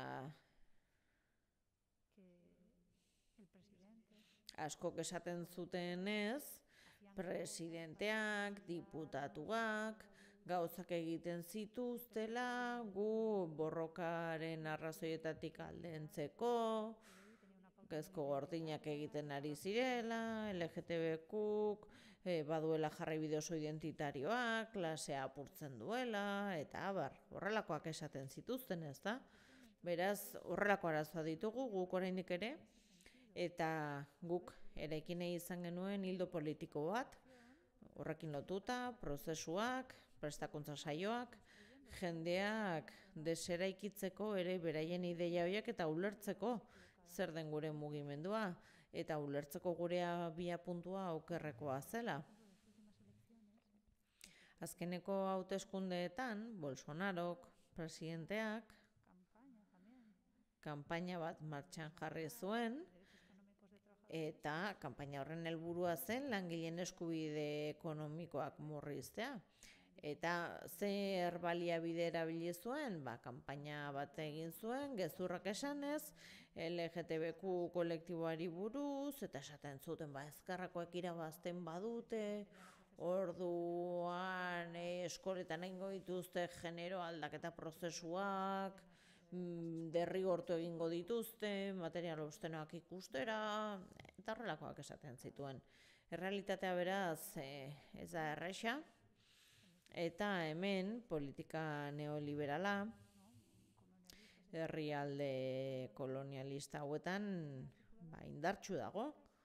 askok esaten zutenez, presidenteak, diputatuak, gauzak egiten zituztela, gu borrokaren arrazoietatik aldentzeko, gezko gordinak egiten ari zirela, L G T B Qk, e, baduela jarraibide oso identitarioak, klasea apurtzen duela, eta abar, horrelakoak esaten zituzten, ez da? Beraz, horrelako arazoa ditugu guk oraindik ere, eta guk eraikin izan genuen hildo politiko bat, horrekin lotuta, prozesuak, prestakuntza saioak, jendeak deseraikitzeko ere beraien ideia horiek eta ulertzeko zer den gure mugimendua, eta ulertzeko gure abiapuntua okerrekoa zela. Azkeneko hauteskundeetan, Bolsonarok, presidenteak, kanpaina bat martxan jarri zuen, eta kanpaina horren helburua zen langileen eskubide ekonomikoak murriztea. Eta zer baliabide erabili zuen, ba, kanpaina bat egin zuen, gezurrak esanez, L G T B Q kolektiboari buruz, eta esaten zuten, ba, ezkerrakoek irabazten badute, orduan eh, eskoletan egingo dituzte genero aldaketa prozesuak, mm, derrigortu egingo dituzte, material obszenoak ikustera, eta horrelakoak esaten zituen. Errealitatea beraz eh, ez da erresa, eta hemen politika neoliberala, herrialde kolonialista hauetan ba, indartsu dago,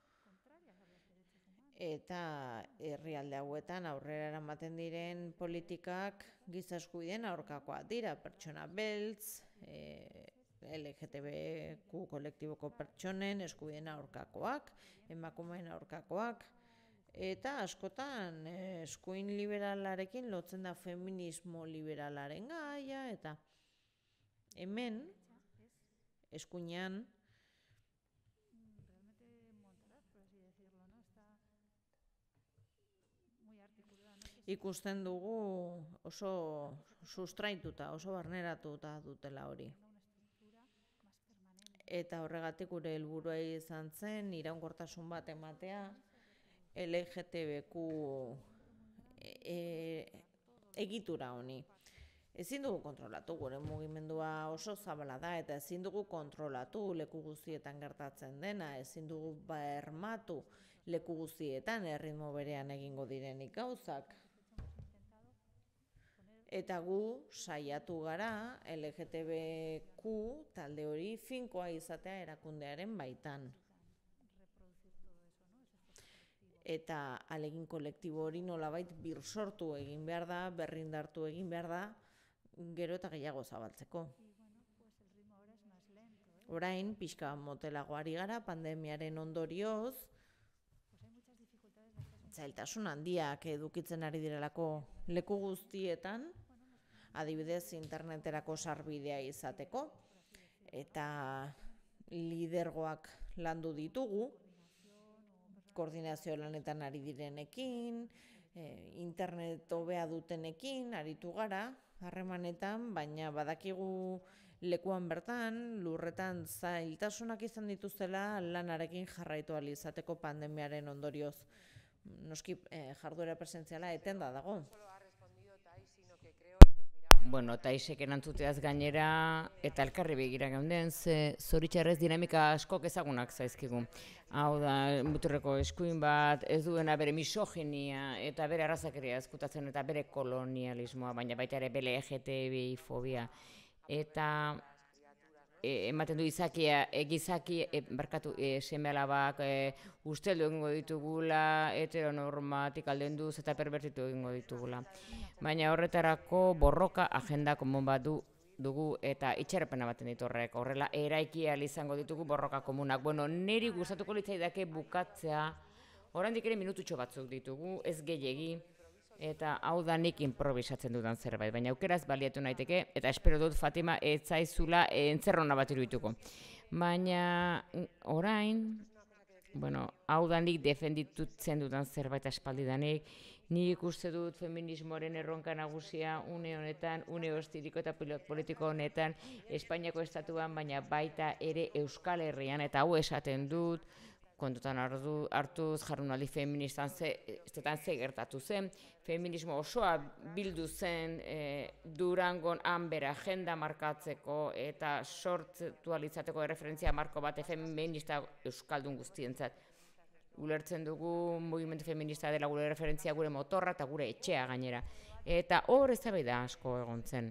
eta herrialde hauetan aurrera eramaten diren politikak giza eskubideen aurkakoak dira, pertsona beltz, e, L G T B Q kolektiboko pertsonen eskubideen aurkakoak, emakumeen aurkakoak, eta askotan eh, eskuin liberalarekin lotzen da feminismo liberalaren gaia, eta hemen eskuinean ikusten dugu oso sustraituta, oso barneratuta dutela hori. Eta horregatik gure helburua izan zen iraunkortasun bat ematea L G T B Q e, egitura honi. Ezin dugu kontrolatu, gure mugimendua oso zabala da, eta ezin dugu kontrolatu leku guztietan gertatzen dena, ezin dugu bermatu leku guztietan erritmo berean egingo direnik gauzak. Eta gu saiatu gara L G T B Q talde hori finkoa izatea erakundearen baitan. Eta alegin kolektibo hori nolabait birsortu egin behar da, berrindartu egin behar da, gero eta gehiago zabaltzeko. Orain, pixka motelagoari gara, pandemiaren ondorioz, zailtasun handiak edukitzen ari direlako leku guztietan, adibidez interneterako sarbidea izateko, eta lidergoak landu ditugu, koordinazio lanetan ari direnekin, internet hobea dutenekin, aritu gara, harremanetan, baina badakigu lekuan bertan, lurretan zailtasunak izan dituztela lanarekin jarraitu ahal izateko pandemiaren ondorioz. Noski eh, jarduera presentziala etenda dago. Bueno, Taisek erantzuteaz gainera eta elkarri begira geunden, ze zoritxarrez dinamika askok ezagunak zaizkigu. Hau da, muturreko eskuin bat, ez duena bere misoginia eta bere arrazakeria ezkutatzen eta bere kolonialismoa, baina baita ere bere L G T B I fobia. Eta e, ematen du izakia, egizaki, e, barkatu, e, seme alabak e, usteldu egingo ditugula, heteronormatik aldenduz eta perbertitu egingo ditugula. Baina horretarako borroka agenda komun bat du, dugu eta itxaropena baten ditu horrek. Horrela eraiki ahal izango ditugu borroka komunak. Bueno, niri gustatuko litzaidake bukatzea, oraindik ere minututxo batzuk ditugu, ez gehiegi, eta hau da nik improvisatzen dudan zerbait, baina aukeraz baliatu naiteke, eta espero dut Fatima ez zaizula entzerrona bat irudituko. Baina orain, bueno, hau da nik defenditutzen dudan zerbait aspaldidanik, nik uste dut feminismoaren erronka nagusia une honetan, une hostiriko eta politiko honetan, Espainiako estatuan, baina baita ere Euskal Herrian, eta hau esaten dut, kontutan hartu, hartuz jardunaldi feministan ze, estetan ze gertatu zen, feminismo osoa bildu zen e, Durangon hanbera agenda markatzeko eta sortualitzateko erreferentzia marko bat feminista euskaldun guztientzat. Ulertzen dugu mugimendu feminista dela gure referentzia, gure motorra eta gure etxea gainera. Eta hor eztabaida asko egon zen.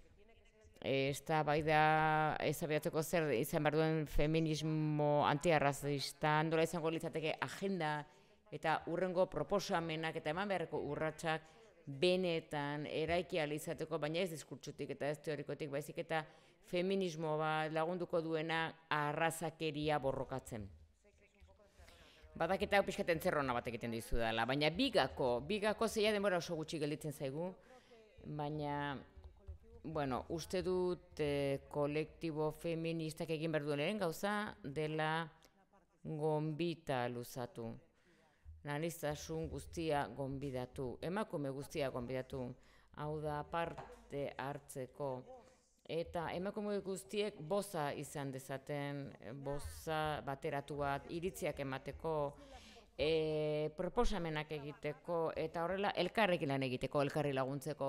Eztabaida eztabaidatzeko zer izan behar duen feminismo antiarrazista, nola izango litzateke agenda eta urrengo proposamenak eta eman beharreko urratsak benetan eraiki ahal izateko, baina ez diskurtsutik eta ez teorikotik, baizik eta feminismo bat lagunduko duena arrazakeria borrokatzen. Badaketa hau pixkat entzerrona bat egiten dizu dela, baina bigako, bigako zeia denbora oso gutxi gelditzen zaigu, baina, bueno, uste dut eh, kolektibo feministak egin behar duenaren gauza dela gonbita luzatu. Aniztasun guztia gonbidatu, emakume guztia gonbidatu, hau da parte hartzeko. Eta emakume guztiek boza izan dezaten, boza bateratu bat, iritziak emateko, e, proposamenak egiteko, eta horrela elkarrekin lan egiteko, elkarri laguntzeko,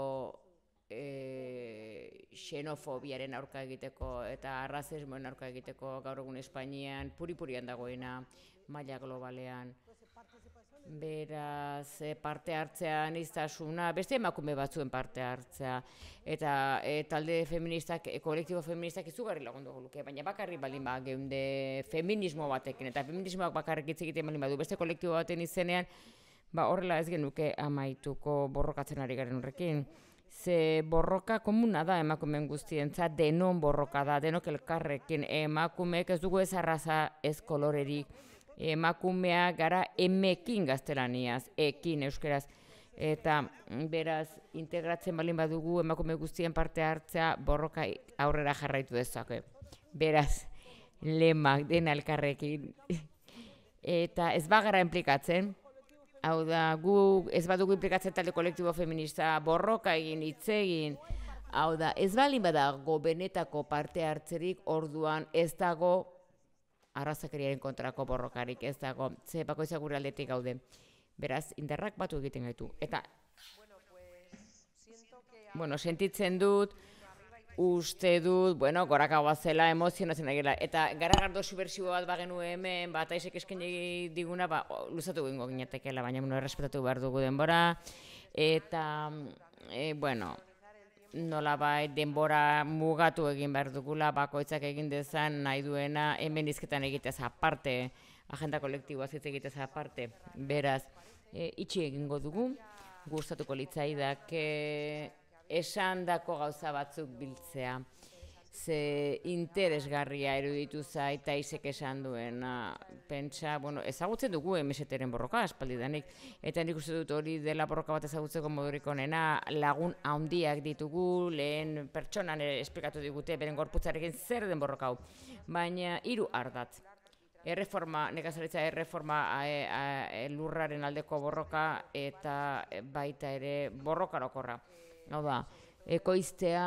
e, xenofobiaren aurka egiteko, eta arrazismoen aurka egiteko, gaur egun Espainian, puri-purian dagoena, maila globalean. Beraz, parte hartzea aniztasuna, beste emakume batzuen parte hartzea, eta e, talde feministak, e, kolektibo feministak izugarri lagunduko luke, baina bakarri baldin ba, geunde feminismo batekin, eta feminismoak bakarrik hitz egiten baldin badu, beste kolektibo baten izenean, ba horrela ez genuke amaituko borrokatzen ari garen horrekin. Ze borroka komuna da emakumeen guztientzat, denon borroka da, denok elkarrekin, emakumeek ez dugu ez arraza ez kolorerik, emakumea gara emekin gaztelaniaz, ekin euskeraz, eta beraz integratzen balin badugu emakume guztien parte hartzea borroka aurrera jarraitu dezake. Beraz, lemak dena elkarrekin, eta ez bagara implikatzen, hau da, gu ez badugu implikatzen talde kolektibo feminista borroka egin, hitz egin, hau da, ez balin badago benetako parte hartzerik orduan ez dago arrazakeriaren kontrako borrokarik, ez dago, ze bakoitzak gure aldetik gaude. Beraz, indarrak batu egiten gaitu. Eta, bueno, sentitzen dut, uste dut, bueno, gorakagoa zela, emozionatzen agela. Eta garagardo subversibo bat bagenu hemen, bat aizek esken diguna, ba, luzatu egingo ginetekela, baina, bueno, errespetatu behar dugu denbora. Eta, e, bueno, nolabait denbora mugatu egin behar dugula, bakoitzak egin dezan nahi duena hemen hizketan egitez aparte, agenda kolektiboaz hitz egitez aparte. Beraz, e, itxi egingo dugu, gustatuko litzaidak e, esandako gauza batzuk biltzea. Ze interesgarria eruditu zait Aisek esan duena, pentsa, bueno, ezagutzen dugu emeseteren borroka, aspaldidanik, eta nik uste dut hori dela borroka bat ezagutzeko modurik onena, lagun handiak ditugu, lehen pertsonan esplikatu digute, beren gorputzarekin zer den borroka hau, baina hiru ardatz. Erreforma, nekazaritza erreforma e, e, lurraren aldeko borroka eta baita ere borrokarokorra. Hau da, ekoiztea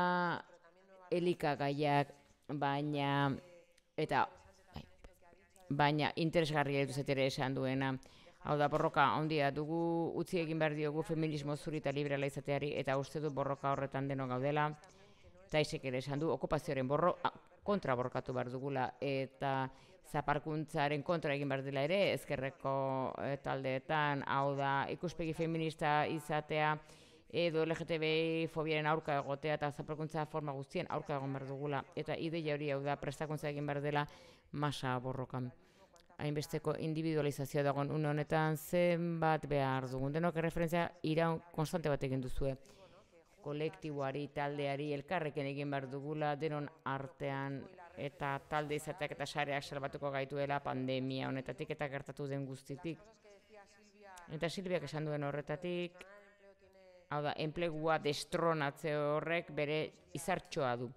elikagaiak, baina, eta, bai, baina interesgarria dut ere esan duena. Hau da, borroka handia dugu, utzi egin behar diogu feminismo zuri eta liberala izateari, eta uste du borroka horretan deno gaudela, eta Aisek ere esan du, okupazioaren borro, kontra borrokatu behar dugula, eta zaparkuntzaren kontra egin behar dela ere, ezkerreko taldeetan, hau da, ikuspegi feminista izatea, edo L G T B I fobiaren aurka egotea eta zaparkuntza forma guztien aurka egon behar dugula. Eta ideia hori hau da, prestakuntza egin behar dela masa borrokan. Hainbesteko individualizazioa dagoen une honetan zenbat behar dugun. Denok erreferentzia iraun konstante bat egin duzue. Kolektiboari, taldeari, elkarrekin egin behar dugula, denon artean eta talde izateak eta sareak salbatuko gaituela pandemia honetatik eta gertatu den guztitik. Eta Silbiak esan duen horretatik, hau da, enplegua destronatze horrek bere izartxoa du.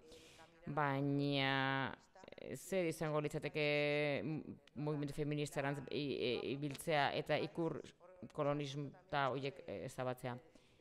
Baina zer izango litzateke mugimendu feministarantz ibiltzea eta ikur kolonismta horiek ezabatzea.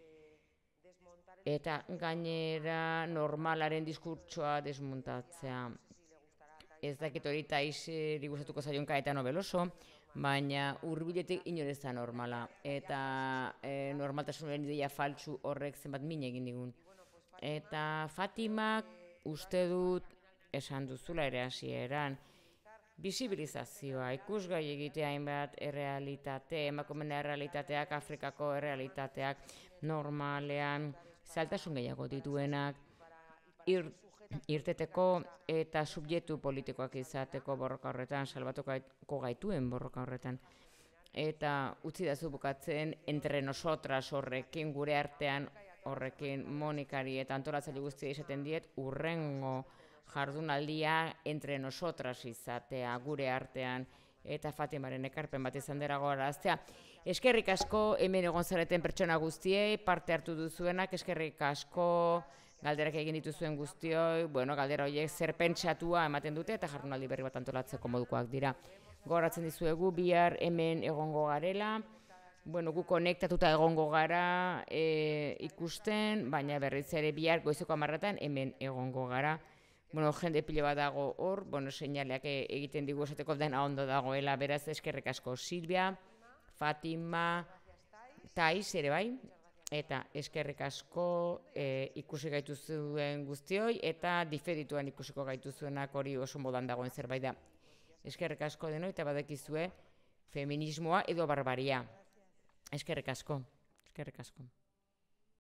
Eta gainera normalaren diskurtsoa desmontatzea. Ez dakit hori Taiseri gustatuko zaion Caetano Veloso, baina hurbiletik inorez da normala, eta e, normaltasunaren ideia faltsu horrek zenbat min egin digun. Eta Fatimak uste dut, esan duzula ere hasieran, bisibilizazioa, ikusgai egitea hainbat errealitate, emakumeen errealitateak, Afrikako errealitateak, normalean, zailtasun gehiago dituenak, ir, irteteko eta subjektu politikoak izateko borroka horretan, salbatuko gaituen borroka horretan. Eta utzi dazu bukatzen, entre nosotras horrekin, gure artean horrekin, Monikari eta antolatzaile guztia izaten diet, urrengo jardunaldia entre nosotras izatea, gure artean, eta Fatimaren ekarpen bat izan dira gogoraraztea. Eskerrik asko hemen egon zareten pertsona guztiei, parte hartu duzuenak, eskerrik asko galderak egin dituzuen guztioi, bueno, galdera horiek zer pentsatua ematen dute eta jardunaldi berri bat antolatzeko modukoak dira. Goratzen dizuegu bihar hemen egongo garela, bueno, gu konektatuta egongo gara e, ikusten, baina berriz ere bihar goizeko hamarretan hemen egongo gara. Bueno, jende pilo bat dago hor, bueno, seinaleak egiten digu esateko dena ondo dagoela, beraz eskerrik asko Silvia, Fatima, Tais ere bai, eta eskerrik asko e, ikusi gaituzuen guztioi, eta diferituan ikusiko gaituzuenak hori oso modan dagoen zerbait da. Eskerrik asko denoi, eta badakizue feminismoa edo barbaria. Eskerrik asko, eskerrik asko.